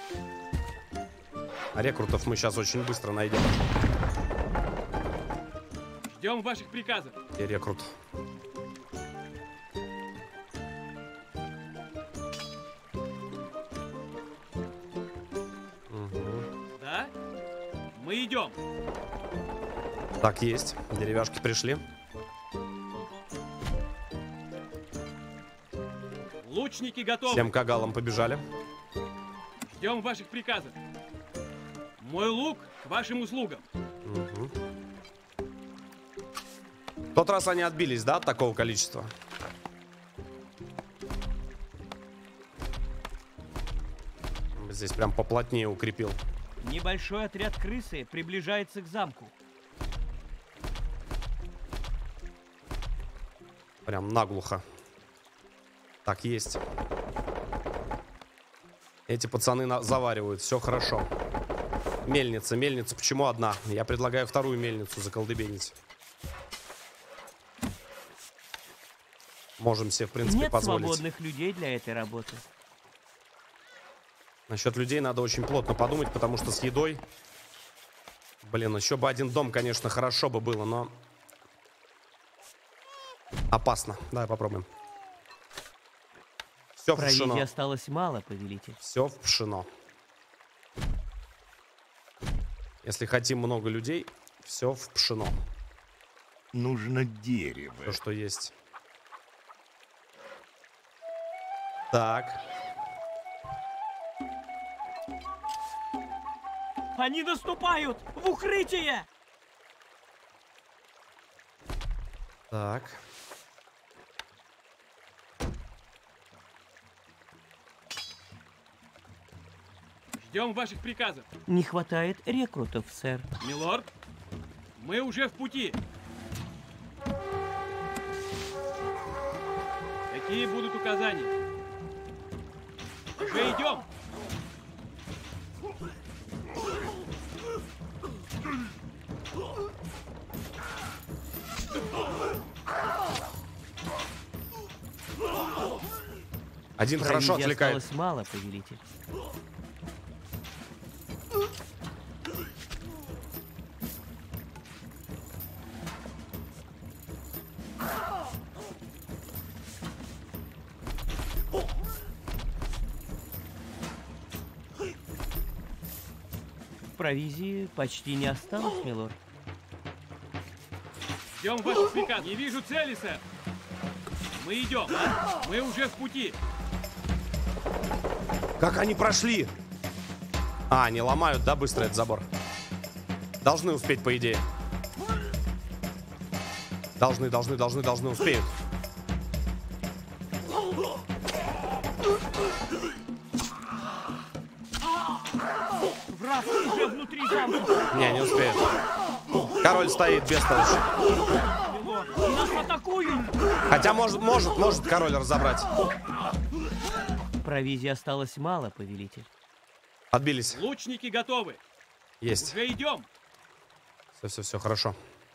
А рекрутов мы сейчас очень быстро найдем. Ждем ваших приказов. И рекрут. Да? Мы идем. Так, есть. Деревяшки пришли. Лучники готовы. Всем кагалам побежали. Ждем ваших приказов. Мой лук к вашим услугам. Угу. В тот раз они отбились, да, от такого количества? Здесь прям поплотнее укрепил. Небольшой отряд крысы приближается к замку. Прям наглухо. Так, есть. Эти пацаны на- заваривают, все хорошо. Мельница, мельница, почему одна? Я предлагаю вторую мельницу заколдыбенить. Можем себе, в принципе, Нет позволить. свободных людей для этой работы. Насчет людей надо очень плотно подумать, потому что с едой... Блин, еще бы один дом, конечно, хорошо бы было, но... Опасно. Давай попробуем. Все в Провизии пшено. осталось мало, повелитель. Все в пшено. Если хотим много людей, все в пшено. Нужно дерево. То, что есть. Так. Они наступают! В укрытие! Так. Ждем ваших приказов. Не хватает рекрутов, сэр. Милорд, мы уже в пути. Какие будут указания? Уже идем. Один хорошо Провизии отвлекает. осталось мало, повелитель. Провизии почти не осталось, милорд. Ждем ваших приказов. Не вижу цели, сэр. Мы идем. Мы уже в пути. Как они прошли? А, они ломают, да, быстро этот забор? Должны успеть, по идее. Должны, должны, должны, должны успеют. Враг уже внутри замка. Не, не успеют. Король стоит без толщи. Нас атакуют. Хотя может, может, может король разобрать. Провизии осталось мало, повелитель. Отбились. Лучники готовы. Есть. Уже идем. Все, все, все, хорошо.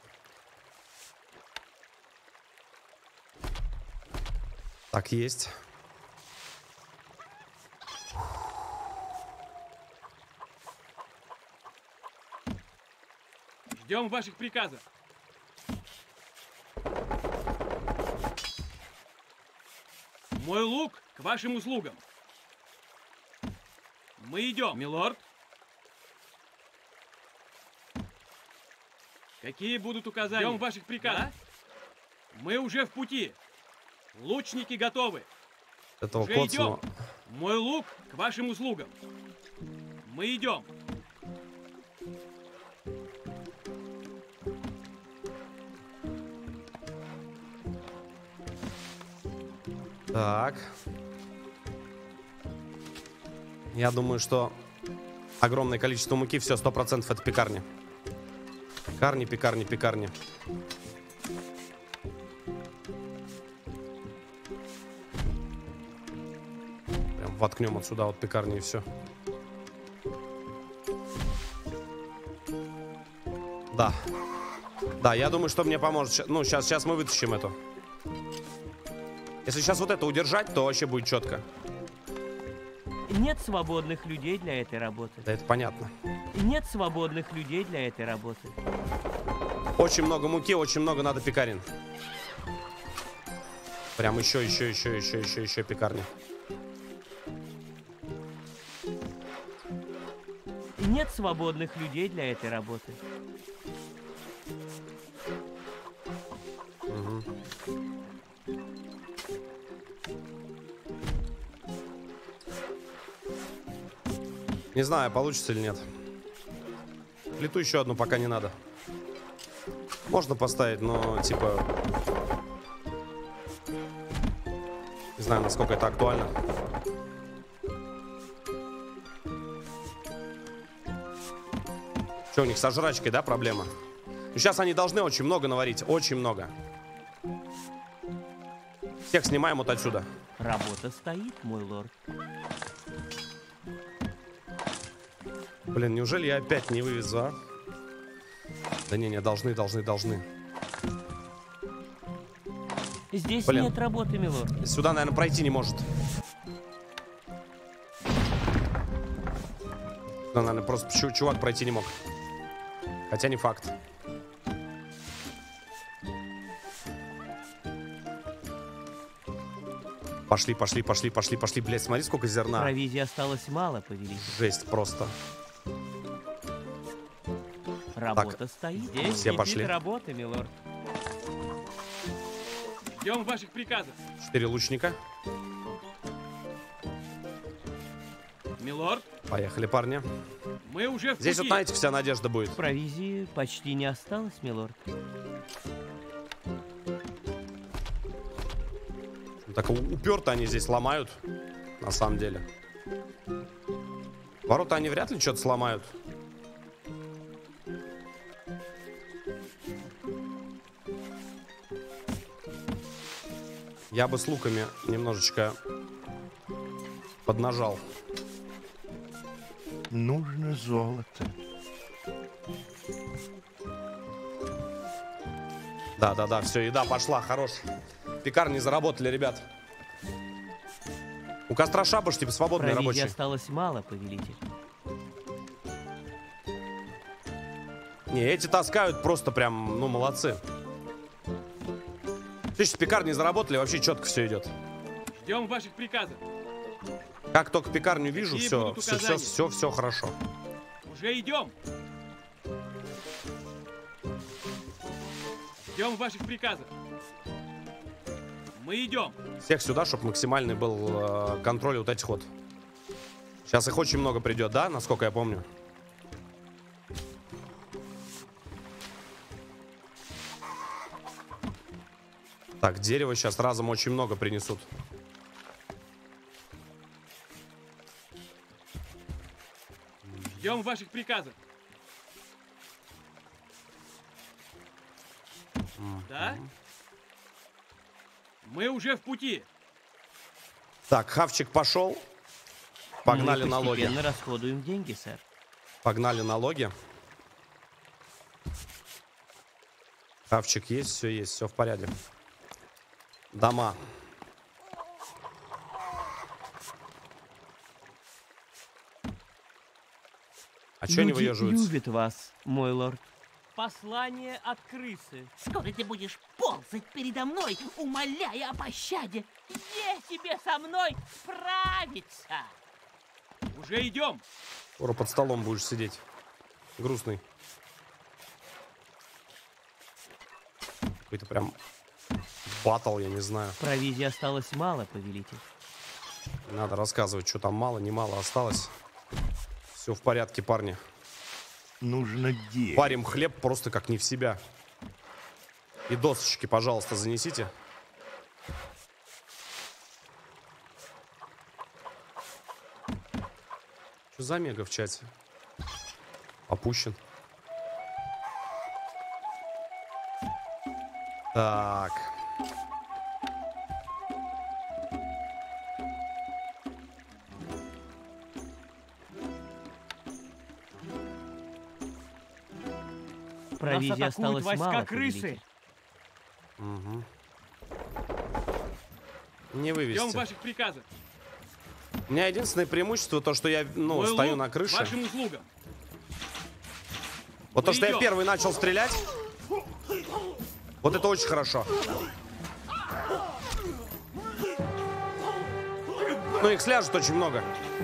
Так, есть. Ждем ваших приказов. Мой лук к вашим услугам. Мы идем, милорд. Какие будут указания? Ждем ваших приказов. Да? Мы уже в пути. Лучники готовы. Этого уже коцаного. идем. Мой лук к вашим услугам. Мы идем. Так. Я думаю, что огромное количество муки, все, сто процентов это пекарни. Пекарни, пекарни, пекарни. Прям воткнем вот сюда вот пекарни и все. Да. Да, я думаю, что мне поможет. Ща- Ну, сейчас, сейчас мы вытащим эту. Если сейчас вот это удержать, то вообще будет четко. Нет свободных людей для этой работы. Да, это понятно. Нет свободных людей для этой работы. Очень много муки, очень много надо пекарен. Прям еще, еще, еще, еще, еще, еще пекарни. Нет свободных людей для этой работы. Угу. Не знаю, получится или нет. Плиту еще одну пока не надо. Можно поставить, но типа... Не знаю, насколько это актуально. Что у них со жрачкой, да, проблема? Ну, сейчас они должны очень много наварить, очень много. Всех снимаем вот отсюда. Работа стоит, мой лорд. Блин, неужели я опять не вывезу, а? Да не, не, должны, должны, должны. Здесь Блин. нет работы, милорд. Сюда, наверное, пройти не может. Да, наверное, просто чу- чувак пройти не мог. Хотя не факт. Пошли, пошли, пошли, пошли, пошли. Блядь, смотри, сколько зерна. Провизии осталось мало, повелитель. Жесть просто. Работа стоит. Здесь все кипит пошли. работа, милорд. Ждем ваших приказов. Четыре лучника. Милорд, Поехали, парни. мы уже в Здесь вот, пути. знаете, вся надежда будет. Провизии почти не осталось, милорд. Так уперто они здесь ломают. На самом деле. Ворота они вряд ли что-то сломают. Я бы с луками немножечко поднажал. Нужно золото. Да, да, да, все, еда пошла, хорош. Пекарни заработали, ребят. У костра шабаш, типа, свободные Провизии рабочие. осталось мало, повелитель. Не, эти таскают просто прям, ну, молодцы. Слушай, пекарни заработали, вообще четко все идет. Ждем ваших приказов. Как только пекарню вижу, Какие все, будут все, все, указания? все, все хорошо. Уже идем. Ждем ваших приказов. Мы идем. Всех сюда, чтобы максимальный был э, контроль вот этих вот. Сейчас их очень много придет, да, насколько я помню? Так, дерево сейчас разом очень много принесут. Ждем ваших приказов. Да? Мы уже в пути. Так, хавчик пошел. Погнали Мы налоги. постепенно расходуем деньги, сэр. Погнали налоги. Хавчик есть, все есть, все в порядке. Дома. А че они Люди выеживаются? любят вас, мой лорд. Послание от крысы. Скоро ты будешь ползать передо мной, умоляя о пощаде. Где тебе со мной справиться? Уже идем. Скоро под столом будешь сидеть. Грустный. Какой-то прям батл, я не знаю. Провизии осталось мало, повелитель. Надо рассказывать, что там мало, не мало осталось. Все в порядке, парни. Нужно дерево. Парим хлеб просто как не в себя. И досочки, пожалуйста, занесите. Что за мега в чате? Опущен. Так. Провизии Нас атакуют осталось войска мало, крысы. повелитель. Угу. Не Ждем вывести. ваших приказов. У меня единственное преимущество то, что я, ну, Мой стою лук на крыше. вашим услугам. Вот то, Мы что я идем. первый начал стрелять. Вот это очень хорошо. Ну, их сляжет очень много.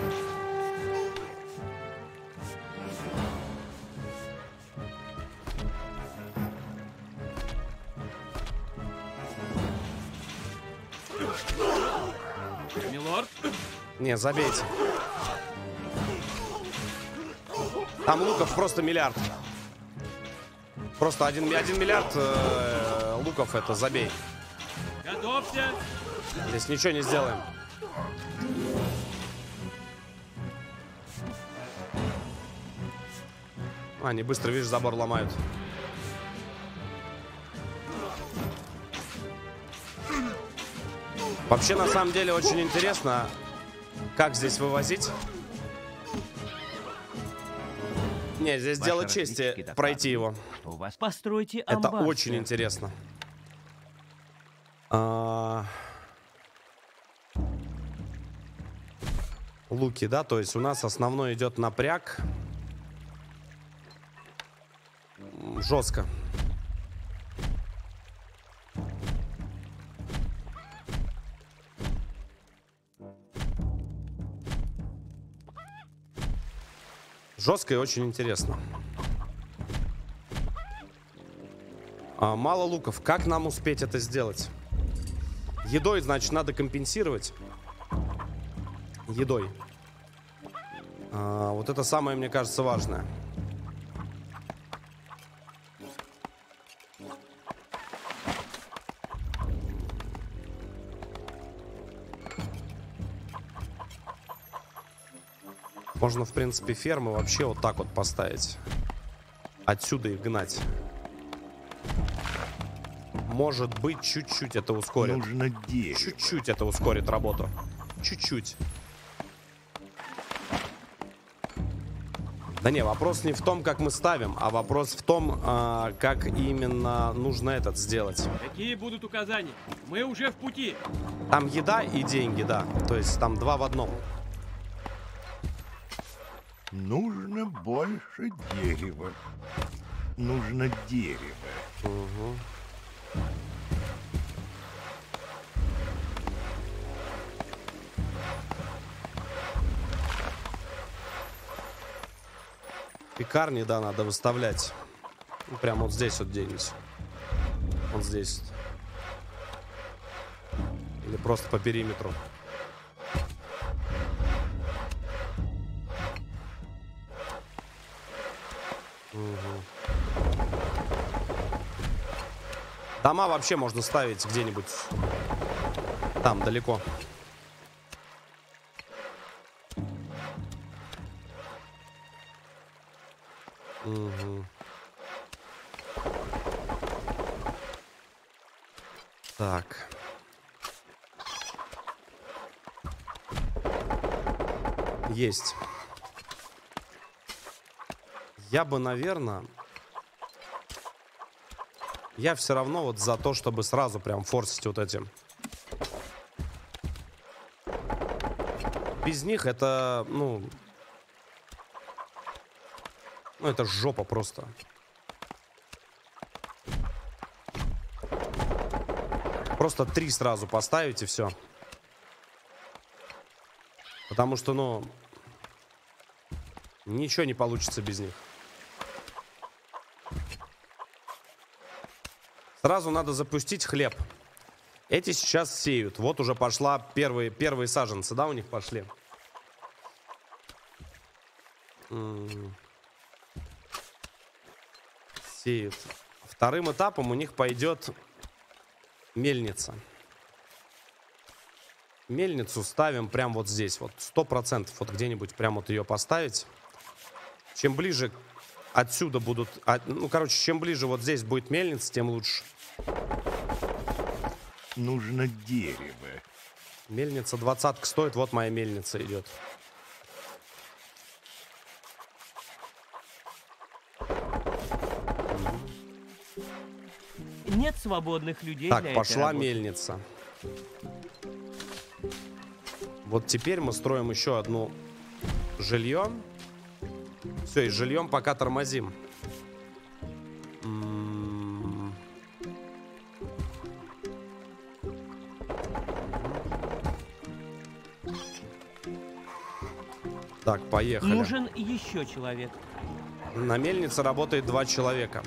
Милорд, Не, забейте. Там луков просто миллиард. Просто один, один миллиард э, луков, это забей. готовься. Здесь ничего не сделаем. А, они быстро, видишь, забор ломают. Вообще, на самом деле, очень интересно, как здесь вывозить. Не, здесь Ваши дело разведчики чести докладывают, пройти его. что у вас Постройте Это амбар, очень сэр. интересно. А... Луки, да, то есть у нас основной идет напряг. М, Жестко. Жестко и очень интересно. А, мало луков. Как нам успеть это сделать? Едой, значит, надо компенсировать. Едой. А, вот это самое, мне кажется, важное. Можно, в принципе, фермы вообще вот так вот поставить. Отсюда их гнать. Может быть, чуть-чуть это ускорит. Нужно дерево. Чуть-чуть это ускорит работу. Чуть-чуть. Да не, вопрос не в том, как мы ставим, а вопрос в том, а, как именно нужно этот сделать. Какие будут указания? Мы уже в пути. Там еда и деньги, да. То есть там два в одном. Нужно больше дерева. Нужно дерево. Угу. Пекарни, да, надо выставлять. Ну, прям вот здесь вот где-нибудь. Вот здесь. Или просто по периметру. Угу. Дома вообще можно ставить где-нибудь там, далеко. Угу. Так. Есть. Я бы, наверное... Я все равно вот за то, чтобы сразу прям форсить вот эти. Без них это, ну... Ну, это жопа просто. Просто три сразу поставить и все. Потому что, ну... Ничего не получится без них. Сразу надо запустить хлеб. Эти сейчас сеют. Вот уже пошла первые, первые саженцы, да, у них пошли. М-м- сеют. Вторым этапом у них пойдет мельница. Мельницу ставим прямо вот здесь. Вот сто процентов вот где-нибудь прямо вот ее поставить. Чем ближе отсюда будут... От, ну, короче, чем ближе вот здесь будет мельница, тем лучше. Нужно дерево. Мельница двадцатка стоит. Вот моя мельница идет. Нет свободных людей Так, для пошла этой мельница. Вот теперь мы строим еще одну жилье. Все, и с жильем пока тормозим. М-м- Так, поехали. Нужен еще человек. На мельнице работает два человека.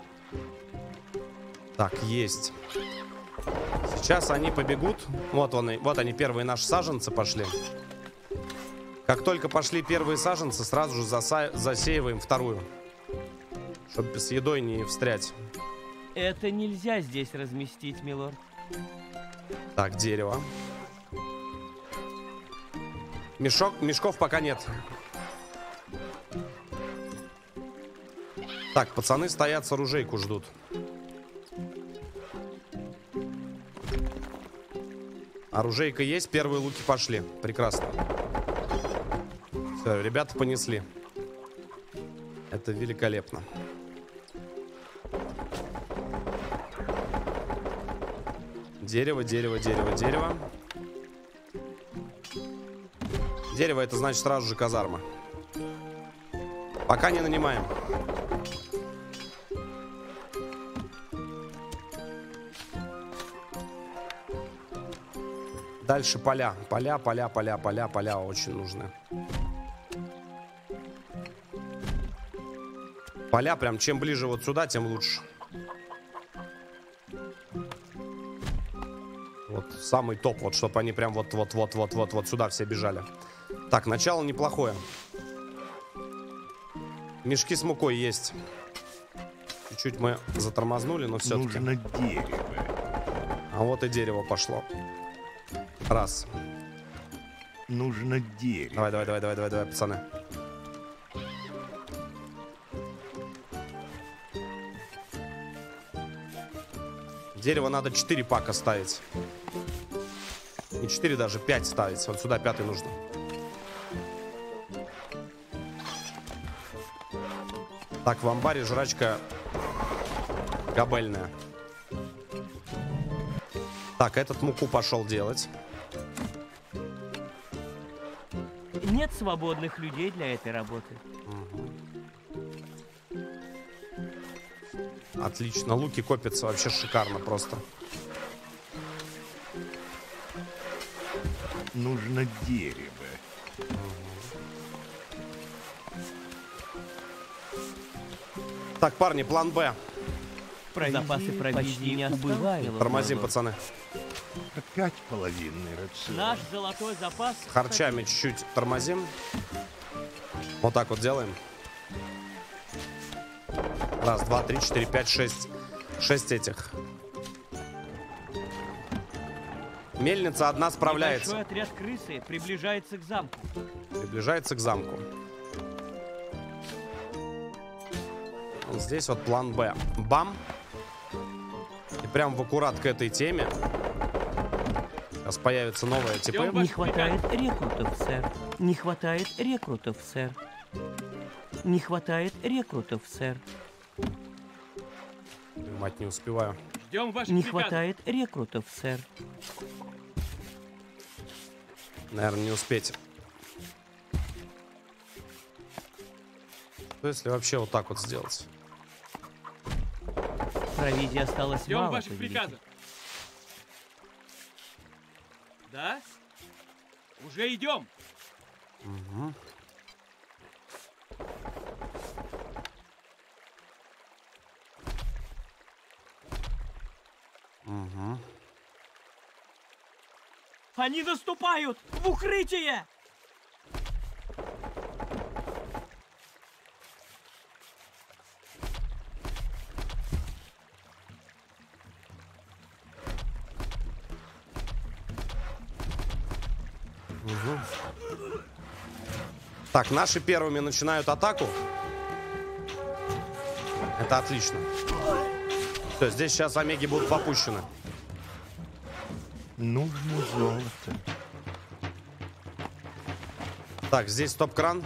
Так, есть. Сейчас они побегут. Вот они, вот они, первые наши саженцы пошли. Как только пошли первые саженцы, сразу же заса- засеиваем вторую. Чтобы с едой не встрять. Это нельзя здесь разместить, милорд. Так, дерево. Мешок, мешков пока нет. Так, пацаны стоят с оружейку, ждут. Оружейка есть, первые луки пошли. Прекрасно. Все, ребята понесли. Это великолепно. Дерево, дерево, дерево, дерево. Дерево — это значит сразу же казарма. Пока не нанимаем. Дальше поля. Поля, поля, поля, поля, поля очень нужны. Поля прям чем ближе вот сюда, тем лучше. Вот самый топ, вот чтобы они прям вот-вот-вот-вот-вот вот сюда все бежали. Так, начало неплохое. Мешки с мукой есть. Чуть-чуть мы затормознули, но все-таки. Нужно дерево. А вот и дерево пошло. Раз. Нужно дерево. Давай, давай, давай, давай, давай, давай, пацаны. Дерево надо четыре пака ставить. Не четыре даже, пять ставить. Вот сюда пятый нужно. Так, в амбаре жрачка габельная. Так, этот муку пошел делать. Нет свободных людей для этой работы. Отлично, луки копятся вообще шикарно просто. Нужно дерево. Так, парни, план Б. Запасы провизии не убывают. Тормозим, пацаны. Опять половинный рацион. Наш золотой запас... Харчами чуть-чуть тормозим. Вот так вот делаем. Раз, два, три, четыре, пять, шесть. Шесть этих. Мельница одна справляется. Большой отряд крысы приближается к замку. Приближается к замку. Вот здесь вот план Б. Бам. И прям в аккурат к этой теме сейчас появится новая ТП. Не хватает рекрутов, сэр. Не хватает рекрутов, сэр. Не хватает рекрутов, сэр. Мать, не успеваю. Ждем ваших Не приказов. хватает рекрутов, сэр. Наверное, не успеть. Что если вообще вот так вот сделать? Провизии осталось Ждем мало, ваших повелитель. приказов. Да? Уже идем. Угу. Угу. Они наступают! В укрытие! Угу. Так, наши первыми начинают атаку. Это отлично. То есть здесь сейчас омеги будут попущены. Нужно золото. Так, здесь стоп-кран.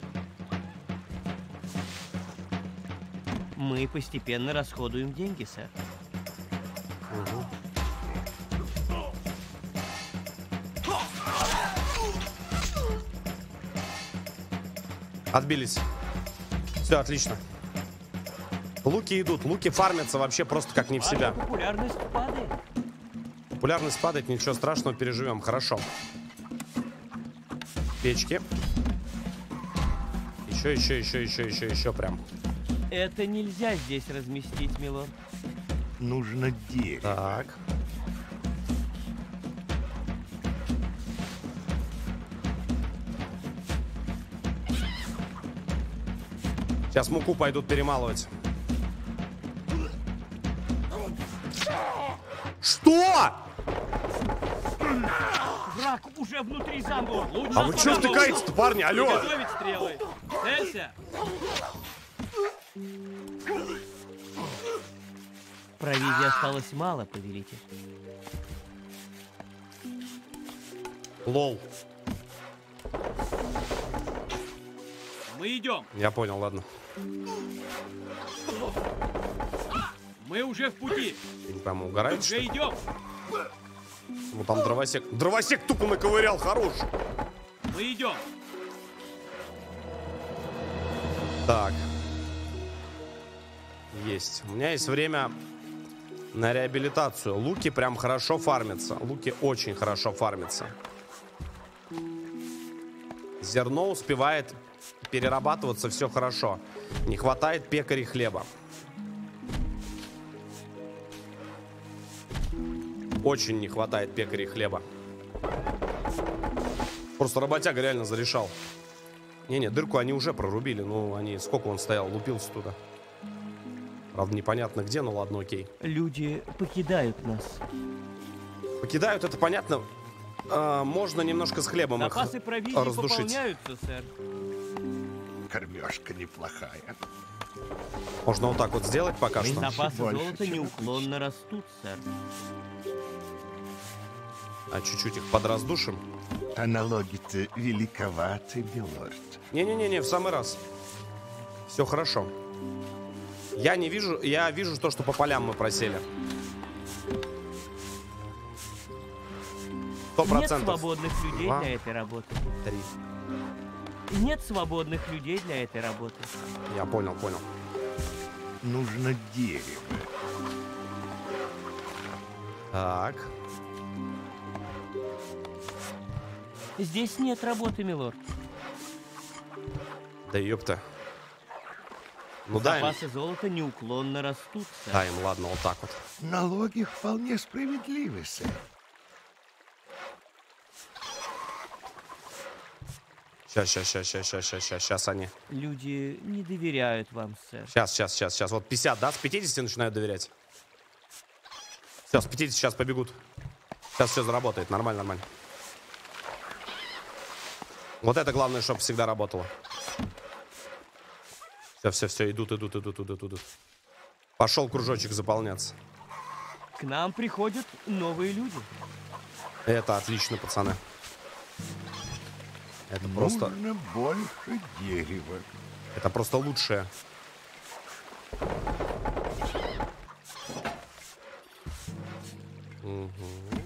Мы постепенно расходуем деньги, сэр. Угу. Отбились. Все, отлично. Луки идут. Луки фармятся вообще просто как не в себя. Ваша популярность падает. Популярность падает, ничего страшного, переживем. Хорошо. Печки. Еще, еще, еще, еще, еще, еще прям. Это нельзя здесь разместить, милорд. Нужно дерево. Так. Сейчас муку пойдут перемалывать. Что? Враг уже внутри замка. Лучше А вы что втыкаете-то, парни? Алло! Готовить стрелы. Целься. Провизии осталось мало, повелитель. Лол. Мы идем. Я понял, ладно. Мы уже в пути. Я не пойму, угораете, что Уже ли? идем. Ну там дровосек. Дровосек тупо наковырял, хорош. Мы идем. Так. Есть. У меня есть время на реабилитацию. Луки прям хорошо фармятся. Луки очень хорошо фармятся. Зерно успевает перерабатываться, все хорошо. Не хватает пекарей хлеба. Очень не хватает пекарей хлеба. Просто работяга реально зарешал. Не-не, дырку они уже прорубили. Ну, они... Сколько он стоял? Лупился туда. Правда, непонятно где, но ладно, окей. Люди покидают нас. Покидают, это понятно. А, можно немножко с хлебом Запасы их провизии раздушить. пополняются, сэр. Кормежка неплохая. Можно вот так вот сделать пока что. Запасы больше, золота чем неуклонно растут, сэр. А чуть-чуть их подраздушим. А налоги-то великоваты, милорд. Не-не-не, в самый раз. Все хорошо. Я не вижу, я вижу то, что по полям мы просели. Сто Нет процентов. свободных людей Два. для этой работы. Три. Нет свободных людей для этой работы. Я понял, понял. Нужно дерево. Так. Здесь нет работы, милорд. Да ёпта. Ну дай им. Запасы золота неуклонно растут, сэр. Дай им, ладно, вот так вот. Налоги вполне справедливы, сэр. Сейчас, сейчас, сейчас, сейчас, сейчас, сейчас, сейчас, сейчас они. Люди не доверяют вам, сэр. Сейчас, сейчас, сейчас, сейчас. Вот пятьдесят, да? С пятидесяти начинают доверять. Все, с пятидесяти сейчас побегут. Сейчас все заработает. Нормально, нормально. Вот это главное, чтобы всегда работало. Все, все, все, идут, идут, идут, идут, идут. Пошел кружочек заполняться. К нам приходят новые люди. Это отлично, пацаны. Это просто... Нужно больше дерева. Это просто лучшее. Угу.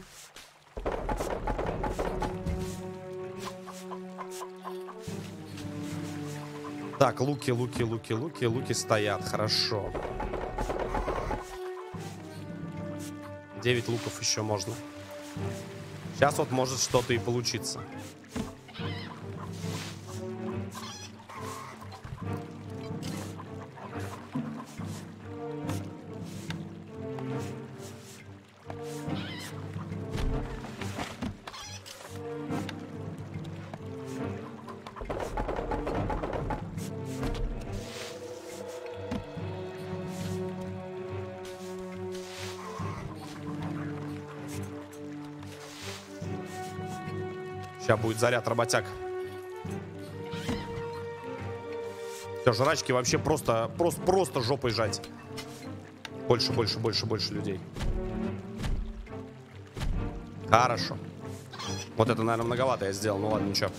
Так, луки, луки, луки, луки, луки стоят. Хорошо. девять луков еще можно. Сейчас вот может что-то и получиться. Сейчас будет заряд работяг. Все, жрачки вообще просто, просто, просто жопой жать. Больше, больше, больше, больше людей. Хорошо. Вот это, наверное, многовато я сделал. Ну ладно, ничего.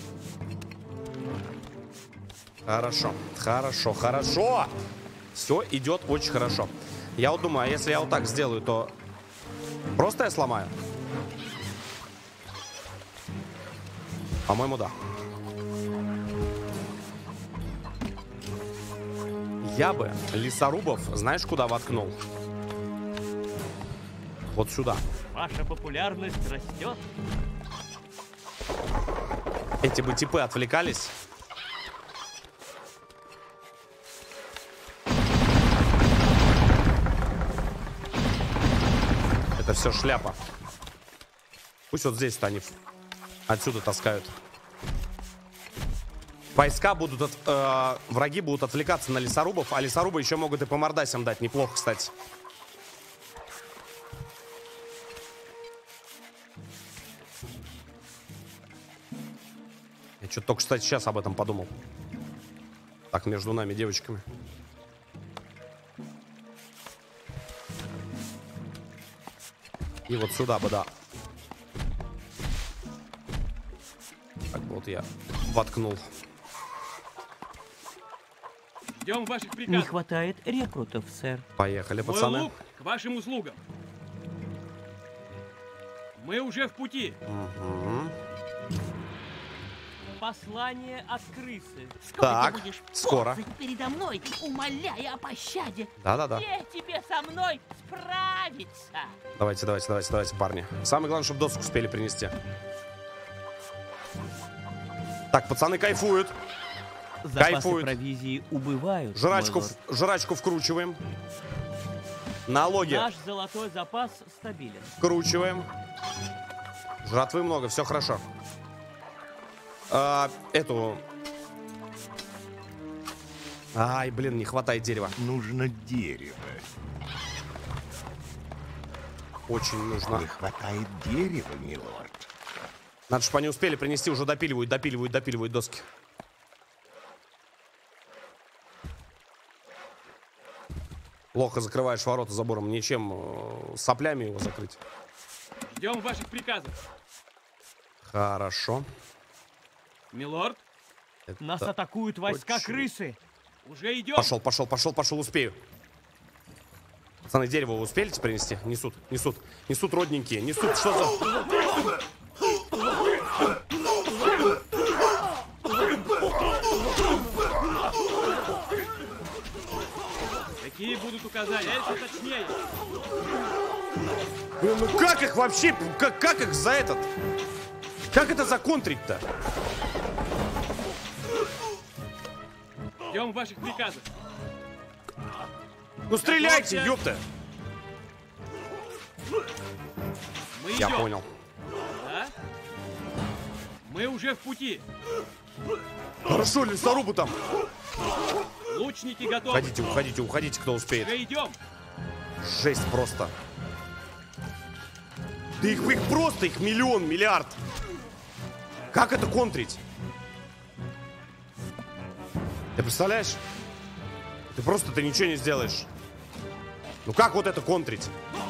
Хорошо, хорошо, хорошо. Все идет очень хорошо. Я вот думаю, а если я вот так сделаю, то просто я сломаю? По-моему, да. Я бы лесорубов, знаешь, куда воткнул? Вот сюда. Ваша популярность растет. Эти бы типы отвлекались. Это все шляпа. Пусть вот здесь-то они отсюда таскают. Войска будут, от, э, враги будут отвлекаться на лесорубов, а лесорубы еще могут и по мордасям дать. Неплохо, кстати. Я что-то только, кстати, сейчас об этом подумал. Так, между нами, девочками. И вот сюда бы, да. Так, вот я воткнул. Ждем ваших Не приказов. хватает рекрутов, сэр. Поехали, Мой пацаны. лук к вашим услугам. Мы уже в пути. Угу. Послание от крысы. Так, ты будешь скоро. ползать передо мной, умоляя о пощаде? Да-да-да. Где тебе со мной справиться? Давайте, давайте, давайте, давайте, парни. Самое главное, чтобы доску успели принести. Так, пацаны кайфуют. Запасы Кайфуют. провизии убывают. Жрачку, мой в- жрачку вкручиваем. Налоги лорд. Наш золотой запас стабилен. вкручиваем. Жратвы много, все хорошо. А, эту... Ай, блин, не хватает дерева. Нужно дерево. Очень нужно. Не хватает дерева, милорд. Надо, чтобы они успели принести, уже допиливают, допиливают, допиливают доски. Плохо закрываешь ворота забором, ничем, э, соплями его закрыть. Ждем ваших приказов. Хорошо. Милорд, Это Нас атакуют войска очень- крысы. уже идем. Пошел, пошел, пошел, пошел, успею. Пацаны, дерево вы успеете принести? Несут, несут, несут родненькие, несут, что за... Какие будут указания? Это точнее. Блин, ну как их вообще, как, как их за этот? Как это законтрить-то? Ждем ваших приказов. Ну стреляйте, Готовься. ёпта! Мы Я идем. понял. Да? Мы уже в пути. Хорошо, лесорубы там. Лучники готовы. Уходите, уходите, уходите, кто успеет. Уже идем. Жесть просто. Да их, их просто, их миллион, миллиард. Как это контрить? Ты представляешь? Ты просто ты ничего не сделаешь. Ну как вот это контрить?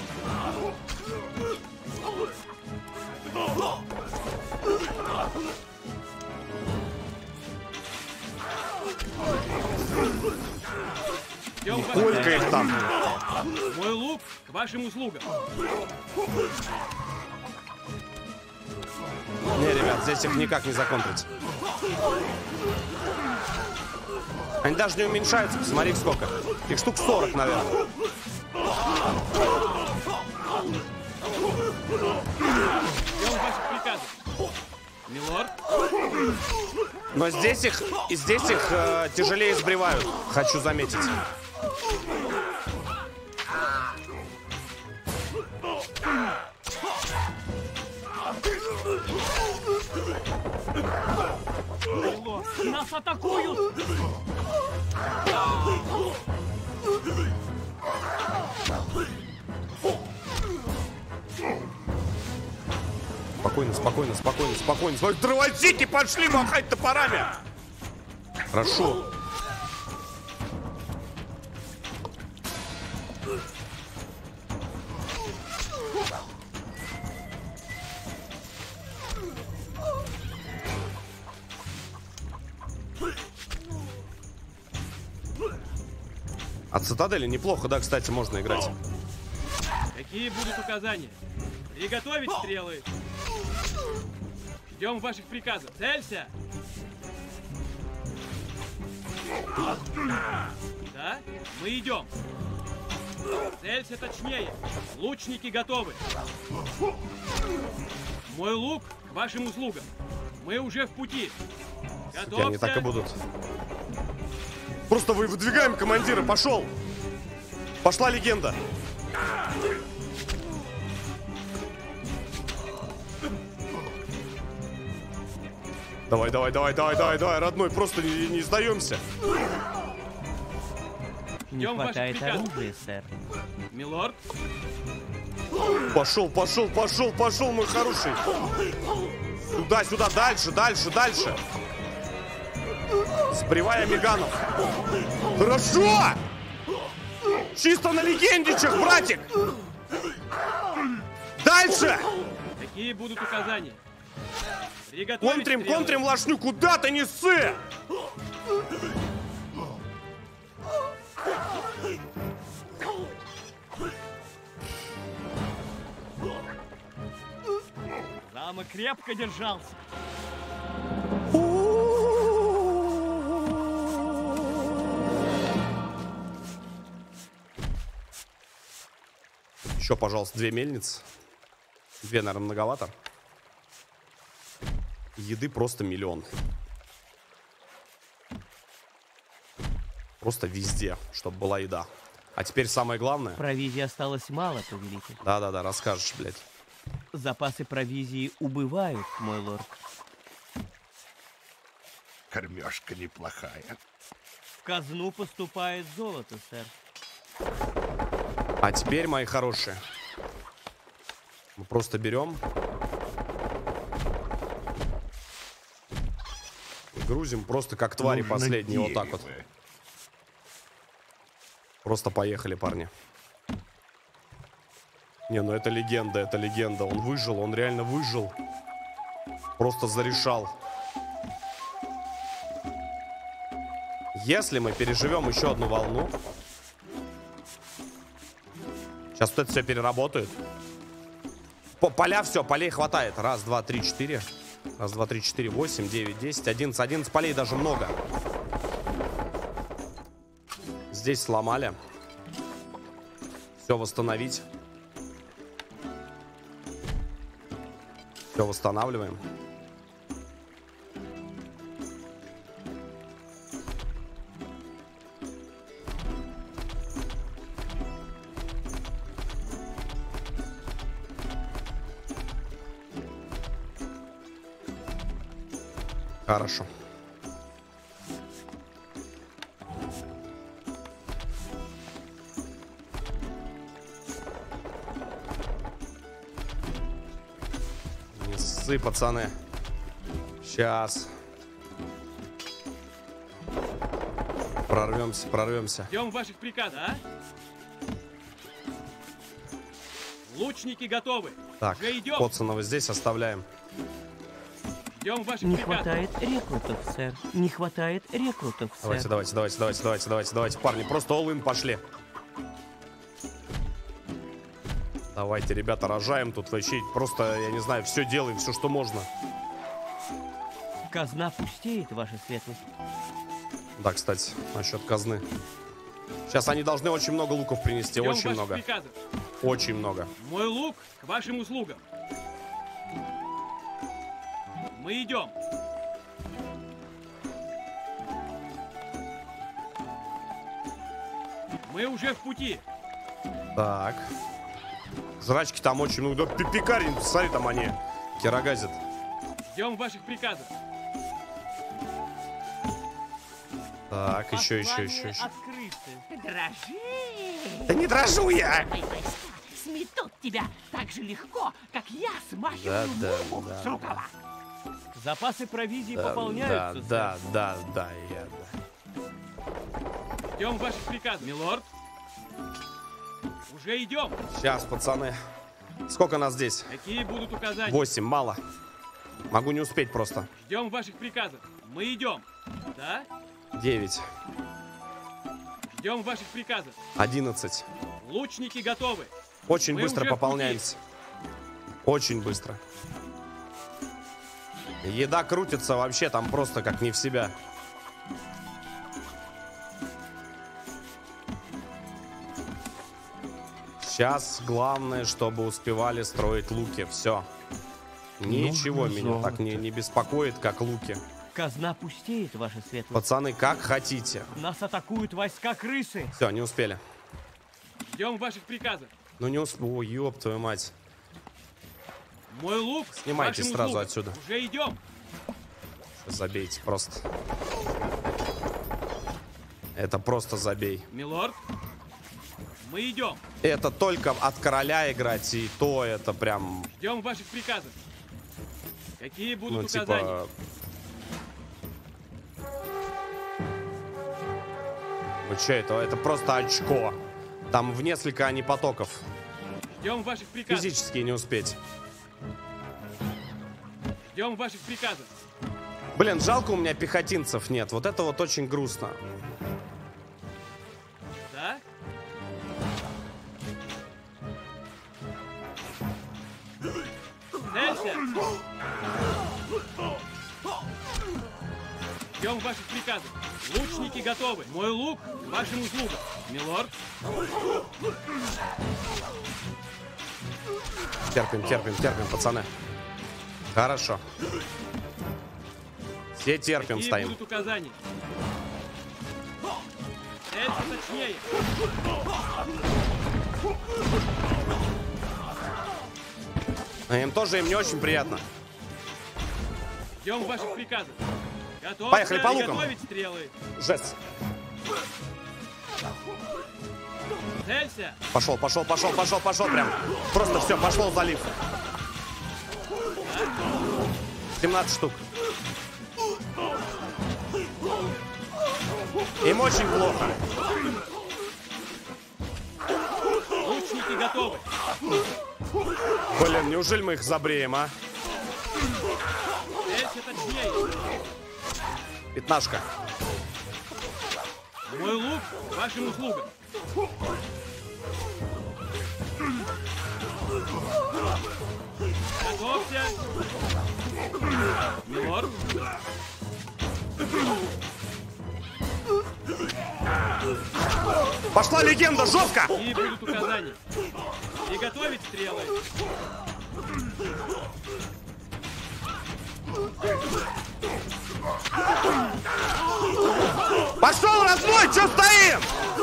Сколько их там? Мой лук к вашим услугам. Не, ребят, здесь их никак не законтрить. Они даже не уменьшаются, посмотри сколько. Их штук сорок, наверное. Ждем ваших приказов. Милорд. Но здесь их, и здесь их э, тяжелее сбривают, хочу заметить. Нас атакуют! Спокойно, спокойно, спокойно, спокойно. Спокойно. Тормозите, пошли махать топорами. Хорошо. От цитадели неплохо, да, кстати, можно играть. Какие будут указания? Приготовить стрелы. Ждем ваших приказов. Целься! Да? Мы идем. Целься точнее. Лучники готовы. Мой лук к вашим услугам. Мы уже в пути. Готовься. Они так и будут. Просто вы выдвигаем командира. Пошел. Пошла легенда. Давай, давай, давай, давай, давай, давай, родной, просто не, не сдаемся. Не хватает оружия, сэр. Милорд. Пошел, пошел, пошел, пошел, мой хороший. Сюда, сюда, дальше, дальше, дальше. Сбривая меганов. Хорошо! Чисто на легендичах, братик! Дальше! Какие будут указания? Контрим, контрим, лошню, куда ты не ссы! Замок крепко держался. Еще, пожалуйста, две мельницы. Две, наверное, многовато. Еды просто миллион. Просто везде, чтобы была еда. А теперь самое главное. Провизии осталось мало, повелитель. Да-да-да, расскажешь, блядь. Запасы провизии убывают, мой лорд. Кормежка неплохая. В казну поступает золото, сэр. А теперь, мои хорошие, мы просто берем и грузим просто как твари Нужно последние, вот так дерево. вот. Просто поехали, парни. Не, ну это легенда, это легенда. Он выжил, он реально выжил. Просто зарешал. Если мы переживем еще одну волну, сейчас вот это все переработают. По поля все, полей хватает. Раз, два, три, четыре. Раз, два, три, четыре, восемь, девять, десять, одиннадцать. одиннадцать полей даже много. Здесь сломали. Все восстановить. Все восстанавливаем. Хорошо. Молодцы, пацаны. Сейчас. Прорвемся, прорвемся. Ждем ваших приказов, а? Лучники готовы. Так, Уже идем. Коцанова здесь оставляем. Ждем ваших Не приказов. хватает рекрутов, сэр. Не хватает рекрутов, сэр. Давайте, давайте, давайте, давайте, давайте, давайте, давайте, парни, просто all-in пошли. Давайте, ребята, рожаем тут вообще. Просто, я не знаю, все делаем, все, что можно. Казна пустеет, ваша светлость. Да, кстати, насчет казны. Сейчас они должны очень много луков принести, Ждем очень ваших много. приказов. Очень много. Мой лук к вашим услугам. Мы идем. Мы уже в пути. Так. Жрачки там очень много. Да пи- пекарень, смотри, там они кирогазят. Ждем ваших приказов. Так, еще, еще, еще, еще. Открыты. Дрожи. Да не дрожу я! Мои войска сметут тебя так же легко, как я Да, смахиваю да, муху да, с рукава. Запасы провизии Да, да, пополняются, да, да, да, я, да. Ждем ваших приказов. Милорд. Уже идем. Сейчас, пацаны. Сколько нас здесь? Какие будут указания? Восемь, мало. Могу не успеть просто. Ждем ваших приказов. Мы идем. Да? Девять, Ждем ваших приказов. одиннадцать. Лучники готовы. Очень Мы быстро уже в пополняемся. Очень быстро. Еда крутится вообще там просто как не в себя. Сейчас главное, чтобы успевали строить луки. Все. Ничего Нужно меня так золото. не, не беспокоит, как луки. Казна пустеет, ваша светлость. Пацаны, как хотите. Нас атакуют войска крысы. Все, не успели. Ждем ваших приказов. Ну не успели. О, ёб твою мать. Мой лук. к Снимайте вашим сразу услугам. отсюда. Уже идем. Забейте просто. Это просто забей. Милорд. Мы идем. Это только от короля играть, и то это прям, Ждем ваших приказов. Какие будут ну, указания? типа... Вы что, это, это просто очко. Там в несколько, а не потоков. Ждем ваших приказов. Физически не успеть. Ждем ваших приказов. Блин, жалко, у меня пехотинцев нет. Вот это вот очень грустно. Да? Целься! Ждем ваших приказов. Лучники готовы. Мой лук к вашим услугам. Милорд. Терпим, терпим, терпим, пацаны. Хорошо. Все терпим, Какие стоим. будут указания? Целься точнее. А им тоже, им не очень приятно. Ждем ваших приказов. Готовься Поехали по лукам. готовить стрелы. Жесть. Целься. Пошел, пошел, пошел, пошел, пошел прям. Просто все, пошел залив. семнадцать штук. Им очень плохо. Лучники готовы. Блин, неужели мы их забреем, а? Целься точнее. Пятнашка. Мой лук к вашим услугам. Готовься. Милорд. Пошла легенда, жестко! Какие будут указания? Приготовить стрелы. Пошел разбой, что стоим?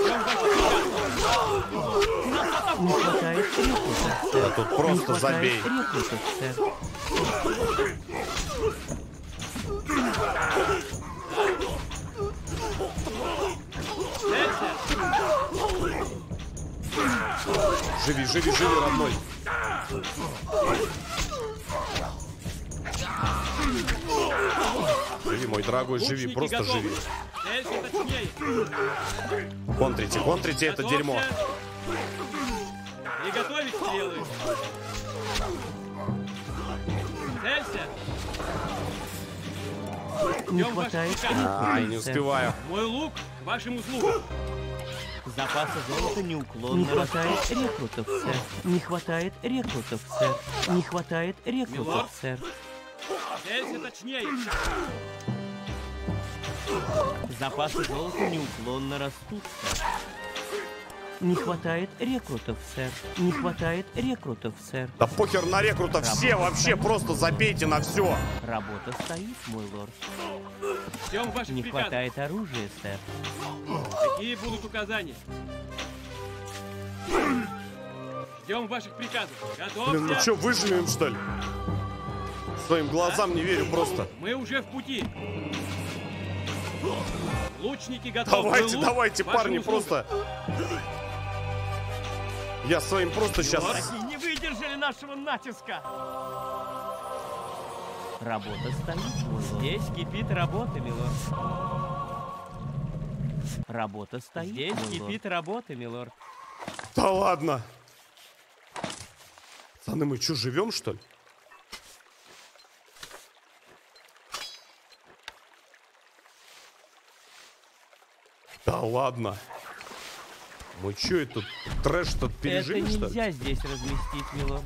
Не хватает рекрутов, сэр. Да тут Не просто хватает забей. рекрутов, сэр. Живи, живи, живи, родной. Живи, мой дорогой, живи, Лучники просто готовы. живи. Цельте точнее. Контрите, контрите это Готовься. дерьмо. Приготовить стрелы. Целься. Не Ждем ваших хватает приказов. Ай, не рекрутов, сэр. успеваю. Мой лук к вашим услугам. Запасы золота неуклонно. Не хватает рекрутов, сэр. Не хватает рекрутов, сэр. Не хватает рекрутов, Милорд. сэр. Целься точнее. Запасы золота неуклонно растут, сэр. Не хватает рекрутов, сэр. Не хватает рекрутов, сэр. Да похер на рекрутов, все вообще просто забейте на все. Работа стоит, мой лорд. Ждем ваших Не приказов. хватает оружия, сэр. Какие будут указания? Ждем ваших приказов. Готовься. Блин, ну что, выживем, что ли? Своим глазам не верю просто. Мы уже в пути. Лучники готовы. Давайте, Лук давайте, к вашим парни, услугам. просто... Я своим просто сейчас... Милорд. Не выдержали нашего натиска. Работа стоит, мой лорд. Здесь кипит работа, милорд. Работа стоит, Здесь мой кипит лорд. Работа, милорд. Да ладно. Пацаны, мы что, живем, что ли? Да ладно. Мы что, это трэш-то пережили, Это что ли? нельзя здесь разместить, милорд.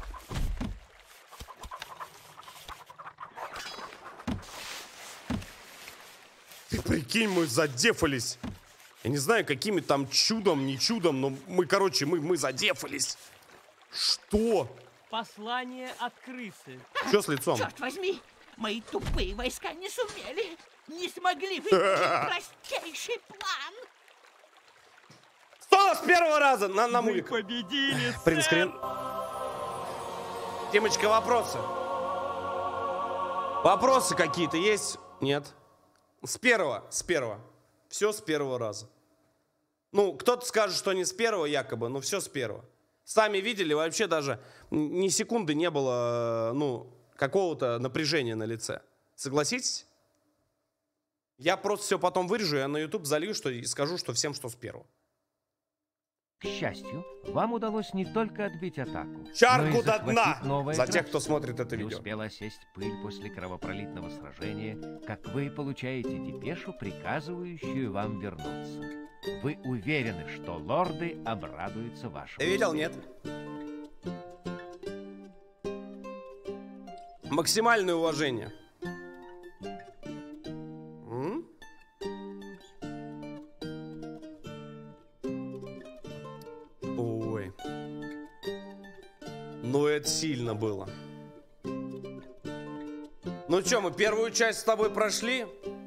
Ты прикинь, мы задефались. Я не знаю, какими там чудом, не чудом, но мы, короче, мы, мы задефались. Что? Послание от крысы. Что с лицом? Черт возьми, мои тупые войска не сумели, не смогли выполнить простейший план. Что с первого раза? На, на мувик. Победили, Принтскрин. Тимочка, вопросы? Вопросы какие-то есть? Нет. С первого, с первого. Все с первого раза. Ну, кто-то скажет, что не с первого якобы, но все с первого. Сами видели, вообще даже ни секунды не было, ну, какого-то напряжения на лице. Согласитесь? Я просто все потом вырежу, я на YouTube залью, что, и скажу, что всем, что с первого. К счастью, вам удалось не только отбить атаку, Чарку но и до захватить дна! новое За тех, графство. кто смотрит это Не видео. успела осесть пыль после кровопролитного сражения, как вы получаете депешу, приказывающую вам вернуться. Вы уверены, что лорды обрадуются вашему Ты видел, успеху. нет? Максимальное уважение. М? Ой. Ну, это сильно было. Ну что, мы первую часть с тобой прошли?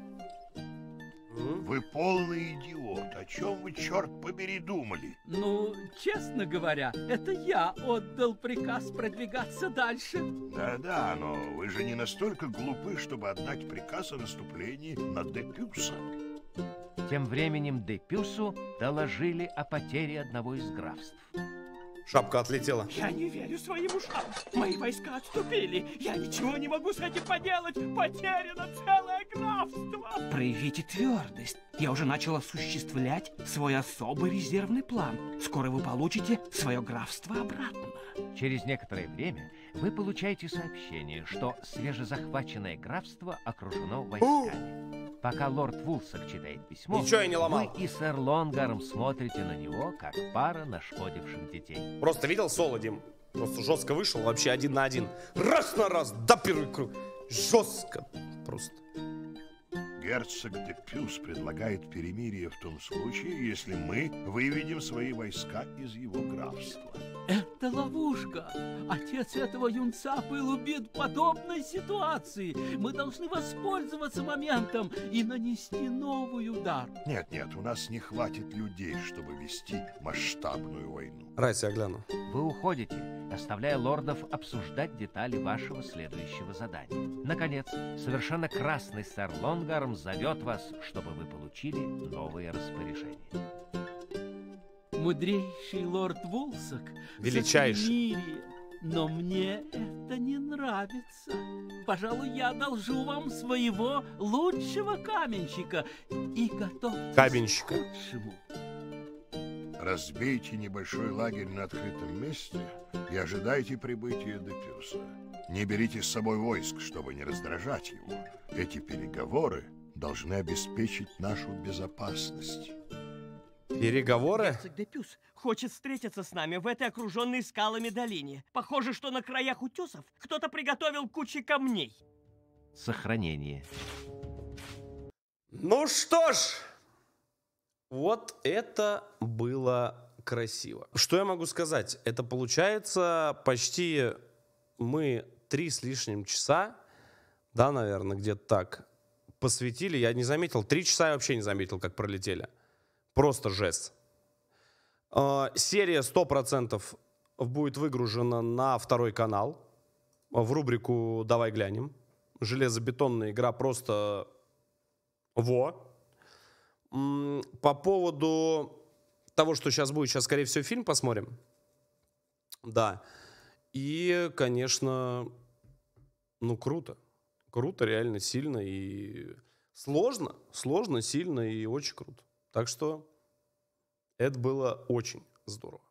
М? Вы полный идиот. О чем вы, черт побери, думали? Ну, честно говоря, это я отдал приказ продвигаться дальше. Да-да, но вы же не настолько глупы, чтобы отдать приказ о наступлении на Депюса. Тем временем Депюсу доложили о потере одного из графств. Шапка отлетела. Я не верю своим ушам. Мои войска отступили. Я ничего не могу с этим поделать. Потеряно целое графство. Проявите твердость. Я уже начал осуществлять свой особый резервный план. Скоро вы получите свое графство обратно. Через некоторое время вы получаете сообщение, что свежезахваченное графство окружено войсками. Пока лорд Вулсак читает письмо, Ничего я не ломал. вы и сэр Лонгарм смотрите на него, как пара нашкодивших детей. Просто видел соло, Дим? Просто жестко вышел, вообще один на один. Раз на раз, до первый круг. Жестко просто. Герцог Депюс предлагает перемирие в том случае, если мы выведем свои войска из его графства. Это ловушка. Отец этого юнца был убит в подобной ситуации. Мы должны воспользоваться моментом и нанести новый удар. Нет, нет, у нас не хватит людей, чтобы вести масштабную войну. Райс, я гляну. Вы уходите, оставляя лордов обсуждать детали вашего следующего задания. Наконец, совершенно красный сэр Лонгарм зовет вас, чтобы вы получили новые распоряжения. Мудрейший лорд Вулсак. Величайший. За перемирие. Но мне это не нравится. Пожалуй, я одолжу вам своего лучшего каменщика и готов Каменщика. к лучшему. Разбейте небольшой лагерь на открытом месте и ожидайте прибытия Депюса. Не берите с собой войск, чтобы не раздражать его. Эти переговоры должны обеспечить нашу безопасность. Переговоры? Герцог Депюс хочет встретиться с нами в этой окруженной скалами долине. Похоже, что на краях утесов кто-то приготовил кучу камней. Сохранение. Ну что ж, вот это было красиво. Что я могу сказать? Это получается почти мы три с лишним часа, да, наверное, где-то так, посвятили. Я не заметил, три часа я вообще не заметил, как пролетели. Просто жесть. Э, серия сто процентов будет выгружена на второй канал в рубрику «Давай глянем». Железобетонная игра просто во. М, По поводу того, что сейчас будет, сейчас, скорее всего, фильм посмотрим. Да. И, конечно, ну, круто. Круто, реально сильно и сложно. Сложно, сильно и очень круто. Так что это было очень здорово.